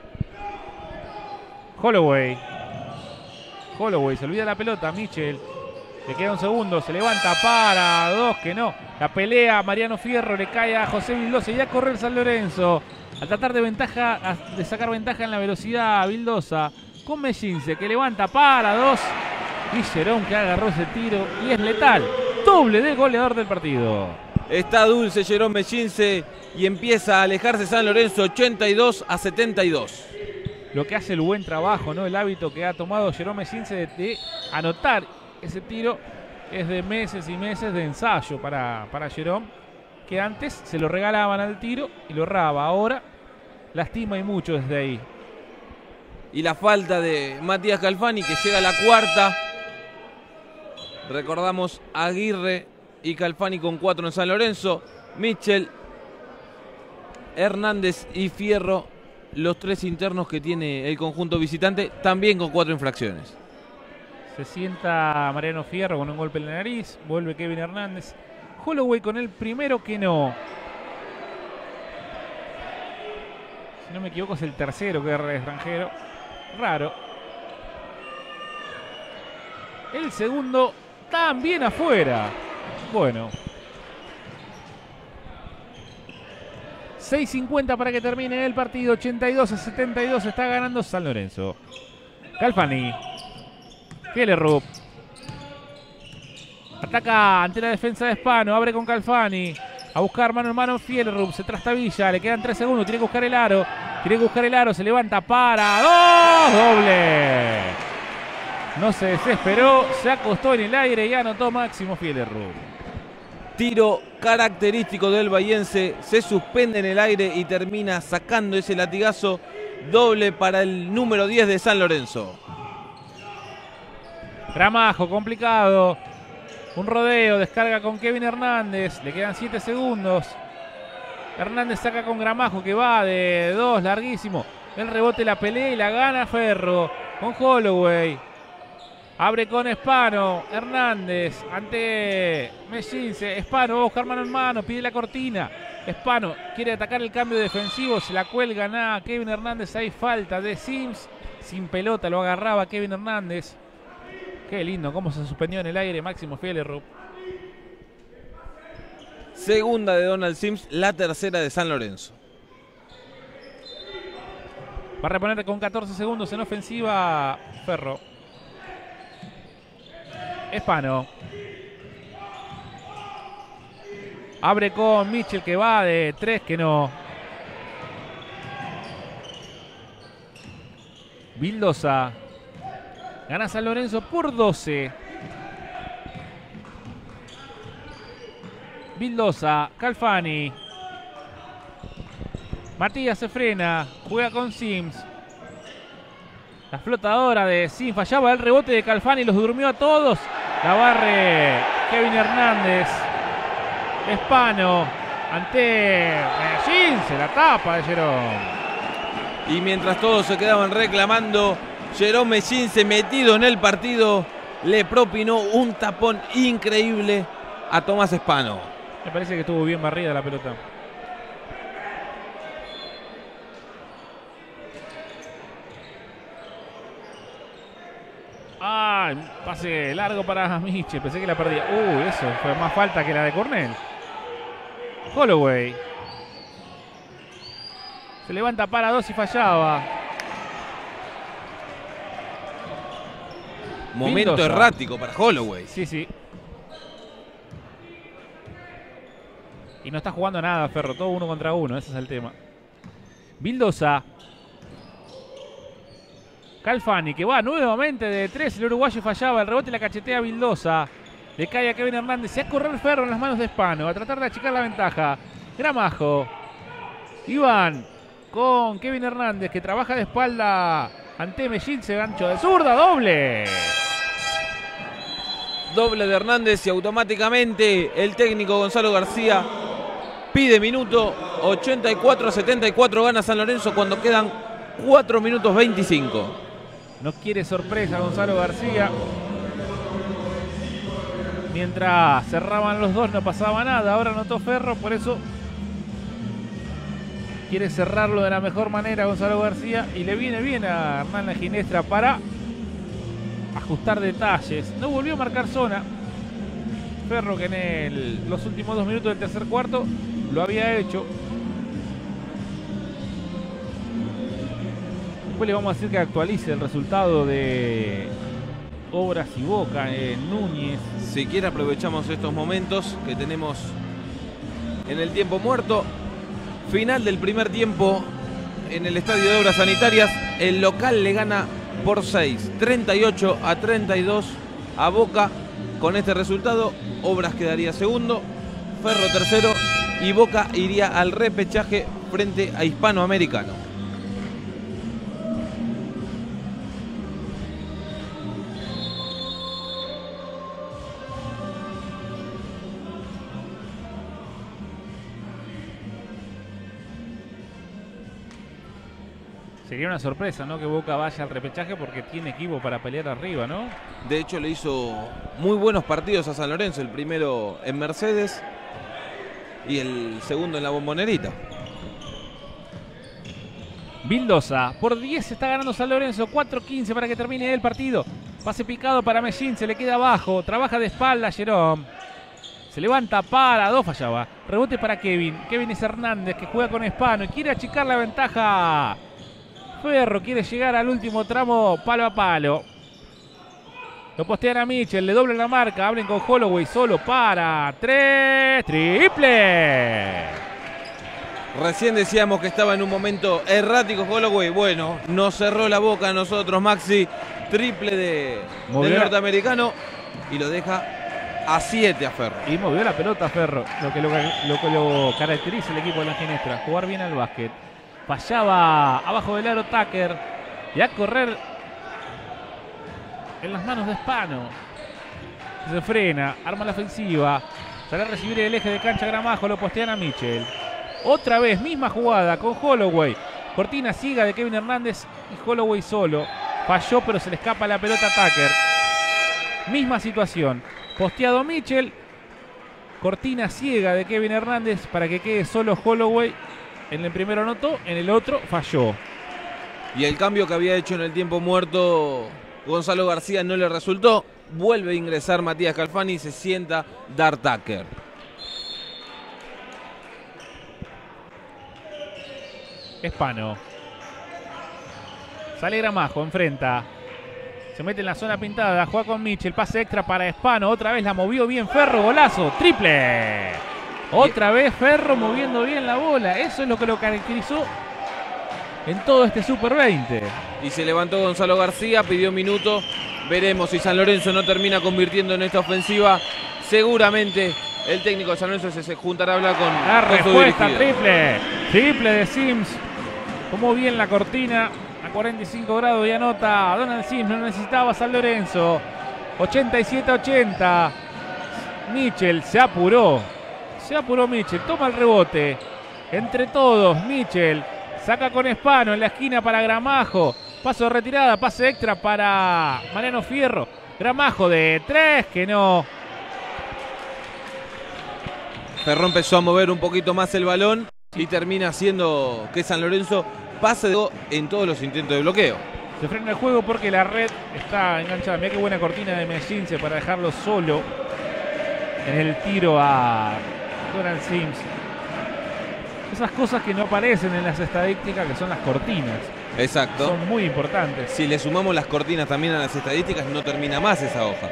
Holloway se olvida la pelota. Mitchell. Le queda un segundo. Se levanta para 2 que no. La pelea Mariano Fierro. Le cae a José Vildosa. Y ya corre el San Lorenzo. A tratar de sacar ventaja en la velocidad. Vildosa con Mellince que levanta para 2. Y Jerón que agarró ese tiro y es letal. Doble del goleador del partido. Está dulce Jerón Mellince y empieza a alejarse San Lorenzo 82-72. Lo que hace el buen trabajo, ¿no? El hábito que ha tomado Jerón Mellince de anotar ese tiro es de meses y meses de ensayo para Jerón, que antes se lo regalaban al tiro y lo erraba. Ahora lastima y mucho desde ahí. Y la falta de Matías Calfani que llega a la cuarta. Recordamos Aguirre y Calfani con 4 en San Lorenzo. Mitchell, Hernández y Fierro, los 3 internos que tiene el conjunto visitante, también con 4 infracciones. Se sienta Mariano Fierro con un golpe en la nariz. Vuelve Kevin Hernández. Holloway con el primero que no. Si no me equivoco es el tercero que es extranjero. Raro. El segundo también afuera. Bueno. 6:50 para que termine el partido. 82-72 está ganando San Lorenzo. Calfani. Fielerrup. Ataca ante la defensa de Espano. Abre con Calfani. A buscar mano en mano Fielerrup. Se trastabilla. Le quedan 3 segundos. Tiene que buscar el aro. Se levanta para 2. Doble. No se desesperó. Se acostó en el aire y anotó Máximo Fielerrup. Tiro característico del bahiense. Se suspende en el aire y termina sacando ese latigazo. Doble para el número 10 de San Lorenzo. Gramajo, complicado. Un rodeo, descarga con Kevin Hernández. Le quedan 7 segundos. Hernández saca con Gramajo que va de 2, larguísimo. El rebote, la pelea y la gana Ferro. Con Holloway. Abre con Espano. Hernández ante Mellince. Espano va a buscar mano en mano. Pide la cortina. Espano quiere atacar el cambio defensivo. Se la cuelgan a Kevin Hernández. Hay falta de Sims. Sin pelota lo agarraba Kevin Hernández. Qué lindo cómo se suspendió en el aire Máximo Fielerrup. Segunda de Donald Sims, la tercera de San Lorenzo. Va a reponer con 14 segundos en ofensiva Ferro. Espano. Abre con Mitchell que va de 3 que no. Vildosa. Gana San Lorenzo por 12. Vildosa, Calfani. Matías se frena. Juega con Sims. La flotadora de Sims. Fallaba el rebote de Calfani. Los durmió a todos. La barre Kevin Hernández. Espano. Ante Medellín. Se la tapa de Jerón. Y mientras todos se quedaban reclamando, Jerón Mellince, metido en el partido, le propinó un tapón increíble a Tomás Espano. Me parece que estuvo bien barrida la pelota. Ah, pase largo para Miche. Pensé que la perdía. Eso fue más falta que la de Cornell. Holloway. Se levanta para 2 y fallaba. Momento Vildosa. errático para Holloway. Sí, sí. Y no está jugando nada, Ferro. Todo 1 contra 1. Ese es el tema. Vildosa. Calfani, que va nuevamente de 3. El uruguayo fallaba. El rebote la cachetea Vildosa. Le cae a Kevin Hernández. Y a correr Ferro en las manos de Spano. A tratar de achicar la ventaja. Gramajo. Iván con Kevin Hernández, que trabaja de espalda ante Mellín. Se gancho de zurda. Doble. Doble de Hernández y automáticamente el técnico Gonzalo García pide minuto. 84-74 gana San Lorenzo cuando quedan 4 minutos 25. No quiere sorpresa Gonzalo García. Mientras cerraban los dos no pasaba nada. Ahora anotó Ferro, por eso quiere cerrarlo de la mejor manera Gonzalo García. Y le viene bien a Hernán La Ginestra para ajustar detalles. No volvió a marcar zona Ferro, que en los últimos 2 minutos del tercer cuarto lo había hecho. Después le vamos a decir que actualice el resultado de Obras y Boca en Núñez. Si quiere aprovechamos estos momentos que tenemos en el tiempo muerto. Final del primer tiempo en el Estadio de Obras Sanitarias. El local le gana por 6, 38-32 a Boca. Con este resultado, Obras quedaría segundo, Ferro tercero y Boca iría al repechaje frente a Hispanoamericano. Sería una sorpresa, ¿no? Que Boca vaya al repechaje porque tiene equipo para pelear arriba, ¿no? De hecho, le hizo muy buenos partidos a San Lorenzo. El primero en Mercedes y el segundo en la Bombonerita. Vildosa, por 10 está ganando San Lorenzo. 4-15 para que termine el partido. Pase picado para Mellín, se le queda abajo. Trabaja de espalda Jerome. Se levanta para 2, fallaba. Rebote para Kevin. Kevin es Hernández, que juega con Spano y quiere achicar la ventaja. Ferro quiere llegar al último tramo palo a palo. Lo postean a Mitchell, le doblan la marca, abren con Holloway solo para 3, triple. Recién decíamos que estaba en un momento errático Holloway. Bueno, nos cerró la boca a nosotros, Maxi. Triple del norteamericano y lo deja a 7 a Ferro. Y movió la pelota Ferro, lo que lo caracteriza el equipo de La Ginestra, jugar bien al básquet. Fallaba abajo del aro Tucker y a correr en las manos de Spano. Se frena, arma la ofensiva, sale a recibir el eje de cancha Gramajo, lo postean a Mitchell. Otra vez, misma jugada con Holloway. Cortina ciega de Kevin Hernández y Holloway solo. Falló, pero se le escapa la pelota a Tucker. Misma situación. Posteado Mitchell. Cortina ciega de Kevin Hernández para que quede solo Holloway. En el primero anotó, en el otro falló. Y el cambio que había hecho en el tiempo muerto Gonzalo García no le resultó. Vuelve a ingresar Matías Calfani y se sienta Dar Tucker. Spano. Sale Gramajo, enfrenta. Se mete en la zona pintada, juega con Mitchell, pase extra para Spano. Otra vez la movió bien Ferro, golazo, triple. Otra vez Ferro moviendo bien la bola. Eso es lo que lo caracterizó en todo este Super 20. Y se levantó Gonzalo García, pidió minuto. Veremos si San Lorenzo no termina convirtiendo en esta ofensiva. Seguramente el técnico de San Lorenzo se juntará a hablar con la respuesta, triple. Triple de Sims. Tomó bien la cortina a 45 grados y anota Donald Sims. No necesitaba San Lorenzo. 87-80. Mitchell se apuró. Se apuró Mitchell, toma el rebote. Entre todos, Mitchell saca con Spano en la esquina para Gramajo. Paso de retirada, pase extra para Mariano Fierro. Gramajo de 3, que no. Ferro empezó a mover un poquito más el balón y termina haciendo que San Lorenzo pase en todos los intentos de bloqueo. Se frena el juego porque la red está enganchada. Mirá qué buena cortina de Mellín para dejarlo solo en el tiro a Donald Sims. Esas cosas que no aparecen en las estadísticas, que son las cortinas. Exacto. Son muy importantes. Si le sumamos las cortinas también a las estadísticas, no termina más esa hoja.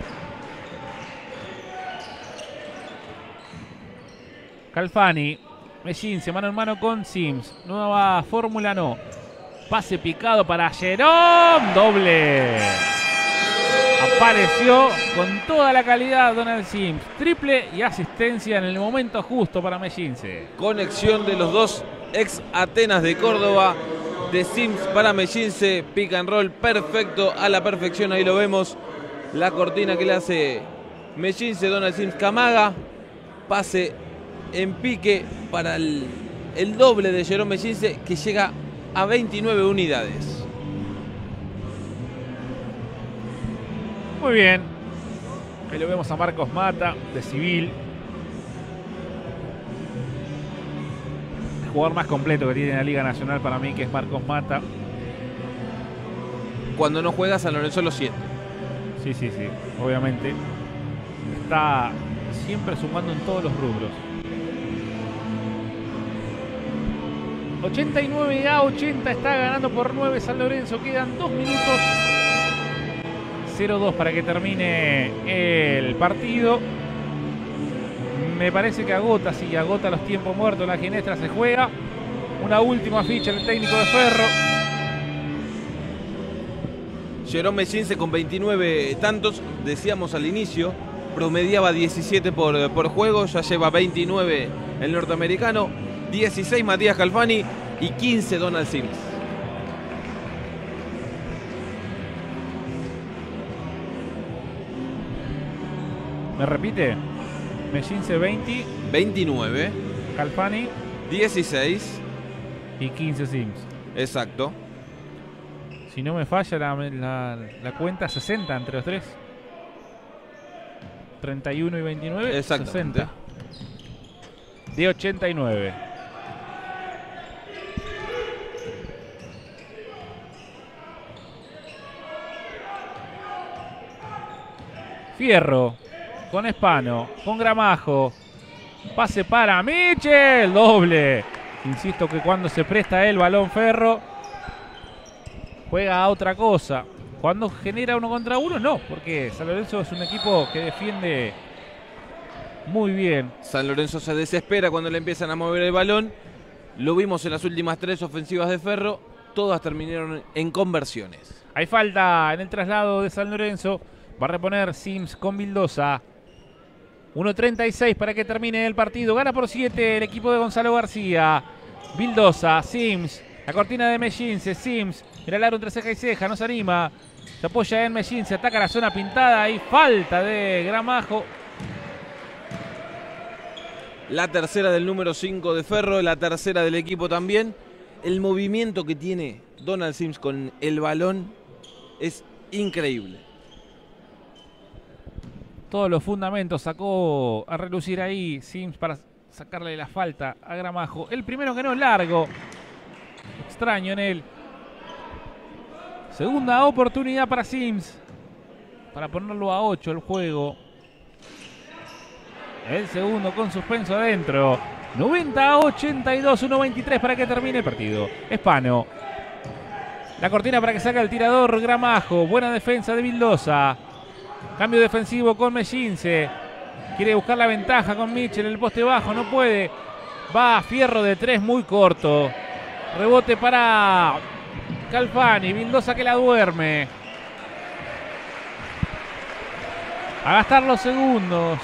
Calfani, Mellince, mano en mano con Sims. Nueva fórmula, no. Pase picado para Jerome. Doble. Apareció con toda la calidad Donald Sims. Triple y asistencia en el momento justo para Mellince. Conexión de los dos ex Atenas de Córdoba. De Sims para Mellince. Pick and roll perfecto, a la perfección. Ahí lo vemos. La cortina que le hace Mellince, Donald Sims, Camaga. Pase en pique para el doble de Jerome Mellince, que llega a 29 unidades. Muy bien. Ahí lo vemos a Marcos Mata, de Civil. El jugador más completo que tiene la Liga Nacional para mí, que es Marcos Mata. Cuando no juega, San Lorenzo lo siente. Sí, sí, sí. Obviamente. Está siempre sumando en todos los rubros. 89-80 está ganando por 9 San Lorenzo. Quedan 2 minutos. 0-2 para que termine el partido. Me parece que agota los tiempos muertos. La Ginestra se juega. Una última ficha el técnico de Ferro. Jerome Mellince con 29 tantos. Decíamos al inicio, promediaba 17 por juego. Ya lleva 29 el norteamericano. 16 Matías Calfani y 15 Donald Sims. ¿Me repite? Mellince 20. 29. Calfani 16. Y 15 Sims. Exacto. Si no me falla la cuenta, 60 entre los tres. 31 y 29. Exactamente. 60. De 89. Fierro. Con Espano. Con Gramajo. Pase para Michel. Doble. Insisto que cuando se presta el balón Ferro, juega a otra cosa. Cuando genera 1 contra 1, no. Porque San Lorenzo es un equipo que defiende muy bien. San Lorenzo se desespera cuando le empiezan a mover el balón. Lo vimos en las últimas 3 ofensivas de Ferro. Todas terminaron en conversiones. Hay falta en el traslado de San Lorenzo. Va a reponer Sims con Vildosa. 1.36 para que termine el partido. Gana por 7 el equipo de Gonzalo García. Vildosa, Sims. La cortina de Mellince, Sims. Mira el aro entre ceja y ceja, no se anima. Se apoya en Mellince, ataca la zona pintada. Y falta de Gramajo. La tercera del número 5 de Ferro, la tercera del equipo también. El movimiento que tiene Donald Sims con el balón es increíble. Todos los fundamentos sacó a relucir ahí Sims para sacarle la falta a Gramajo. El primero que no es largo. Extraño en él. Segunda oportunidad para Sims. Para ponerlo a 8 el juego. El segundo con suspenso adentro. 90-82, 1.23 para que termine el partido. Espano. La cortina para que saque el tirador Gramajo. Buena defensa de Vildosa. Cambio defensivo con Mellince. Quiere buscar la ventaja con Michel en el poste bajo. No puede. Va Fierro de 3 muy corto. Rebote para Calfani. Vildosa que la duerme. A gastar los segundos.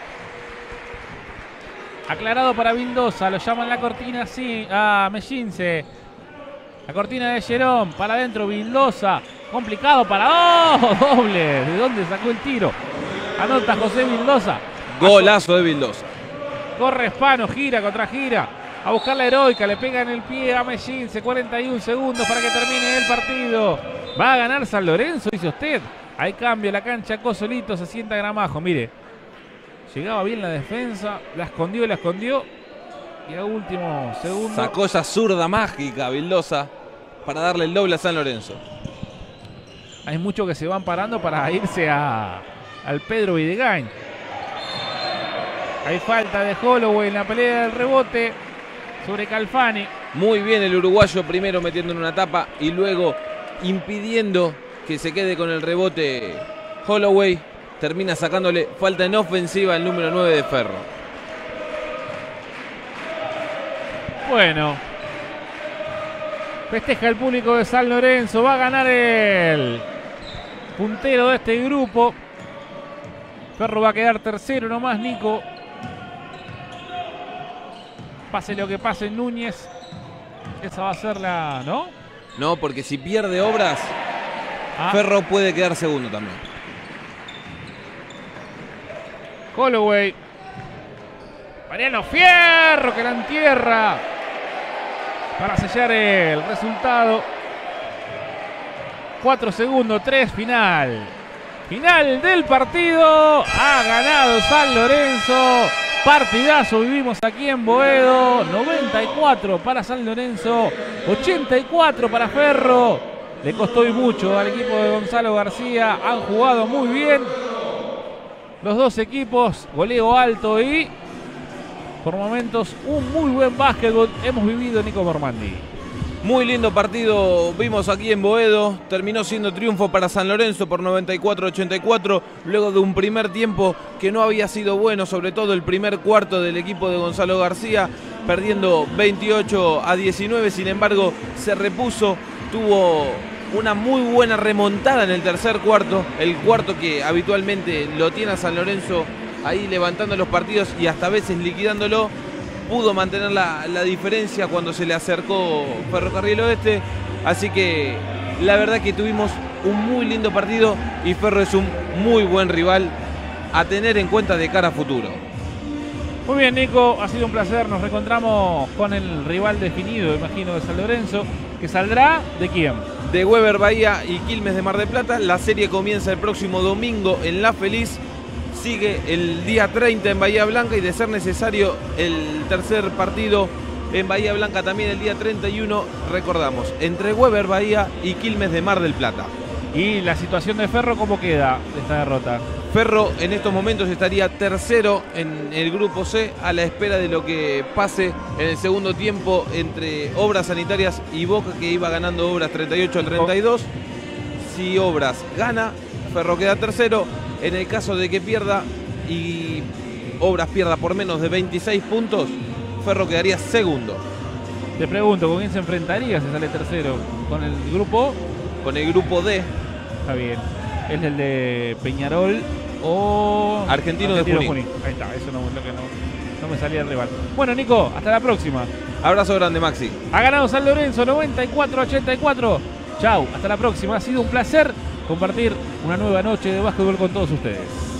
Aclarado para Vildosa. Lo llaman la cortina a Mellince. La cortina de Jerome. Para adentro Vildosa. Complicado para... ¡Oh! Doble. ¿De dónde sacó el tiro? Anota José Vildosa. Golazo de Vildosa. Corre Espano. Gira contra gira. A buscar la heroica. Le pega en el pie a Mellince. 41 segundos para que termine el partido. Va a ganar San Lorenzo, dice usted. Hay cambio. La cancha Cosolito. Se sienta Gramajo. Mire. Llegaba bien la defensa. La escondió. Y a último segundo. Sacó esa zurda mágica Vildosa para darle el doble a San Lorenzo. Hay muchos que se van parando para irse al Pedro Videgain. Hay falta de Holloway en la pelea del rebote. sobre Calfani. Muy bien el uruguayo, primero metiendo en una tapa y luego impidiendo que se quede con el rebote Holloway. Termina sacándole falta en ofensiva al número 9 de Ferro. Bueno, festeja el público de San Lorenzo. Va a ganar el puntero de este grupo. Ferro va a quedar tercero nomás, Nico. Pase lo que pase en Núñez. Esa va a ser la... ¿no? No, porque si pierde Obras, Ferro puede quedar segundo también. Holloway. Mariano Fierro que la entierra para sellar el resultado. 4 segundos, 3, final. Final del partido. Ha ganado San Lorenzo. Partidazo vivimos aquí en Boedo. 94 para San Lorenzo, 84 para Ferro. Le costó y mucho al equipo de Gonzalo García. Han jugado muy bien los dos equipos. Goleo alto y por momentos un muy buen básquetbol hemos vivido, Nico Mormandi. Muy lindo partido vimos aquí en Boedo. Terminó siendo triunfo para San Lorenzo por 94-84, luego de un primer tiempo que no había sido bueno, sobre todo el primer cuarto del equipo de Gonzalo García, perdiendo 28-19. Sin embargo, se repuso, tuvo una muy buena remontada en el tercer cuarto, el cuarto que habitualmente lo tiene a San Lorenzo ahí levantando los partidos y hasta a veces liquidándolo. Pudo mantener la diferencia cuando se le acercó Ferrocarril Oeste. Así que la verdad que tuvimos un muy lindo partido y Ferro es un muy buen rival a tener en cuenta de cara a futuro. Muy bien, Nico, ha sido un placer. Nos reencontramos con el rival definido, imagino, de San Lorenzo, que saldrá ¿de quién? De Weber Bahía y Quilmes de Mar del Plata. La serie comienza el próximo domingo en La Feliz. Sigue el día 30 en Bahía Blanca y de ser necesario el tercer partido en Bahía Blanca también el día 31, recordamos, entre Weber Bahía y Quilmes de Mar del Plata. ¿Y la situación de Ferro cómo queda de esta derrota? Ferro en estos momentos estaría tercero en el grupo C a la espera de lo que pase en el segundo tiempo entre Obras Sanitarias y Boca, que iba ganando Obras 38-32. Si Obras gana, Ferro queda tercero. En el caso de que pierda y Obras pierda por menos de 26 puntos, Ferro quedaría segundo. Te pregunto, ¿con quién se enfrentaría si sale tercero? ¿Con el grupo? Con el grupo D. Está bien. ¿Es el de Peñarol o Argentino de Junín? Ahí está, eso no me salía el rival. Bueno, Nico, hasta la próxima. Abrazo grande, Maxi. Ha ganado San Lorenzo 94-84. Chau, hasta la próxima. Ha sido un placer compartir una nueva noche de básquetbol con todos ustedes.